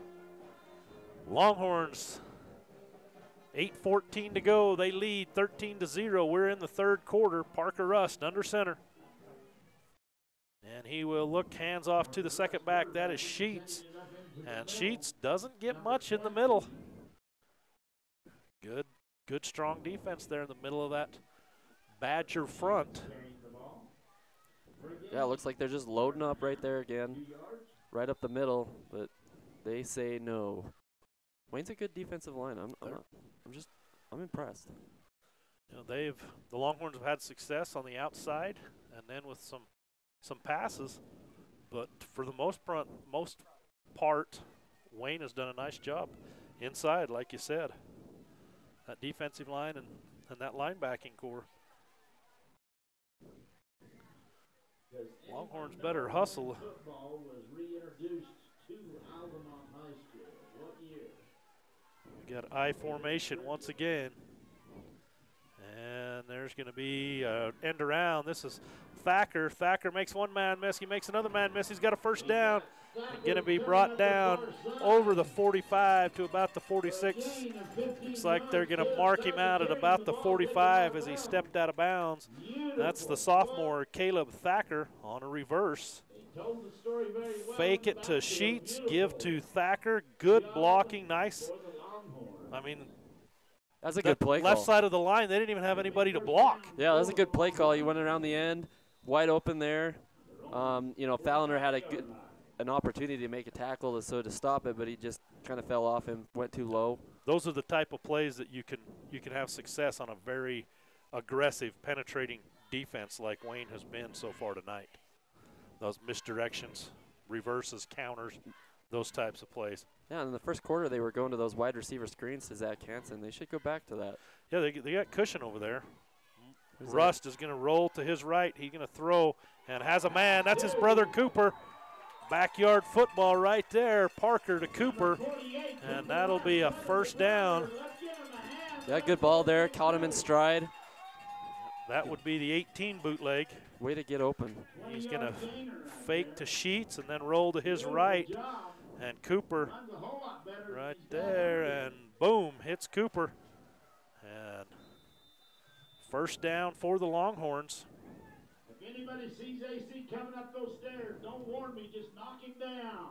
Longhorns, 8:14 to go. They lead 13-0. We're in the 3rd quarter. Parker Rust under center. And he will look hands off to the second back. That is Sheets. And Sheets doesn't get much in the middle. Good strong defense there in the middle of that Badger front. Yeah, it looks like they're just loading up right there again. Right up the middle, but they say no. Wayne's a good defensive line. I'm impressed. The Longhorns have had success on the outside and then with some passes, but for the most part, Wayne has done a nice job inside, like you said. That defensive line and that linebacking core. Longhorns better hustle. Football was reintroduced to Altamont High School. What year? We got I formation once again. And there's going to be an end around. This is Thacker. Thacker makes one man miss. He makes another man miss. He's got a 1st down. Going to be brought down over the 45 to about the 46. Looks like they're going to mark him out at about the 45 as he stepped out of bounds. That's the sophomore Caleb Thacker on a reverse. Fake it to Sheets, give to Thacker. Good blocking, nice. That's a good play call. Left side of the line, they didn't even have anybody to block. Yeah, that was a good play call. He went around the end, wide open there. Falliner had an opportunity to make a tackle to stop it, but he just kind of fell off and went too low. Those are the type of plays that you can have success on a very aggressive, penetrating defense like Wayne has been so far tonight. Those misdirections, reverses, counters, those types of plays. Yeah, in the first quarter, they were going to those wide receiver screens to Zach Hansen. They should go back to that. Yeah, they got cushion over there. Who's Rust is going to roll to his right. He's going to throw and has a man. That's his brother Cooper. Backyard football right there. Parker to Cooper. And that'll be a first down. Yeah, good ball there. Caught him in stride. That would be the 18 bootleg. Way to get open. He's going to fake to Sheets and then roll to his right. And Cooper right there, and boom, hits Cooper. And first down for the Longhorns. If anybody sees AC coming up those stairs, don't warn me, just knock him down.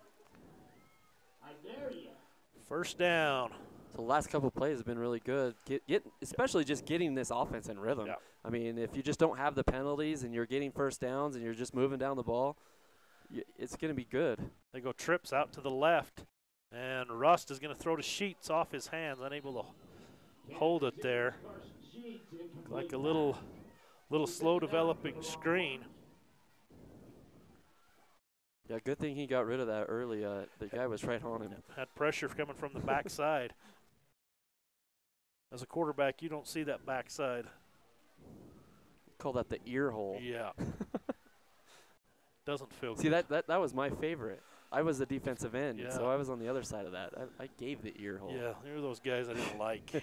I dare you. First down. So the last couple of plays have been really good, especially just getting this offense in rhythm. Yeah. I mean, if you just don't have the penalties and you're getting first downs and you're just moving down the ball, it's going to be good. They go trips out to the left, and Rust is going to throw to Sheets off his hands, unable to hold it there. Like a little slow developing screen. Yeah, good thing he got rid of that early. The guy was right on him. Had pressure coming from the backside. As a quarterback, you don't see that backside. Call that the ear hole. Yeah. Doesn't feel See, good. that was my favorite. I was the defensive end, Yeah. so I was on the other side of that. I gave the ear hole. Yeah, they were those guys I didn't like.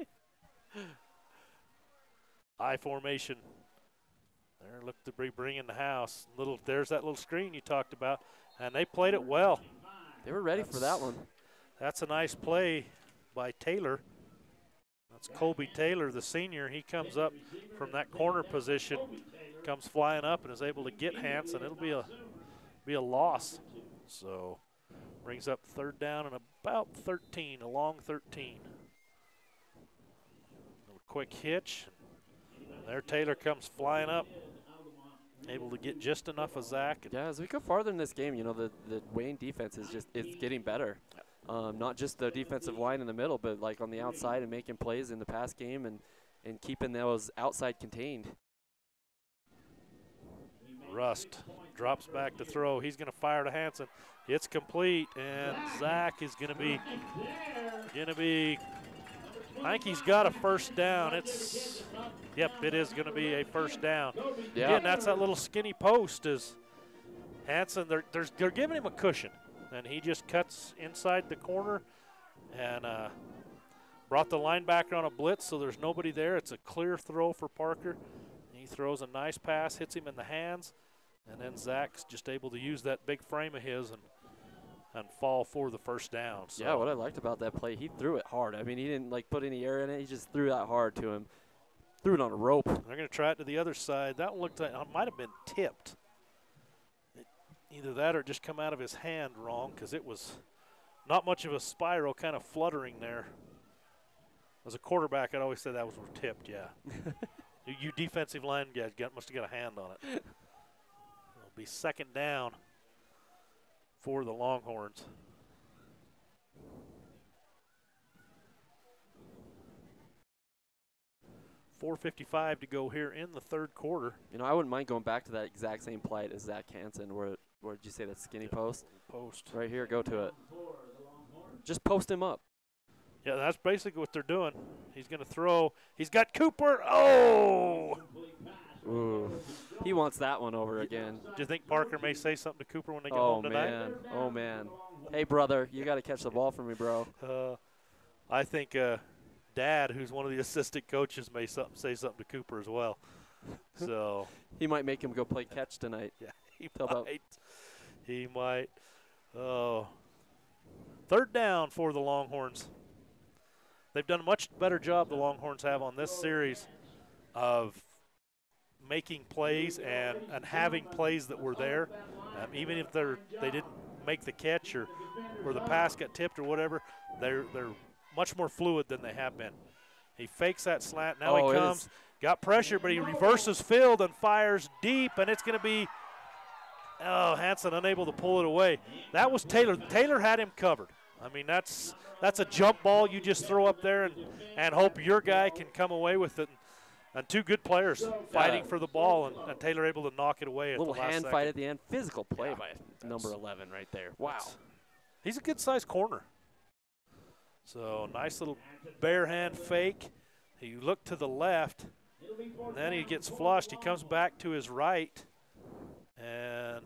I formation. There, look to be bringing the house. There's that little screen you talked about, and they played it well. They were ready for that one. That's a nice play by Taylor. That's Colby Taylor, the senior. He comes up from that corner position, comes flying up and is able to get Hansen. It'll be a loss. So brings up third down and about 13, a long 13. Little quick hitch. There Taylor comes flying up, able to get just enough of Zach. Yeah, as we go farther in this game, you know, the Wayne defense is getting better. Not just the defensive line in the middle, but like on the outside and making plays in the pass game and keeping those outside contained. Rust drops back to throw. He's going to fire to Hansen. It's complete, and Zach is going to be, I think he's got a first down. Yep, it is going to be a first down. Yeah. Again, that's that little skinny post is Hansen. They're giving him a cushion, and he just cuts inside the corner and brought the linebacker on a blitz, so there's nobody there. It's a clear throw for Parker. He throws a nice pass, hits him in the hands, and then Zach's just able to use that big frame of his and fall for the first down. So. Yeah, what I liked about that play, he threw it hard. I mean, he didn't like put any air in it. He just threw that hard to him. Threw it on a rope. They're going to try it to the other side. That one looked like it might have been tipped. Either that or just come out of his hand wrong, because it was not much of a spiral, kind of fluttering there. As a quarterback, I'd always say that was tipped, yeah. You defensive line guys must have got a hand on it. It'll be second down for the Longhorns. .455 to go here in the third quarter. You know, I wouldn't mind going back to that exact same plight as Zach Hansen. Where did you say that skinny post? Post. Right here, go to it. Just post him up. Yeah, that's basically what they're doing. He's going to throw. He's got Cooper. Oh! Ooh. He wants that one over again. Do you think Parker may say something to Cooper when they get home tonight? Man. Oh, man. Hey, brother, you got to catch the ball for me, bro. I think Dad, who's one of the assistant coaches, may say something to Cooper as well. So he might make him go play catch tonight. Yeah, he might. Oh. Third down for the Longhorns. They've done a much better job, the Longhorns have, on this series of making plays and having plays that were there. Even if they didn't make the catch or the pass got tipped or whatever, they're much more fluid than they have been. He fakes that slant. Now he comes. Got pressure, but he reverses field and fires deep, and it's going to be Hansen unable to pull it away. That was Taylor. Taylor had him covered. I mean, that's a jump ball you just throw up there and hope your guy can come away with it. And two good players fighting for the ball, and Taylor able to knock it away at the last second. Little hand fight at the end. Physical play by number 11 right there. Wow. He's a good-sized corner. So nice little bare hand fake. He looked to the left, and then he gets flushed. He comes back to his right, and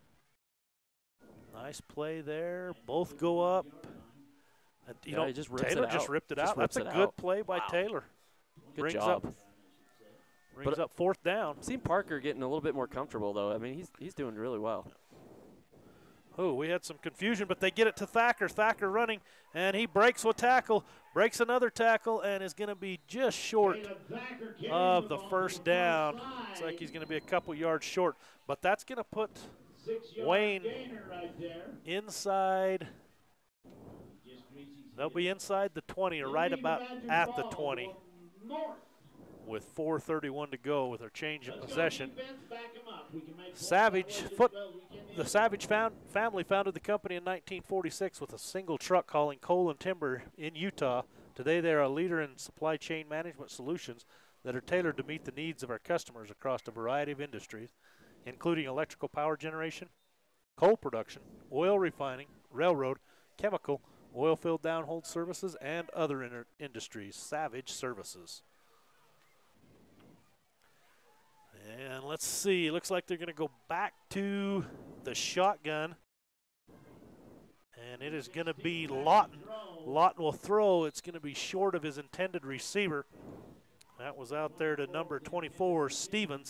nice play there. Both go up. And, you know, Taylor just ripped it out. That's a good play by Taylor. Good job. Brings up fourth down. I've seen Parker getting a little bit more comfortable, though. I mean, he's doing really well. Oh, we had some confusion, but they get it to Thacker. Thacker running, and he breaks a tackle, breaks another tackle, and is going to be just short of the first down. Looks like he's going to be a couple yards short, but that's going to put Wayne inside. They'll be inside the 20 or right about at the 20 with 4:31 to go with our change of possession. The Savage family founded the company in 1946 with a single truck hauling coal and timber in Utah. Today they are a leader in supply chain management solutions that are tailored to meet the needs of our customers across a variety of industries, including electrical power generation, coal production, oil refining, railroad, chemical, oil field downhole services, and other industries. Savage Services. And let's see, looks like they're going to go back to the shotgun. And it is going to be Lawton. Lawton will throw. It's going to be short of his intended receiver. That was out there to number 24, Stevens.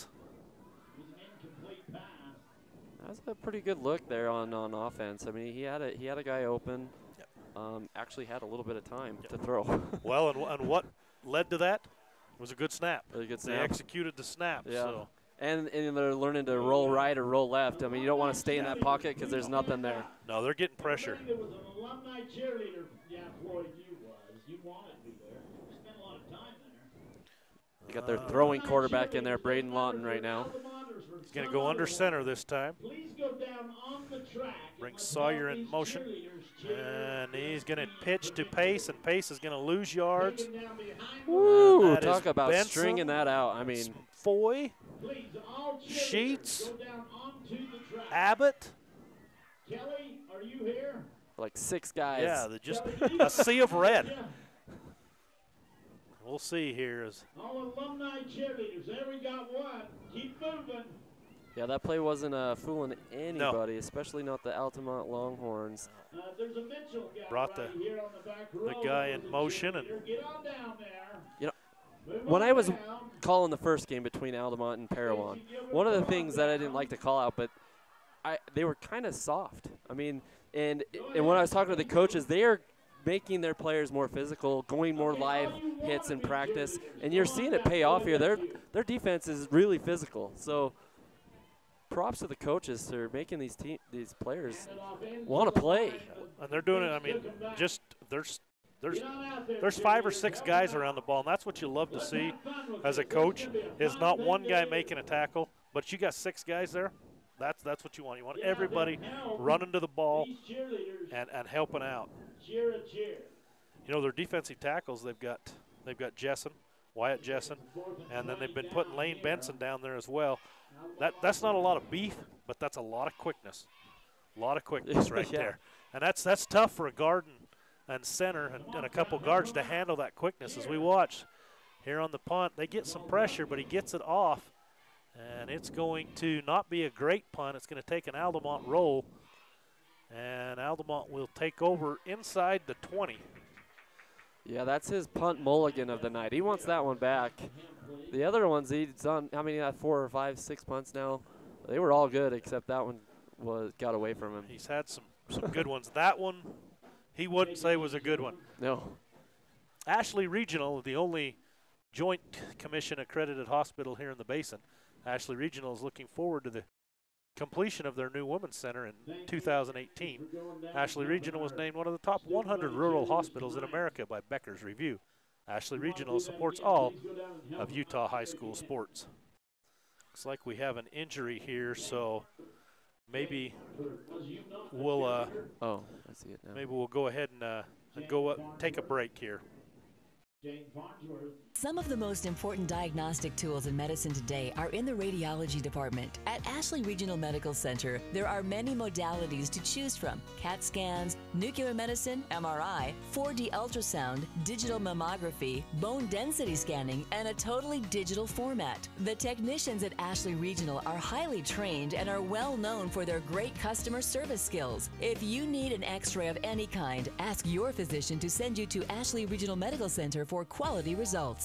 That's a pretty good look there on offense. I mean, he had a guy open. Yep. Actually had a little bit of time to throw. Well, and what led to that was a good snap. Really good snap. They executed the snap. Yeah. So. And they're learning to roll right or roll left. I mean, you don't want to stay in that pocket because there's nothing there. No, they're getting pressure. There was an alumni cheerleader. Yeah, Floyd, you wanted me there. You spent a lot of time there. You got their throwing quarterback in there, Braden Lawton, right now. He's going to go under center this time. Please go down on the track. Bring Sawyer in motion. And he's going to pitch to Pace, and Pace is going to lose yards. Woo! Talk about stringing that out. I mean, Foy, Sheets, Abbott. Kelly, are you here? Like 6 guys. Yeah, they're just a sea of red. We'll see here. All alumni cheerleaders. There we got one. Keep moving. Yeah, that play wasn't fooling anybody, especially not the Altamont Longhorns. There's a Mitchell guy brought right here on the back row. the guy in motion. And get on down there. You know, when I was calling the first game between Altamont and Parowan, one of the things that I didn't like to call out, but they were kind of soft. I mean, and when I was talking to the coaches, they are making their players more physical, going more live hits in practice, and you're seeing it pay off here. Their defense is really physical. So props to the coaches for making these players want to play. And they're doing it. I mean, just there's 5 or 6 guys around the ball, and that's what you love to see as a coach. Is not one guy making a tackle, but you got 6 guys there. That's what you want. You want everybody running to the ball and helping out. You know, their defensive tackles, they've got Jessen, Wyatt Jessen, and then they've been putting Lane Benson down there as well. That's not a lot of beef, but that's a lot of quickness. A lot of quickness right there. And that's tough for a guard and center and a couple guards to handle that quickness. As we watch here on the punt, they get some pressure, but he gets it off. And it's going to not be a great punt. It's going to take an Altamont roll. And Altamont will take over inside the 20. Yeah, that's his punt mulligan of the night. He wants that one back. The other ones, he's done, how many, 4 or 5, 6 punts now? They were all good, except that one got away from him. He's had some good ones. That one, he wouldn't say was a good one. No. Ashley Regional, the only Joint Commission accredited hospital here in the Basin. Ashley Regional is looking forward to the completion of their new Women's Center in 2018. Ashley Regional was named one of the top 100 rural hospitals in America by Becker's Review. Ashley Regional supports all of Utah high school sports. Looks like we have an injury here, so maybe we'll I see it now. Maybe we'll go ahead and go take a break here. Jane Farnsworth. Some of the most important diagnostic tools in medicine today are in the radiology department. At Ashley Regional Medical Center, there are many modalities to choose from: CAT scans, nuclear medicine, MRI, 4D ultrasound, digital mammography, bone density scanning, and a totally digital format. The technicians at Ashley Regional are highly trained and are well known for their great customer service skills. If you need an x-ray of any kind, ask your physician to send you to Ashley Regional Medical Center for quality results.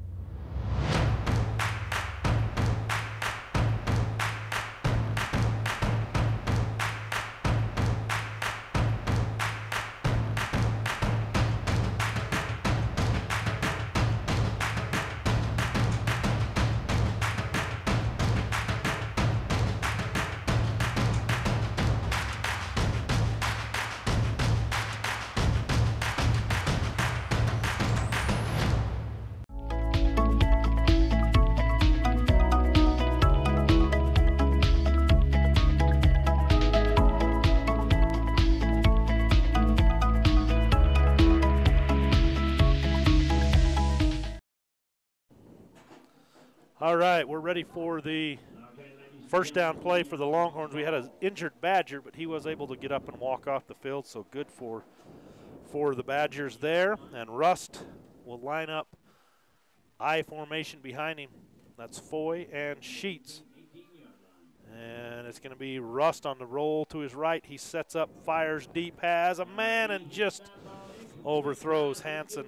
All right, we're ready for the first down play for the Longhorns. We had an injured Badger, but he was able to get up and walk off the field, so good for the Badgers there. And Rust will line up I formation behind him. That's Foy and Sheets. And it's going to be Rust on the roll to his right. He sets up, fires deep, has a man, and just overthrows Hanson.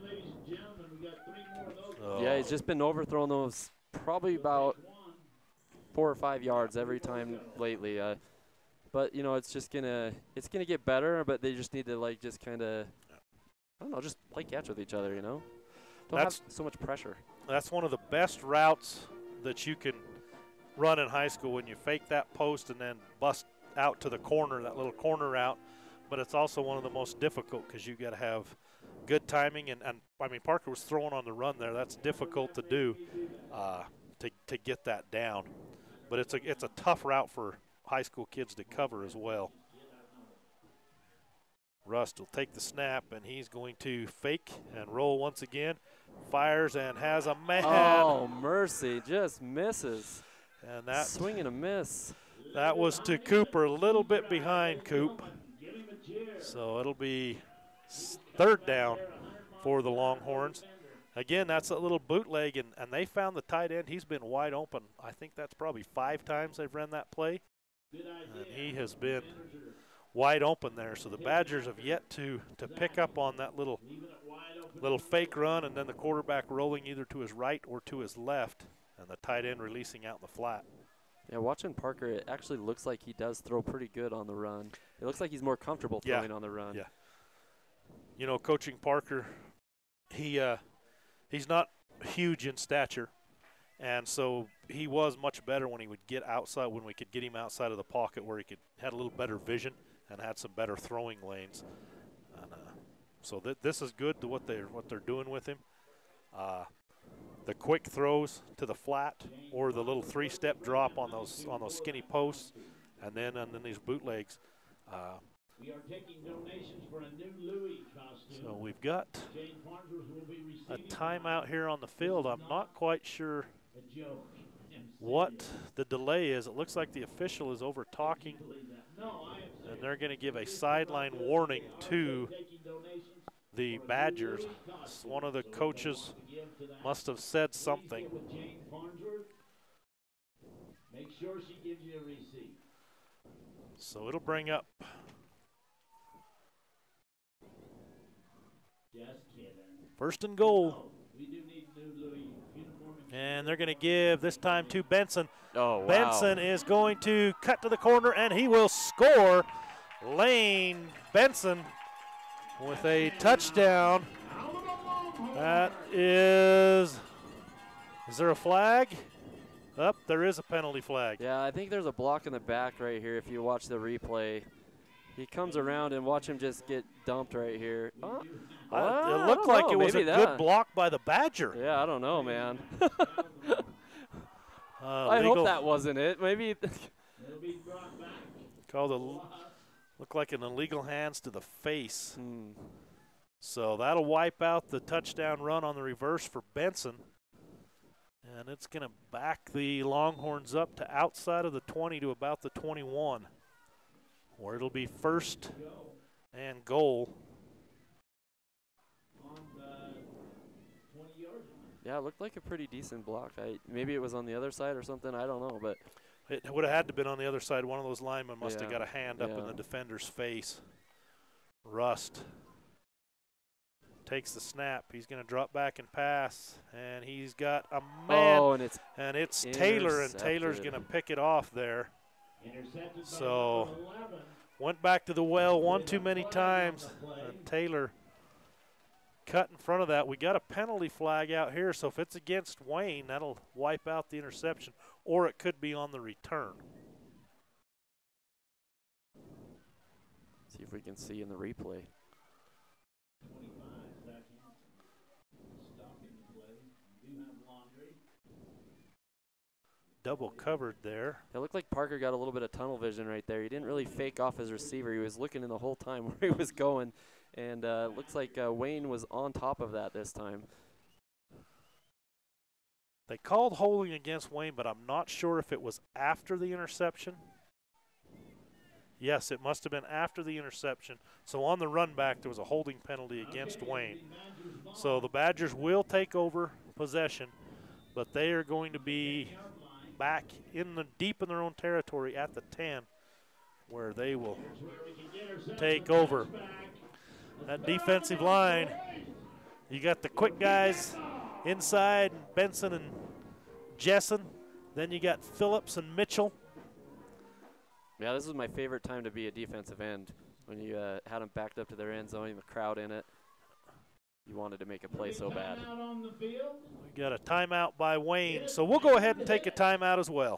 Yeah, he's just been overthrowing those probably about 4 or 5 yards every time lately. But you know, it's gonna get better. But they just need to like just kind of, I don't know, just play catch with each other. You know, don't have so much pressure. That's one of the best routes that you can run in high school, when you fake that post and then bust out to the corner, that little corner route. But it's also one of the most difficult because you got to have good timing, and I mean, Parker was throwing on the run there. That's difficult to do, to get that down. But it's a tough route for high school kids to cover as well. Rust will take the snap, and he's going to fake and roll once again. Fires and has a man. Oh, mercy, just misses. And that swing and a miss. That was to Cooper, a little bit behind Coop. So it'll be third down for the Longhorns. Again, that's a little bootleg, and they found the tight end. He's been wide open. I think that's probably 5 times they've run that play. And he has been wide open there. So the Badgers have yet to pick up on that little fake run, and then the quarterback rolling either to his right or to his left, and the tight end releasing out in the flat. Yeah, watching Parker, it actually looks like he does throw pretty good on the run. It looks like he's more comfortable throwing on the run. Yeah. You know, coaching Parker, he's not huge in stature, and so he was much better when he would get outside, when we could get him outside of the pocket where he had a little better vision and had some better throwing lanes. And so this is good to what they're doing with him. The quick throws to the flat or the little 3-step drop on those skinny posts, and then these bootlegs. We are taking donations for a new Louis costume. So we've got a timeout here on the field. I'm not quite sure what the delay is. It looks like the official is over talking, and they're going to give a sideline warning to the Badgers. One of the coaches must have said something. Make sure she gives you a receipt. So it'll bring up first and goal. And they're going to give this time to Benson. Oh, wow. Benson is going to cut to the corner, and he will score. Lane Benson with a touchdown. That is there a flag? There is a penalty flag. Yeah, I think there's a block in the back right here if you watch the replay. He comes around and watch him just get dumped right here. It looked like it was a good block by the Badger. Yeah, I don't know, man. I hope that wasn't it. Maybe. Looked like an illegal hands to the face. So that'll wipe out the touchdown run on the reverse for Benson. And it's going to back the Longhorns up to outside of the 20 to about the 21, where it'll be 1st and goal. Yeah, it looked like a pretty decent block. Maybe it was on the other side or something. I don't know, but it would have had to have been on the other side. One of those linemen must have Yeah. got a hand up in the defender's face. Rust takes the snap. He's going to drop back and pass, and he's got a man. Oh, and it's Taylor, and Taylor's intercepted. going to pick it off there. So went back to the well one too many times, and Taylor cut in front of that. We got a penalty flag out here, so if it's against Wayne, that'll wipe out the interception, or it could be on the return. see if we can see in the replay. Double covered there. It looked like Parker got a little bit of tunnel vision right there. He didn't really fake off his receiver. He was looking in the whole time where he was going, and it looks like Wayne was on top of that this time. They called holding against Wayne, but I'm not sure if it was after the interception. Yes, it must have been after the interception. So on the run back, there was a holding penalty against Wayne. So the Badgers will take over possession, but they are going to be back deep in their own territory at the 10, where they will take over. That defensive line, you got the quick guys inside, Benson and Jessen. Then you got Phillips and Mitchell. Yeah, this was my favorite time to be a defensive end, when you had them backed up to their end zone, the crowd in it. You wanted to make a play so bad. We got a timeout by Wayne, so we'll go ahead and take a timeout as well.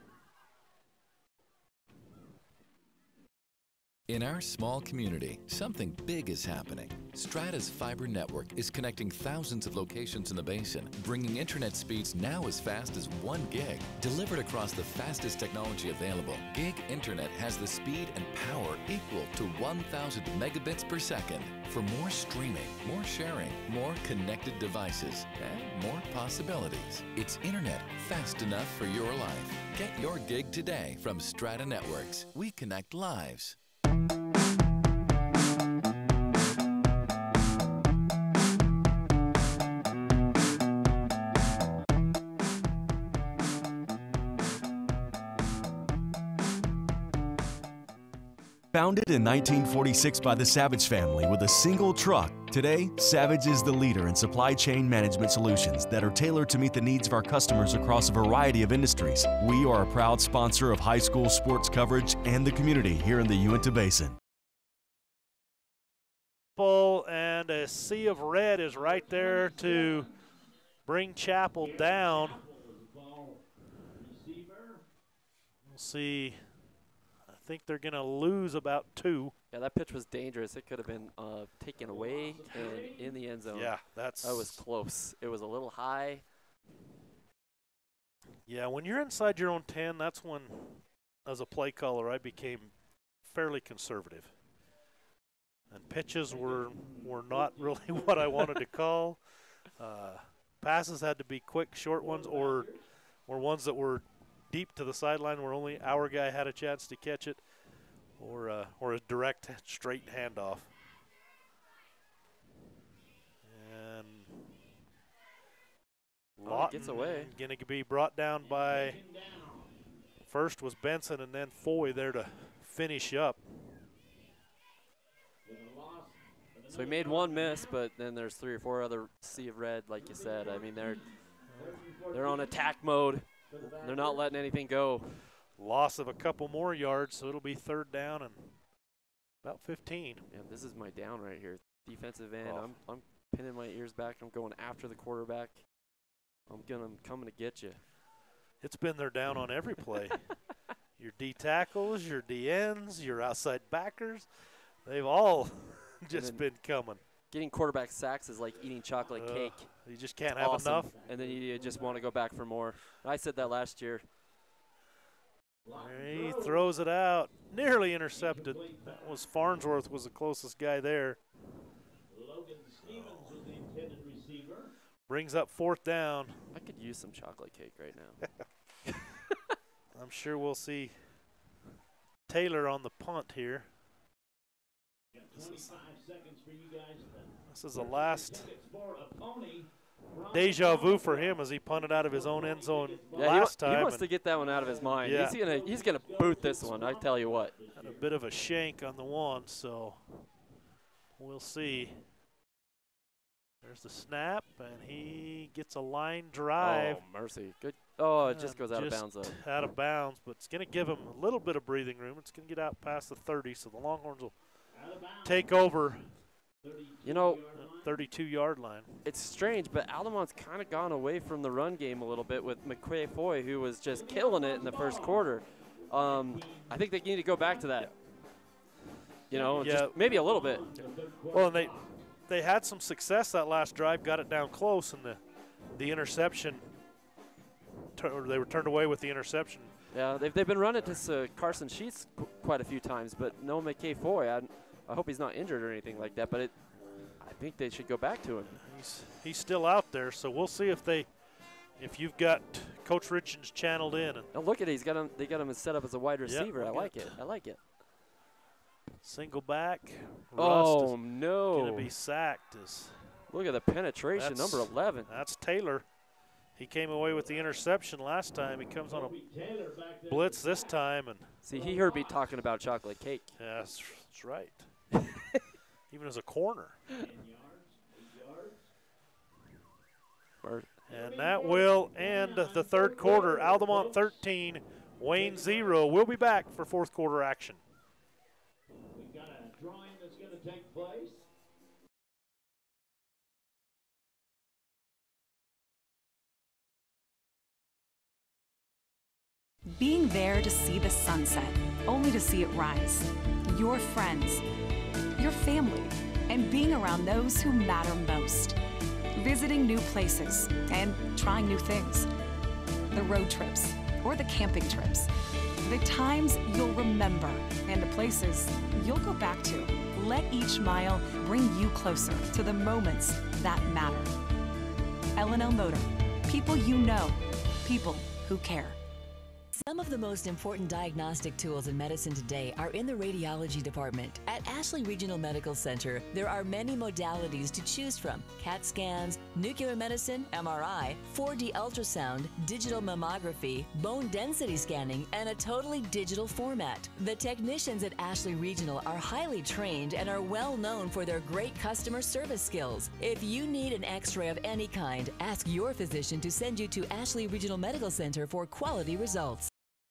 In our small community, something big is happening. Strata's fiber network is connecting thousands of locations in the basin, bringing internet speeds now as fast as 1 gig. Delivered across the fastest technology available, Gig Internet has the speed and power equal to 1,000 megabits per second. For more streaming, more sharing, more connected devices, and more possibilities. It's internet fast enough for your life. Get your gig today from Strata Networks. We connect lives. Founded in 1946 by the Savage family with a single truck, today, Savage is the leader in supply chain management solutions that are tailored to meet the needs of our customers across a variety of industries. We are a proud sponsor of high school sports coverage and the community here in the Uinta Basin. And a sea of red is right there to bring Chapel down. We'll see. I think they're going to lose about 2. Yeah, that pitch was dangerous. It could have been taken away and in the end zone. Yeah, that was close. It was a little high. Yeah, when you're inside your own 10, that's when, as a play caller, I became fairly conservative. And pitches were not really what I wanted to call. Passes had to be quick, short ones, or ones that were deep to the sideline where only our guy had a chance to catch it, or a direct, straight handoff. And Gets away. Going to be brought down by, first was Benson and then Foy there to finish up. So he made one miss, but then there's 3 or 4 other sea of red, like you said. I mean, they're on attack mode. They're not letting anything go. Loss of a couple more yards, so it'll be 3rd down and about 15. Yeah, this is my down right here. Defensive end. Oh. I'm pinning my ears back. I'm going after the quarterback. I'm coming to get you. It's been their down on every play. Your D tackles, your D ends, your outside backers, they've all just been coming. Getting quarterback sacks is like eating chocolate cake. You just can't have enough. And then you just want to go back for more. I said that last year. He throws it out. Nearly intercepted. That was Farnsworth was the closest guy there. Brings up 4th down. I could use some chocolate cake right now. I'm sure we'll see Taylor on the punt here. This is the last deja vu for him as he punted out of his own end zone last time. He wants to get that one out of his mind. Yeah. He's gonna boot this one, I tell you what. Had a bit of a shank on the one, so we'll see. There's the snap, and he gets a line drive. Oh, mercy. Good. Oh, it just goes out of bounds, though. Out of bounds, but it's going to give him a little bit of breathing room. It's going to get out past the 30, so the Longhorns will take over, you know, 32-yard line. It's strange, but Altamont's kind of gone away from the run game a little bit with McQuay Foy, who was just killing it in the first quarter. I think they need to go back to that. You know, just maybe a little bit. Well, and they had some success that last drive, got it down close, and the interception, they were turned away with the interception. Yeah, they've been running to Carson Sheets quite a few times, but no McKay Foy. I hope he's not injured or anything like that, but I think they should go back to him. He's still out there, so we'll see if you've got Coach Richens channeled in. And oh, look at it. They got him set up as a wide receiver. I like it. I like it. Single back. Oh, no. Going to be sacked. Look at the penetration, number 11. That's Taylor. He came away with the interception last time. He comes on a blitz this time. And see, he heard me talking about chocolate cake. Yeah, that's right. Even as a corner. And that will end the third quarter. Altamont 13, Wayne 0. We'll be back for fourth quarter action. We've got a drawing that's going to take place. Being there to see the sunset, only to see it rise. Your friends, your family, and being around those who matter most. Visiting new places and trying new things. The road trips or the camping trips. The times you'll remember and the places you'll go back to. Let each mile bring you closer to the moments that matter. L&L Motor. People you know. People who care. Some of the most important diagnostic tools in medicine today are in the radiology department. At Ashley Regional Medical Center, there are many modalities to choose from: CAT scans, nuclear medicine, MRI, 4D ultrasound, digital mammography, bone density scanning, and a totally digital format. The technicians at Ashley Regional are highly trained and are well known for their great customer service skills. If you need an x-ray of any kind, ask your physician to send you to Ashley Regional Medical Center for quality results.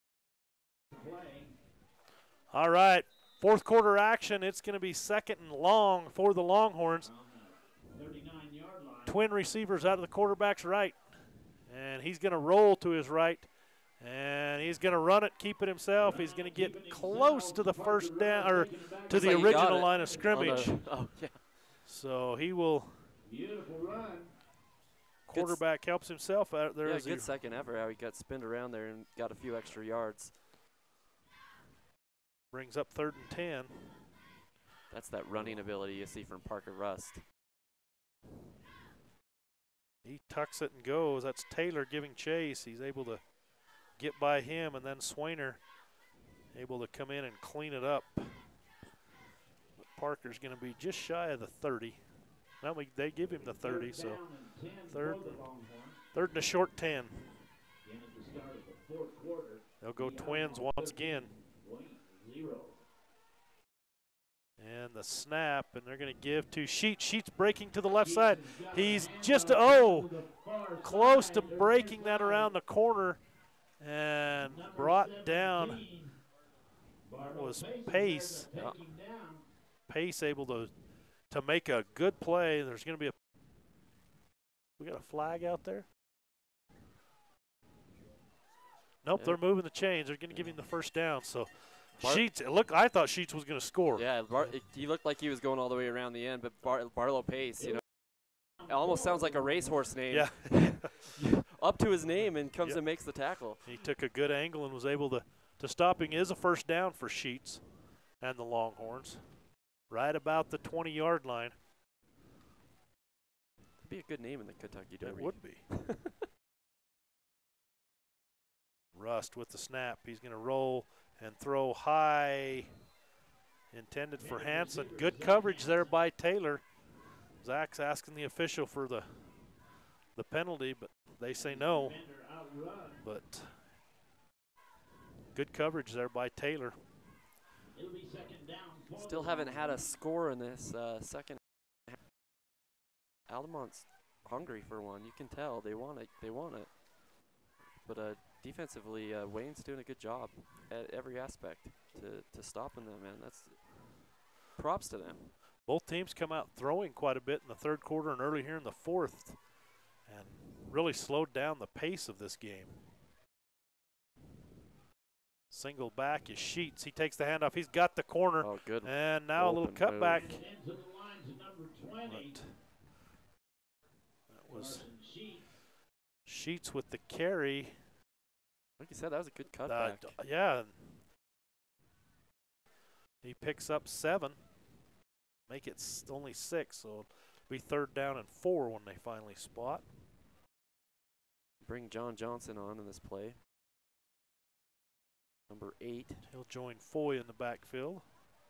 All right, fourth quarter action. It's going to be second and long for the Longhorns. 39-yard line. Twin receivers out of the quarterback's right. And he's going to roll to his right. And he's going to run it, keep it himself. He's going to get close to the first down, or to the original line of scrimmage. So he will. Beautiful run. Quarterback helps himself out there. Yeah, good second effort how he got spinned around there and got a few extra yards. Brings up 3rd and 10. That's that running ability you see from Parker Rust. He tucks it and goes. That's Taylor giving chase. He's able to get by him, and then Swainer able to come in and clean it up. But Parker's going to be just shy of the 30. Well, they give him the 30, so third and a short 10. They'll go Twins once again. And the snap, and they're going to give to Sheets. Sheets breaking to the left side. He's just, close to breaking that around the corner and brought down. That was Pace. Pace able to make a good play. There's going to be we got a flag out there? Nope, they're moving the chains. They're going to give him the first down. So Sheets, I thought Sheets was going to score. Yeah, he looked like he was going all the way around the end, but Barlow Pace, it almost sounds like a racehorse name. Yeah. Up to his name and comes and makes the tackle. He took a good angle and was able to stop him. It is a first down for Sheets and the Longhorns. Right about the 20-yard line. Could be a good name in the Kentucky Derby. It would be. Rust with the snap. He's going to roll and throw high. Intended for Hanson. Good coverage there by Taylor. Zach's asking the official for the penalty, but they say no. But good coverage there by Taylor. Still haven't had a score in this second half. Altamont's hungry for one. You can tell they want it. They want it. But defensively, Wayne's doing a good job at every aspect to stopping them, man. That's props to them. Both teams come out throwing quite a bit in the third quarter and early here in the fourth, and really slowed down the pace of this game. Single back is Sheets. He takes the handoff. He's got the corner. Oh, good. And now a little cutback. That was Sheets with the carry. Like you said, that was a good cutback. Yeah. He picks up 7. Make it only 6, so it'll be 3rd down and 4 when they finally spot. Bring John Johnson on in this play. Number 8. He'll join Foy in the backfield.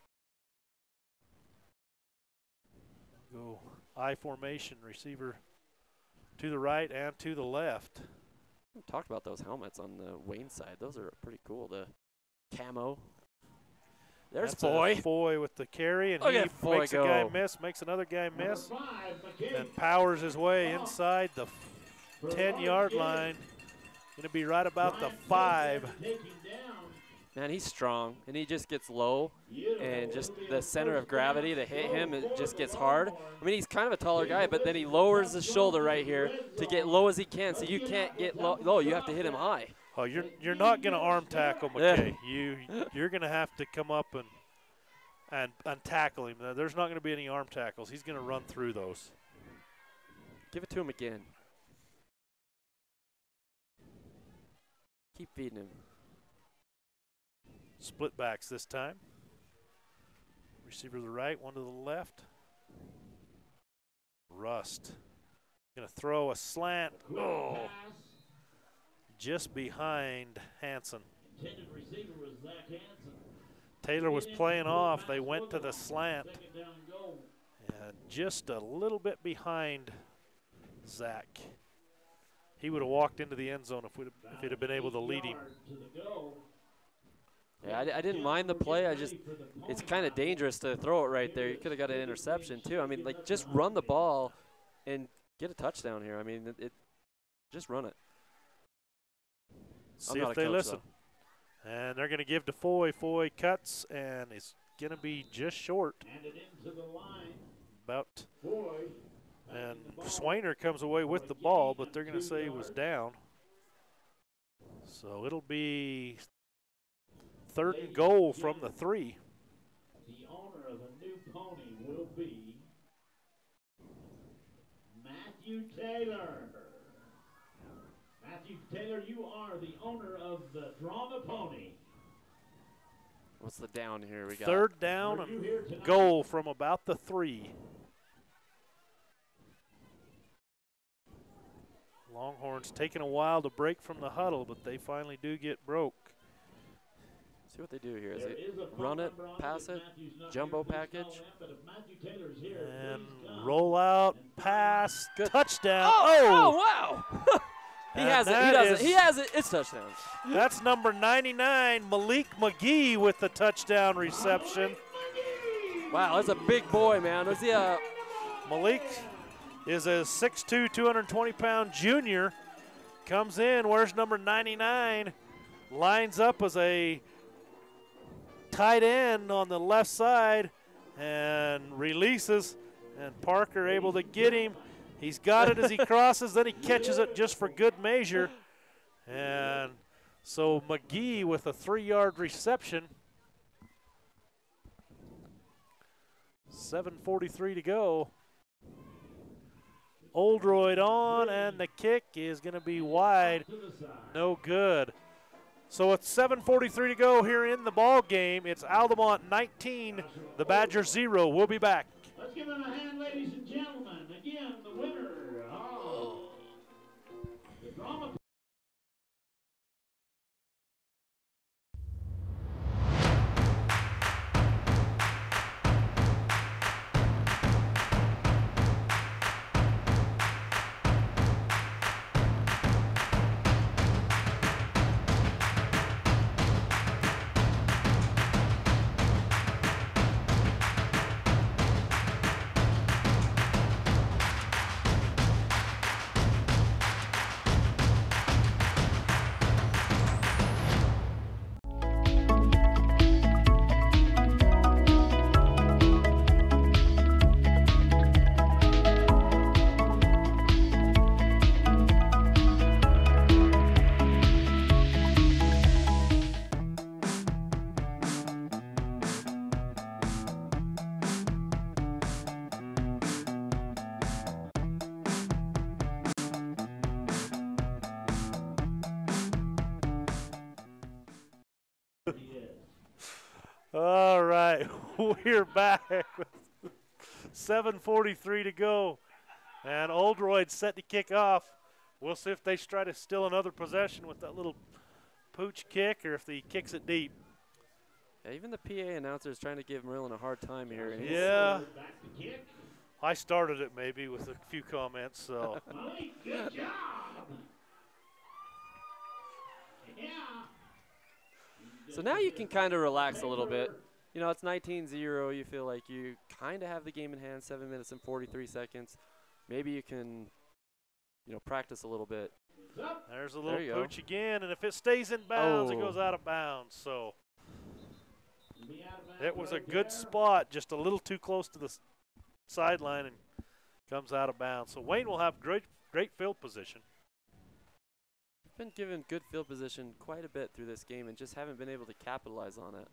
Go I formation, receiver to the right and to the left. We talked about those helmets on the Wayne side. Those are pretty cool. The camo. There's Foy. Foy with the carry, and Look he at Foy makes go. a guy miss, makes another guy miss, and powers his way inside the 10-yard line. Going to be right about the 5. Man, he's strong, and he just gets low, and just the center of gravity to hit him, it just gets hard. I mean, he's kind of a taller guy, but then he lowers his shoulder right here to get low as he can, so you can't get low. You have to hit him high. Oh, you're not going to arm tackle McKay. You're going to have to come up and tackle him. There's not going to be any arm tackles. He's going to run through those. Give it to him again. Keep feeding him. Split backs this time. Receiver to the right, one to the left. Rust. Going to throw a slant. Oh. Just behind Hanson. Taylor was playing off. They went to the slant. And just a little bit behind Zach. He would have walked into the end zone if he'd have been able to lead him. Yeah, I didn't mind the play. It's kind of dangerous to throw it right there. You could have got an interception too. I mean, like, just run the ball and get a touchdown here. I mean, just run it. See if they listen. And they're going to give to Foy. Foy cuts, and it's going to be just short. About. And Swainer comes away with the ball, but they're going to say he was down. So it'll be 3rd and goal from the 3. The owner of the new pony will be Matthew Taylor. Matthew Taylor, you are the owner of the Drama Pony. What's the down here? We got 3rd down and goal from about the 3. Longhorns taking a while to break from the huddle, but they finally do get broke. See what they do here. Is it run it, pass it, jumbo package? And roll out, pass, good. Touchdown. Oh wow. He has it. He does it. He has it. It's touchdown. That's number 99, Malik McGee, with the touchdown reception. Wow, that's a big boy, man. Was he a Malik is a 6'2", 220-pound junior. Comes in, wears number 99, lines up as a tight end on the left side, and releases, and Parker able to get him. He's got it as he crosses, then he catches it just for good measure. And so McGee with a 3-yard reception. 7:43 to go. Oldroyd on, and the kick is going to be wide. No good. So it's 7:43 to go here in the ball game. It's Altamont 19, the Badgers 0. We'll be back. Let's give them a hand, ladies and gentlemen. Again, the winner All right, we're back with 7:43 to go. And Oldroyd's set to kick off. We'll see if they try to steal another possession with that little pooch kick or if he kicks it deep. Yeah, even the PA announcer is trying to give Merlin a hard time here. Yeah. I started it maybe with a few comments, so. Good job. Yeah. So now you can kind of relax a little bit. You know, it's 19-0. You feel like you kind of have the game in hand, 7 minutes and 43 seconds. Maybe you can, you know, practice a little bit. There's a little pooch again, and if it stays in bounds, it goes out of bounds. So it was a good spot, just a little too close to the sideline, and comes out of bounds. So Wayne will have great field position. Been given good field position quite a bit through this game and just haven't been able to capitalize on it.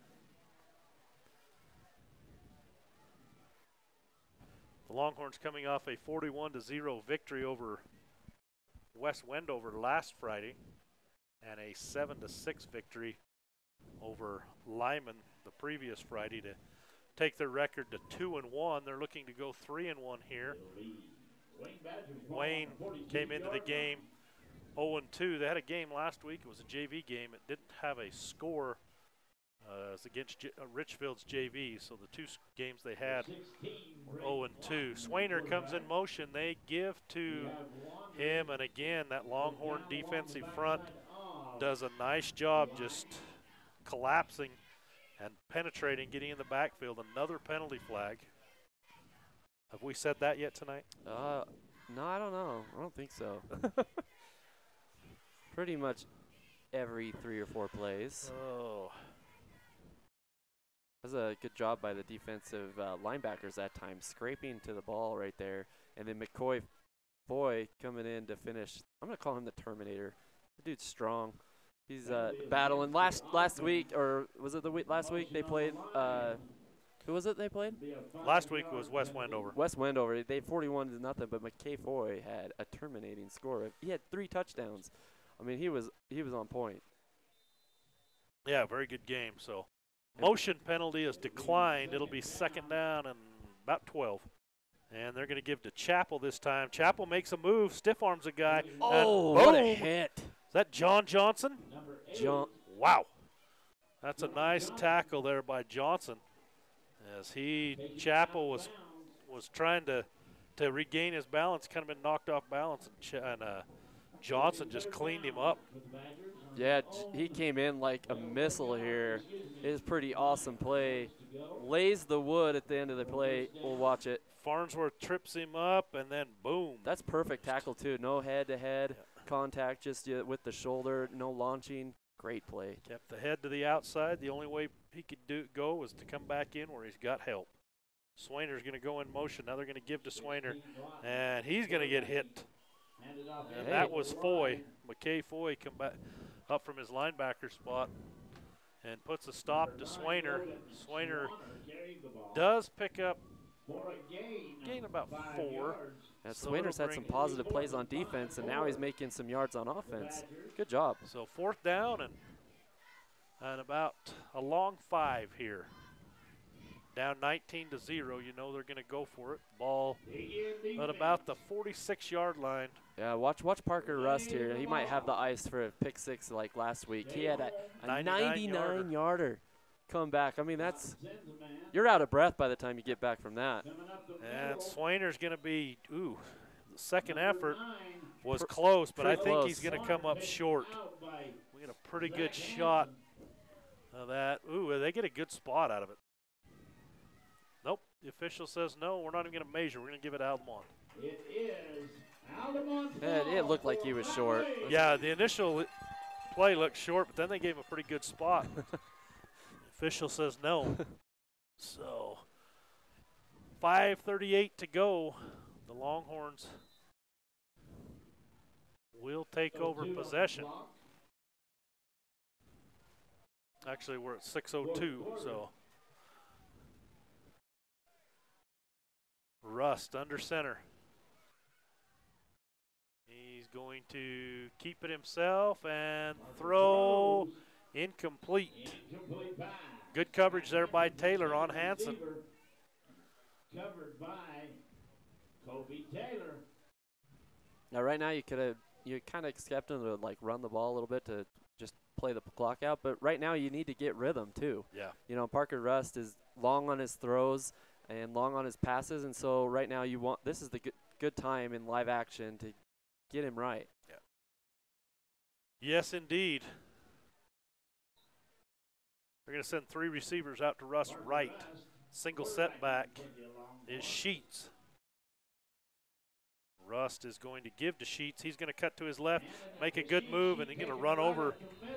The Longhorns coming off a 41-0 victory over West Wendover last Friday and a 7-6 victory over Lyman the previous Friday to take their record to 2-1. They're looking to go 3-1 here. Wayne came into the game 0-2. They had a game last week. It was a JV game. It didn't have a score. It was against Richfield's JV, so the two games they had were 0-2. Swainer comes in motion. They give to him, and again, that Longhorn defensive front does a nice job just collapsing and penetrating, getting in the backfield. Another penalty flag. Have we said that yet tonight? No, I don't know. I don't think so. Pretty much every 3 or 4 plays. Oh. That was a good job by the defensive linebackers that time, scraping to the ball right there. And then McCoy Foy coming in to finish. I'm going to call him the Terminator. The dude's strong. He's battling. Last week, or was it the week last week they played? Who was it they played? Last week was West Wendover. West Wendover. They 41-0, but McKay Foy had a terminating score. He had 3 touchdowns. I mean, he was on point. Yeah, very good game. So, motion penalty is declined. It'll be second down and about 12. And they're going to give to Chappell this time. Chappell makes a move, stiff arms a guy. Oh, what a hit. Is that John Johnson? Wow. That's a nice tackle there by Johnson. As Chappell was trying to regain his balance, kind of been knocked off balance, and Johnson just cleaned him up. Yeah, he came in like a missile here. It was a pretty awesome play. Lays the wood at the end of the play. We'll watch it. Farnsworth trips him up, and then boom. That's perfect tackle, too. No head-to-head contact, just with the shoulder, no launching. Great play. Kept the head to the outside. The only way he could go was to come back in where he's got help. Swainer's going to go in motion. Now they're going to give to Swainer, and he's going to get hit. And that was Foy. McKay Foy come back up from his linebacker spot and puts a stop to Swainer. Swainer does pick up gain about 4. Yeah, Swainer's had some positive plays on defense, and now he's making some yards on offense. Good job. So 4th down and about a long 5 here. Down 19-0, you know they're going to go for it. Ball at about the 46-yard line. Yeah, watch Parker Rust here. He might have the ice for a pick 6 like last week. He had a 99-yarder come back. I mean, you're out of breath by the time you get back from that. And Swainer's going to be, the second effort was close, but I think he's going to come up short. We get a pretty good shot of that. Ooh, they get a good spot out of it. Nope, the official says no, we're not even going to measure. We're going to give it Altamont. It is Altamont's ball. It looked like he was short. Yeah, the initial play looked short, but then they gave him a pretty good spot. The official says no. So, 5:38 to go. The Longhorns will take over possession. Actually, we're at 6:02, so. Rust under center. He's going to keep it himself and throw Incomplete. Incomplete pass. Good coverage there by Taylor on Hanson. Receiver covered by Kobe Taylor. Now, right now, you kind of expect him to like run the ball a little bit to just play the clock out, but right now you need to get rhythm too. Yeah. You know, Parker Rust is long on his throws and long on his passes, and so right now this is the good time in live action to get him right. Yeah. Yes, indeed. They're going to send 3 receivers out to Rust right. Single setback is Sheets. Rust is going to give to Sheets. He's going to cut to his left, make a good move, and he's going to run over.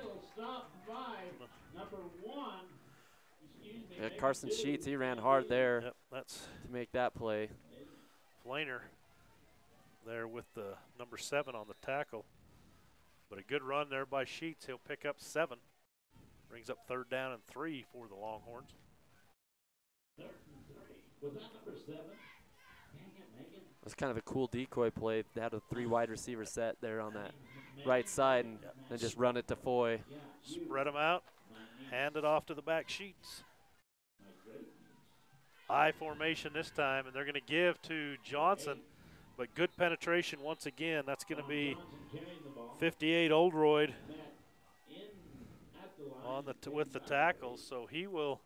Yeah, Carson Sheets, he ran hard there. Yep, that's to make that play. Flainer there with the number 7 on the tackle. But a good run there by Sheets. He'll pick up 7. Brings up 3rd down and 3 for the Longhorns. 3rd and 3. Was that number 7? It was kind of a cool decoy play. They had a 3 wide receiver set there on that right side and then just run it to Foy. Spread them out, hand it off to the back Sheets. I formation this time, and they're going to give to Johnson, but good penetration once again. That's going to be 58 Oldroyd on with the tackles, so he will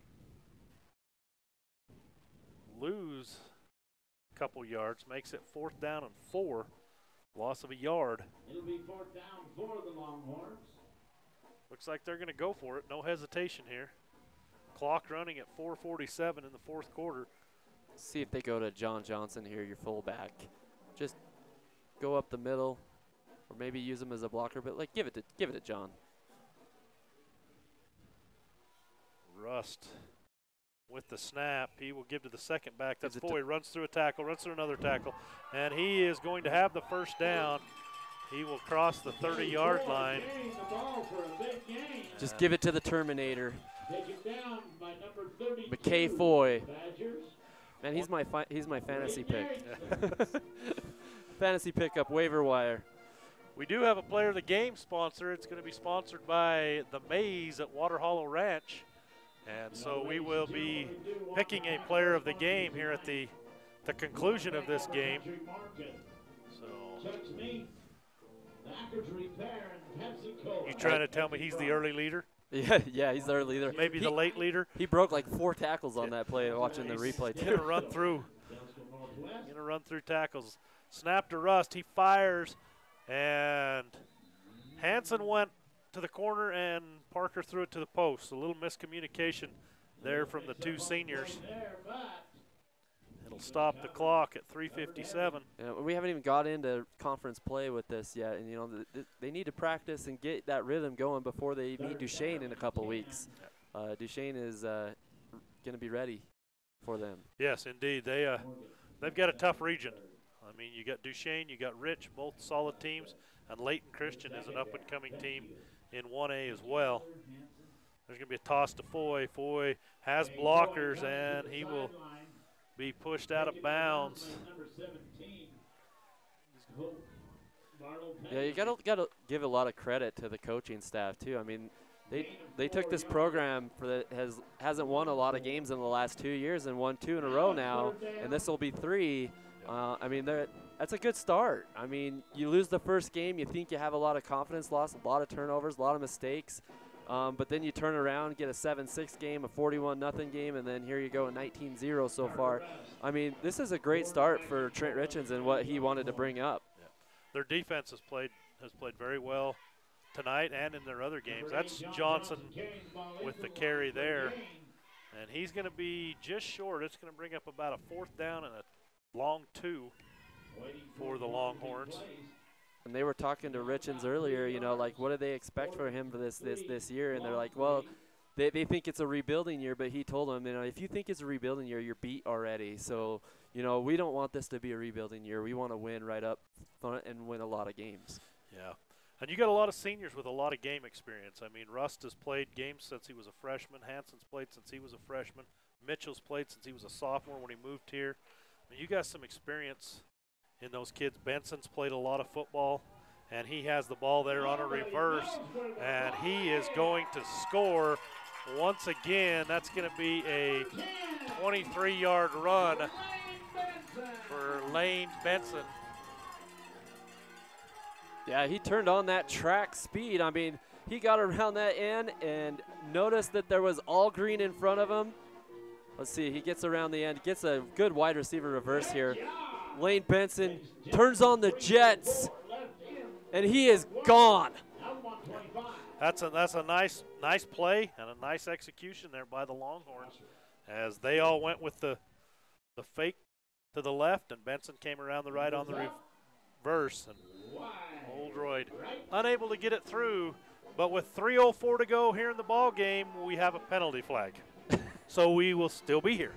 lose a couple yards, makes it 4th down and 4, loss of a yard. It'll be 4th down for the Longhorns. Looks like they're going to go for it. No hesitation here. Clock running at 4:47 in the 4th quarter. See if they go to John Johnson here, your fullback. Just go up the middle, or maybe use him as a blocker, but like give it to John. Rust with the snap. He will give to the second back. That's Foy. Runs through a tackle, runs through another tackle, and he is going to have the 1st down. He will cross the 30-yard line. Just give it to the Terminator. Taken down by number 32. McKay Foy. Badgers. Man, he's my fantasy pick. Fantasy pickup waiver wire. We do have a player of the game sponsor. It's going to be sponsored by the Maze at Water Hollow Ranch. And so we will be picking a player of the game here at the conclusion of this game. So you trying to tell me he's the early leader? Yeah, he's the early leader. Maybe the late leader. He broke like 4 tackles on that play. Watching the replay. He's gonna run through. Gonna run through tackles. Snap to Rust. He fires, and Hanson went to the corner, and Parker threw it to the post. A little miscommunication there from the 2 seniors. It'll stop the clock at 3:57. Yeah, we haven't even got into conference play with this yet, and you know they need to practice and get that rhythm going before they meet Duchesne in a couple weeks. Duchesne is going to be ready for them. Yes, indeed. They've got a tough region. I mean, you got Duchesne, you got Rich, both solid teams, and Layton Christian is an up-and-coming team in 1A as well. There's going to be a toss to Foy. Foy has blockers, and he will be pushed out of bounds. Yeah, you gotta give a lot of credit to the coaching staff too. I mean, they took this program that hasn't won a lot of games in the last 2 years and won 2 in a row now, and this will be 3. I mean, that's a good start. I mean, you lose the first game, you think you have a lot of confidence, lost a lot of turnovers, a lot of mistakes. But then you turn around, get a 7-6 game, a 41-0 game, and then here you go, a 19-0 so far. I mean, this is a great start for Trent Richens and what he wanted to bring up. Yeah. Their defense has played very well tonight and in their other games. That's Johnson with the carry there, and he's going to be just short. It's going to bring up about a 4th down and a long 2 for the Longhorns. And they were talking to Richens earlier, you know, like what do they expect for him for this year? And they're like, well, they think it's a rebuilding year, but he told them, you know, if you think it's a rebuilding year, you're beat already. So, you know, we don't want this to be a rebuilding year. We want to win right up front and win a lot of games. Yeah. And you got a lot of seniors with a lot of game experience. I mean, Rust has played games since he was a freshman. Hanson's played since he was a freshman. Mitchell's played since he was a sophomore when he moved here. I mean, you got some experience in those kids. Benson's played a lot of football and he has the ball there on a reverse, and he is going to score once again. That's going to be a 23-yard run for Lane Benson. Yeah, he turned on that track speed. I mean, he got around that end and noticed that there was all green in front of him. Let's see, he gets around the end, gets a good wide receiver reverse here. Lane Benson turns on the jets, and he is gone. That's a nice play and a nice execution there by the Longhorns, as they all went with the fake to the left, and Benson came around the right on the reverse, and Oldroyd unable to get it through. But with 3:04 to go here in the ball game, we have a penalty flag, so we will still be here.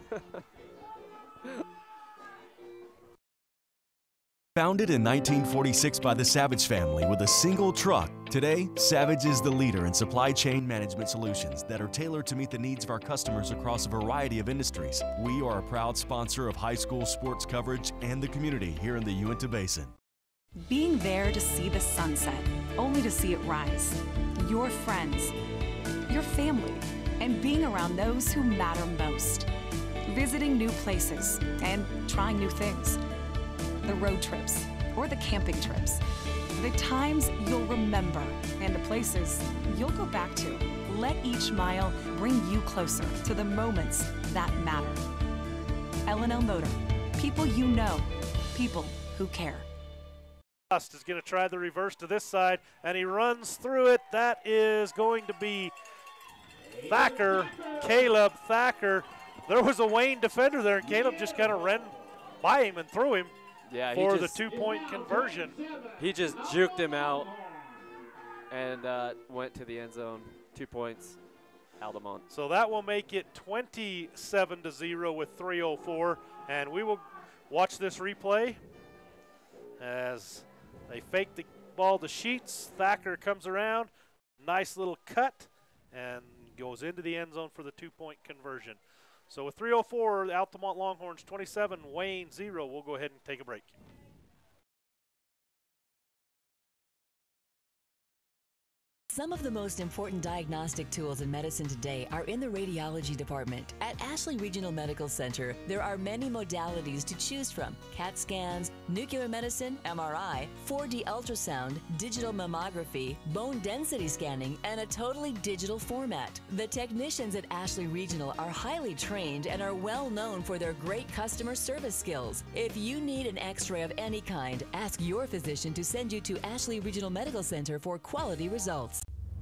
Founded in 1946 by the Savage family with a single truck, today, Savage is the leader in supply chain management solutions that are tailored to meet the needs of our customers across a variety of industries. We are a proud sponsor of high school sports coverage and the community here in the Uinta Basin. Being there to see the sunset, only to see it rise. Your friends, your family, and being around those who matter most. Visiting new places and trying new things. The road trips or the camping trips. The times you'll remember and the places you'll go back to. Let each mile bring you closer to the moments that matter. L&L Motor. People you know. People who care. Is going to try the reverse to this side, and he runs through it. That is going to be Thacker, Caleb Thacker. There was a Wayne defender there, and Caleb just kind of ran by him and threw him for the 2-point conversion. He just juked him out and went to the end zone. 2 points, Altamont. So that will make it 27-0 with 3:04, and we will watch this replay as they fake the ball to Sheets. Thacker comes around, nice little cut, and goes into the end zone for the 2-point conversion. So with 3:04, the Altamont Longhorns 27, Wayne 0. We'll go ahead and take a break. Some of the most important diagnostic tools in medicine today are in the radiology department. At Ashley Regional Medical Center, there are many modalities to choose from: CAT scans, nuclear medicine, MRI, 4D ultrasound, digital mammography, bone density scanning, and a totally digital format. The technicians at Ashley Regional are highly trained and are well known for their great customer service skills. If you need an x-ray of any kind, ask your physician to send you to Ashley Regional Medical Center for quality results.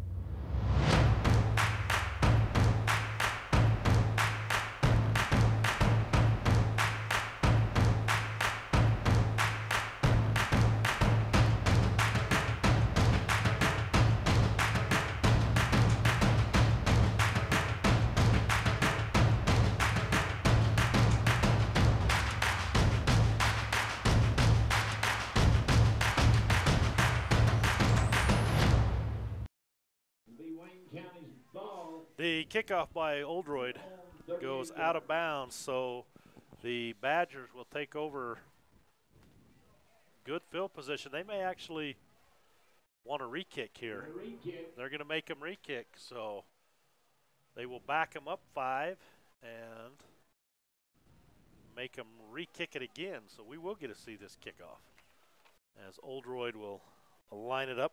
The kickoff by Oldroyd goes out of bounds, so the Badgers will take over good field position. They may actually want a re-kick here. They're going to make them re-kick, so they will back them up 5 and make them re-kick it again. So we will get to see this kickoff as Oldroyd will line it up.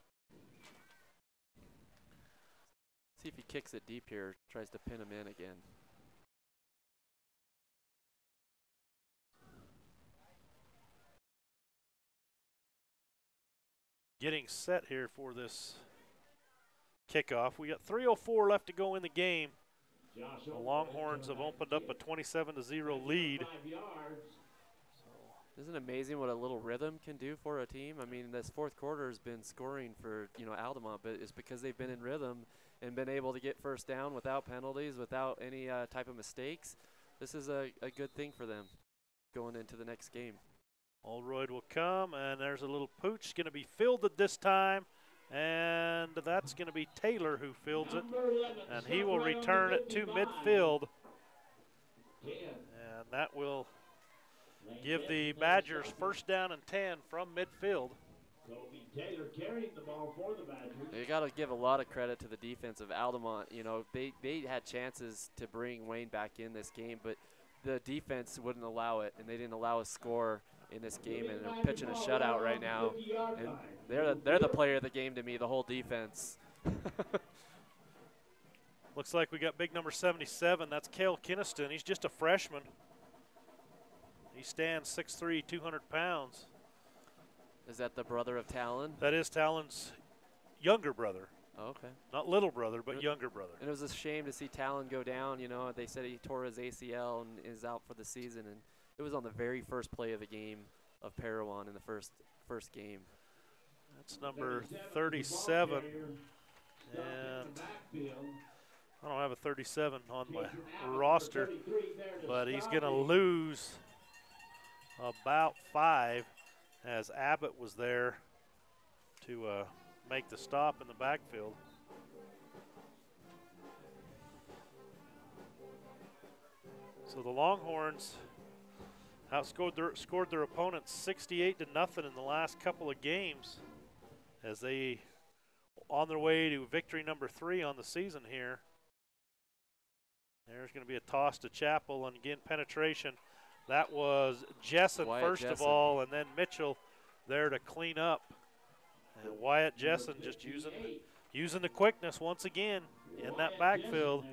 See if he kicks it deep here, tries to pin him in again. Getting set here for this kickoff. We got 3:04 left to go in the game. The Longhorns have opened up a 27-0 lead. Isn't it amazing what a little rhythm can do for a team? I mean, this fourth quarter has been scoring for, Altamont, but it's because they've been in rhythm and been able to get first down without penalties, without any type of mistakes. This is a good thing for them going into the next game. Oldroyd will come, and there's a little pooch going to be fielded this time, and that's going to be Taylor who fields it, and he will return it to midfield, and that will give the Badgers first down and 10 from midfield. Kobe Taylor carrying the ball for the Badgers. You got to give a lot of credit to the defense of Altamont. You know, they had chances to bring Wayne back in this game, but the defense wouldn't allow it, and they didn't allow a score in this game, and they're pitching a shutout right now. And they're the player of the game to me, the whole defense. Looks like we got big number 77. That's Cale Kinniston. He's just a freshman. He stands 6'3", 200 pounds. Is that the brother of Talon? That is Talon's younger brother. Oh, okay. Not little brother, but younger brother. And it was a shame to see Talon go down. You know, they said he tore his ACL and is out for the season. And it was on the very first play of the game of Parowan in the first game. That's number 37. And I don't have a 37 on my roster, but he's going to lose about 5 as Abbott was there to make the stop in the backfield. So the Longhorns scored their opponents 68-0 in the last couple of games as they on their way to victory number 3 on the season here. There's going to be a toss to Chapel, and again, penetration. That was Jessen first of all, and then Mitchell there to clean up. And Wyatt Jessen just using the quickness once again in that backfield.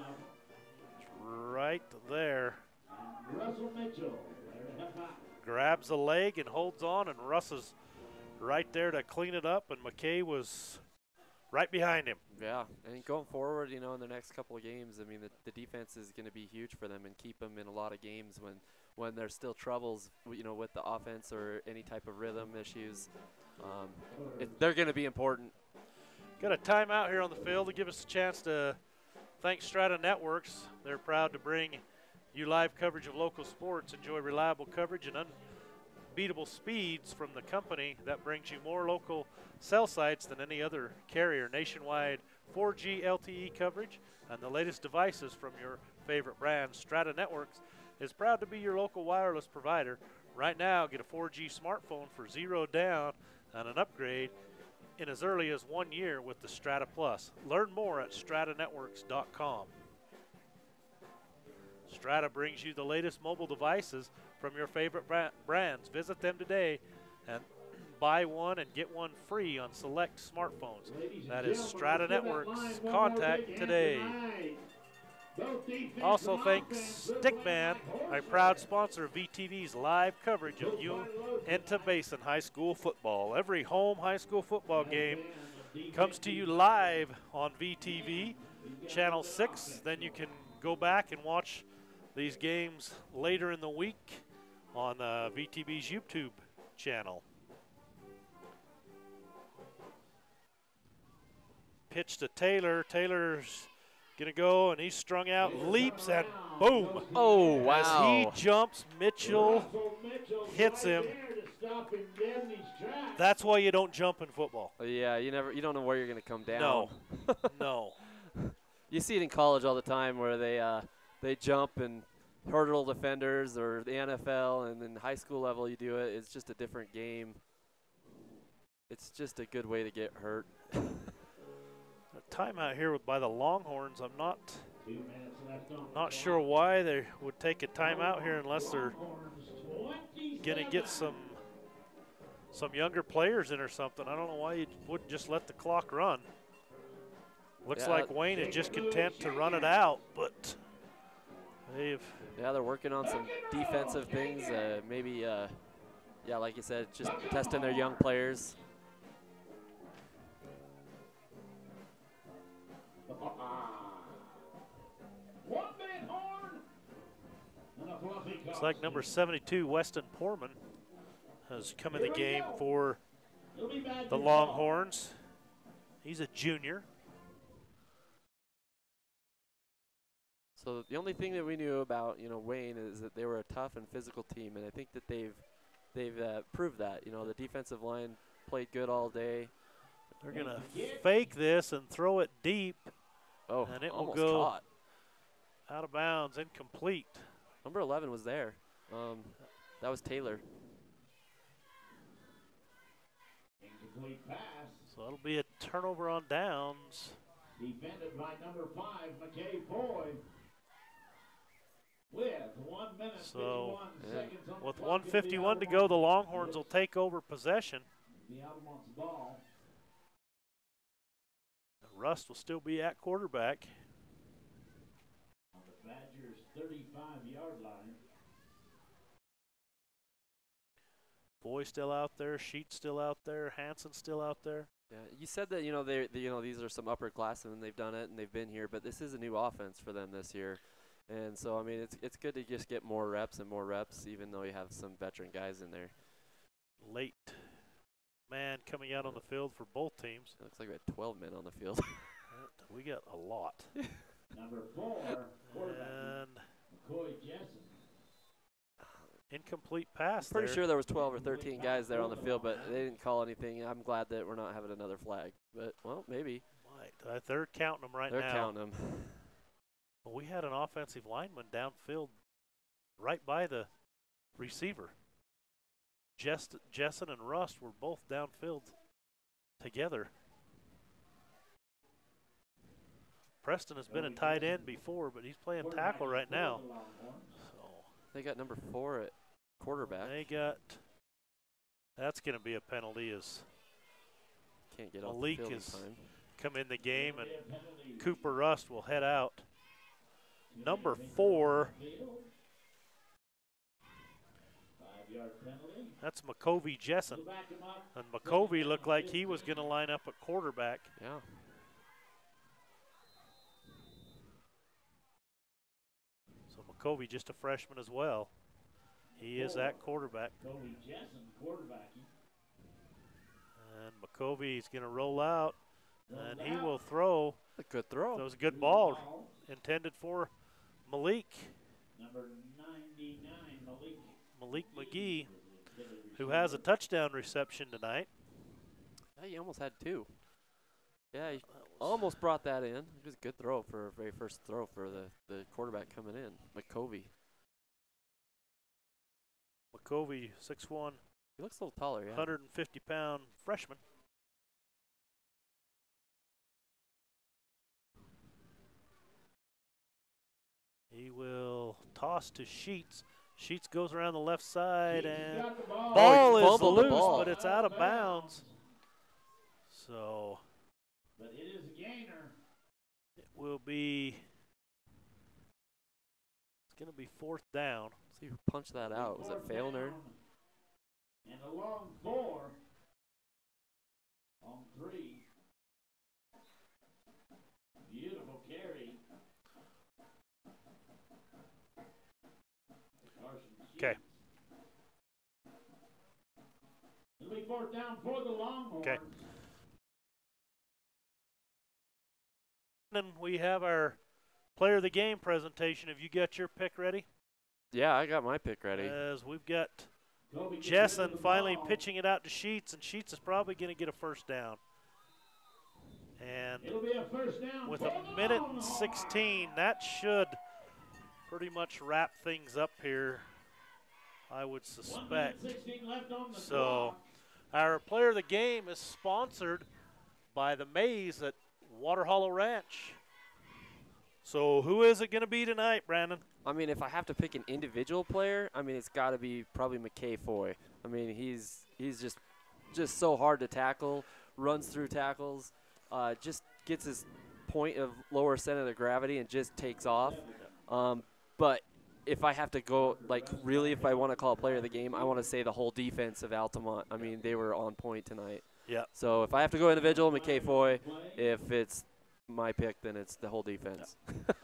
Right there. Russell Mitchell. Grabs the leg and holds on, and Russ is right there to clean it up, and McKay was right behind him. Yeah, and going forward, you know, in the next couple of games, I mean, the defense is going to be huge for them and keep them in a lot of games when there's still troubles, you know, with the offense or any type of rhythm issues. They're going to be important. Got a timeout here on the field to give us a chance to thank Strata Networks. They're proud to bring you live coverage of local sports. Enjoy reliable coverage and unbeatable speeds from the company that brings you more local cell sites than any other carrier. Nationwide 4G LTE coverage and the latest devices from your favorite brands. Strata Networks is proud to be your local wireless provider. Right now, get a 4G smartphone for $0 down and an upgrade in as early as 1 year with the Strata Plus. Learn more at stratanetworks.com. Strata brings you the latest mobile devices from your favorite brands. Visit them today and buy one and get one free on select smartphones. That is Strata Networks. Contact today. Also thanks Stickman, a proud sponsor of VTV's live coverage of Uinta Basin High School football. Every home high school football game comes to you live on VTV, Channel 6. Then you can go back and watch these games later in the week on VTV's YouTube channel. Pitch to Taylor. Taylor's going to go, and he's strung out, leaps, and boom. Oh, wow. As he jumps, Mitchell hits him. That's why you don't jump in football. Yeah, you don't know where you're going to come down. No, no. You see it in college all the time where they jump and hurdle defenders, or the NFL, and then high school level you do it. It's just a different game. It's just a good way to get hurt. A timeout here by the Longhorns. I'm not sure why they would take a timeout here unless they're going to get some younger players in or something. I don't know why you wouldn't just let the clock run. Looks like Wayne is just content to run it out, but they're working on some defensive things. Maybe, like you said, just testing their young players. Looks like number 72, Weston Poorman, has come in the game for the Longhorns. He's a junior. So the only thing that we knew about, Wayne is that they were a tough and physical team, and I think that they've proved that. The defensive line played good all day. They're going to fake this and throw it deep, and it will go caught. Out of bounds, incomplete. Number 11 was there. That was Taylor. Incomplete pass. So it'll be a turnover on downs. Defended by number 5, McKay Foy. With 1 minute, So 51 seconds on the with clock, it'll be 1:51 to go, the Longhorns will take over possession. The Altamont's ball. Rust will still be at quarterback. On the Badgers' 35-yard line. Boy still out there, Sheets still out there, Hansen still out there. Yeah, you said that these are some upperclassmen. They've done it and they've been here, but this is a new offense for them this year, and so I mean it's good to just get more reps and more reps, even though you have some veteran guys in there. Late man coming out on the field for both teams. It looks like we had 12 men on the field. We got a lot. Number 4, quarterback And McCoy Jessen. incomplete pass Pretty there. sure there was 12 or 13 guys there on the field, but they didn't call anything. I'm glad that we're not having another flag, but well, maybe. Might. They're counting them right They're now. counting them. Well, we had an offensive lineman downfield right by the receiver. Jessen and Rust were both downfield together. Preston has been a tight end before, but he's playing tackle right now. So They got number 4 at quarterback. they got, that's going to be a penalty as Can't get off the Malik field in is time. come in the game, and Cooper Rust will head out. Number 4, 5-yard penalty. that's McCovey Jessen. Back him up. And McCovey looked like he was going to line up at quarterback. Yeah. So McCovey just a freshman as well. He is at quarterback. Kobe Jessen quarterbacking. And McCovey is going to roll out, and he will throw. A good throw. That was a good ball intended for Malik. Number 99, Malik. Malik McGee, who has a touchdown reception tonight. Yeah, he almost had 2. Yeah, he almost brought that in. It was a good throw for a very first throw for the quarterback coming in, McCovey. McCovey, 6'1", He looks a little taller, yeah. 150-pound freshman. He will toss to Sheets. Sheets goes around the left side, and ball is fumbled the loose, ball. but it's out of bounds. So But it is a gainer. it will be, it's going to be 4th down. See who punched that out. Was it Failner? And a long 4. On 3. Beautiful carry. Okay. It'll be 4th down for the Longhorns. Okay. And we have our player of the game presentation. Have you got your pick ready? Yeah, I got my pick ready. As we've got Kobe gets rid Jessen of the finally ball. pitching it out to Sheets, and Sheets is probably going to get a first down. And It'll be a 1st down with for a the minute and Longhorns. 16, that should pretty much wrap things up here, I would 1 minute suspect. 16 left on the So clock. our player of the game is sponsored by the Maze at Water Hollow Ranch. So who is it going to be tonight, Brandon? I mean, if I have to pick an individual player, I mean, it's got to be probably McKay Foy. I mean, he's just so hard to tackle, runs through tackles, just gets his point of lower center of gravity and just takes off. But if I have to go, like, really, if I want to call a player of the game, I want to say the whole defense of Altamont. I mean, they were on point tonight. Yeah. So if I have to go individual, McKay Foy. If it's my pick, then it's the whole defense.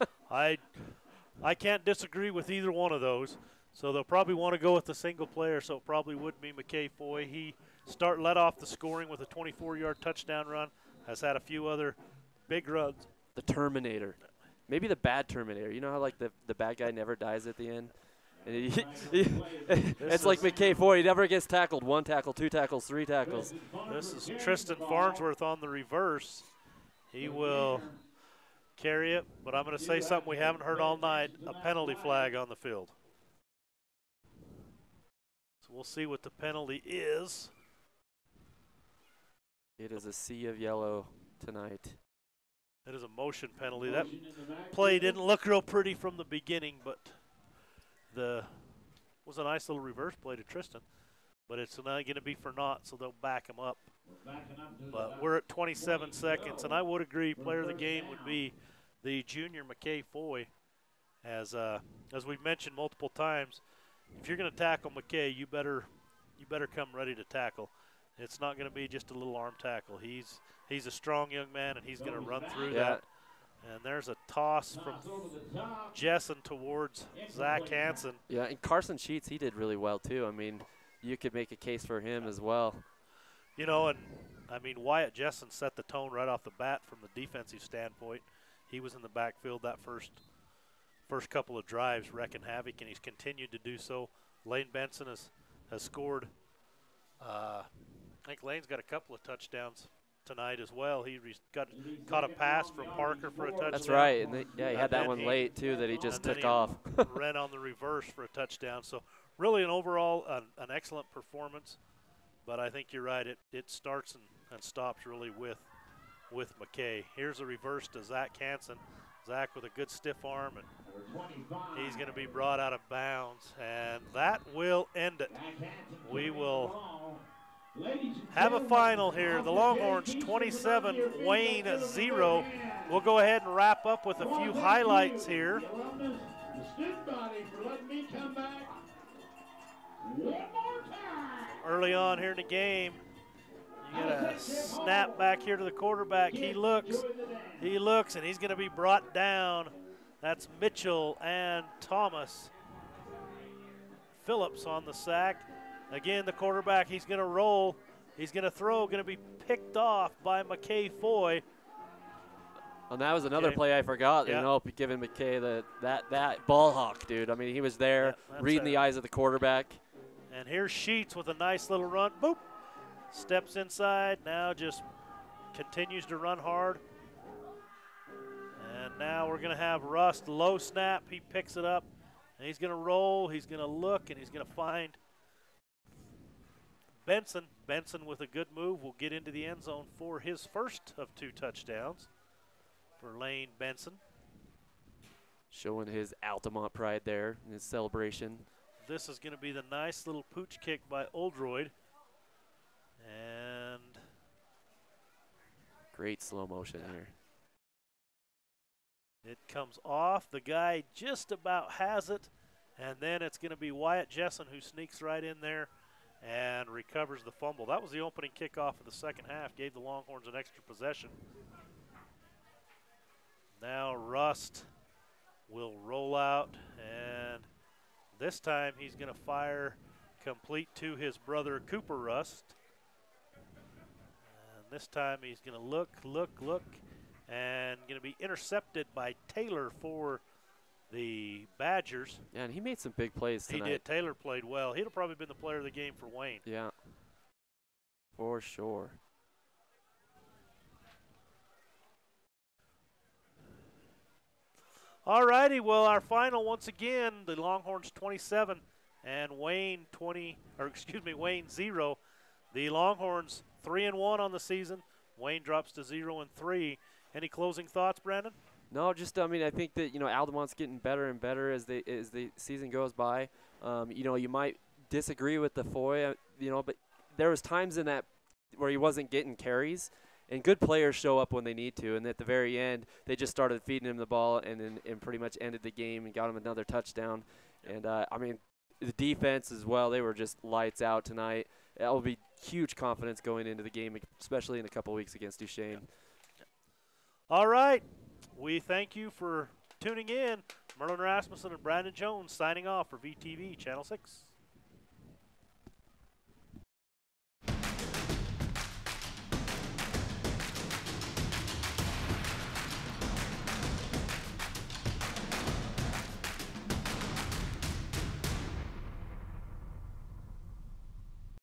I can't disagree with either one of those. So they'll probably want to go with the single player, so it probably would be McKay Foy. He led off the scoring with a 24-yard touchdown run, has had a few other big runs. The Terminator. Maybe the bad Terminator. You know how, like, the bad guy never dies at the end? And it's like McKay Foy. He never gets tackled. 1 tackle, 2 tackles, 3 tackles. This is Tristan Farnsworth on the reverse. He will carry it, but I'm going to say something we haven't heard all night, a penalty flag on the field. So we'll see what the penalty is. It is a sea of yellow tonight. It is a motion penalty. That play didn't look real pretty from the beginning, but was a nice little reverse play to Tristan. But it's not going to be for naught, so they'll back him up. But we're at 27 seconds, and I would agree player of the game would be the junior McKay Foy. As we've mentioned multiple times, if you're going to tackle McKay, you better come ready to tackle. It's not going to be just a little arm tackle. He's a strong young man, and he's going to run through that. And there's a toss from Jessen towards Zach Hansen. Yeah, and Carson Sheets, he did really well too. I mean, you could make a case for him as well. You know, and I mean, Wyatt Jessen set the tone right off the bat from the defensive standpoint. He was in the backfield that first couple of drives wrecking havoc, and he's continued to do so. Lane Benson has scored. I think Lane's got a couple of touchdowns tonight as well. He caught a pass from Parker for a touchdown. That's right. And he had that one late, too, that he just took off. Ran on the reverse for a touchdown. So really an overall an excellent performance. But I think you're right. It starts and stops really with McKay. Here's a reverse to Zach Hansen. Zach with a good stiff arm, and he's going to be brought out of bounds. And that will end it. We will have a final here. The Longhorns 27, Wayne 0. We'll go ahead and wrap up with a few highlights here. Early on here in the game, you get a snap back here to the quarterback. He looks, and he's going to be brought down. That's Mitchell and Thomas. Phillips on the sack. Again, the quarterback, he's going to roll. He's going to throw, going to be picked off by McKay Foy. And that was another play I forgot. Yeah. You know, giving McKay that ball hawk, dude. I mean, he was there reading the eyes of the quarterback. And here's Sheets with a nice little run. Boop. Steps inside. Now just continues to run hard. And now we're going to have Rust low snap. He picks it up. And he's going to roll. He's going to look. And he's going to find Benson. Benson with a good move will get into the end zone for his first of 2 touchdowns for Lane Benson. Showing his Altamont pride there in his celebration. This is going to be the nice little pooch kick by Oldroyd. And great slow motion here. It comes off. The guy just about has it. And then it's going to be Wyatt Jessen who sneaks right in there and recovers the fumble. That was the opening kickoff of the second half. Gave the Longhorns an extra possession. Now Rust will roll out, and this time he's going to fire complete to his brother Cooper Rust. And this time he's going to look, and going to be intercepted by Taylor for the Badgers. Yeah, and he made some big plays tonight. He did. Taylor played well. He'd have probably been the player of the game for Wayne. Yeah, for sure. All righty, well, our final once again, the Longhorns 27 and Wayne 0. The Longhorns 3-1 on the season. Wayne drops to 0-3. Any closing thoughts, Brandon? No, just I mean, I think that Altamont's getting better and better as the season goes by. You might disagree with the Foy, but there was times in that where he wasn't getting carries. And good players show up when they need to, and at the very end, they just started feeding him the ball and pretty much ended the game and got him another touchdown. And, the defense as well, they were just lights out tonight. That will be huge confidence going into the game, especially in a couple weeks against Duchesne. All right. We thank you for tuning in. Merlin Rasmussen and Brandon Jones signing off for VTV Channel 6.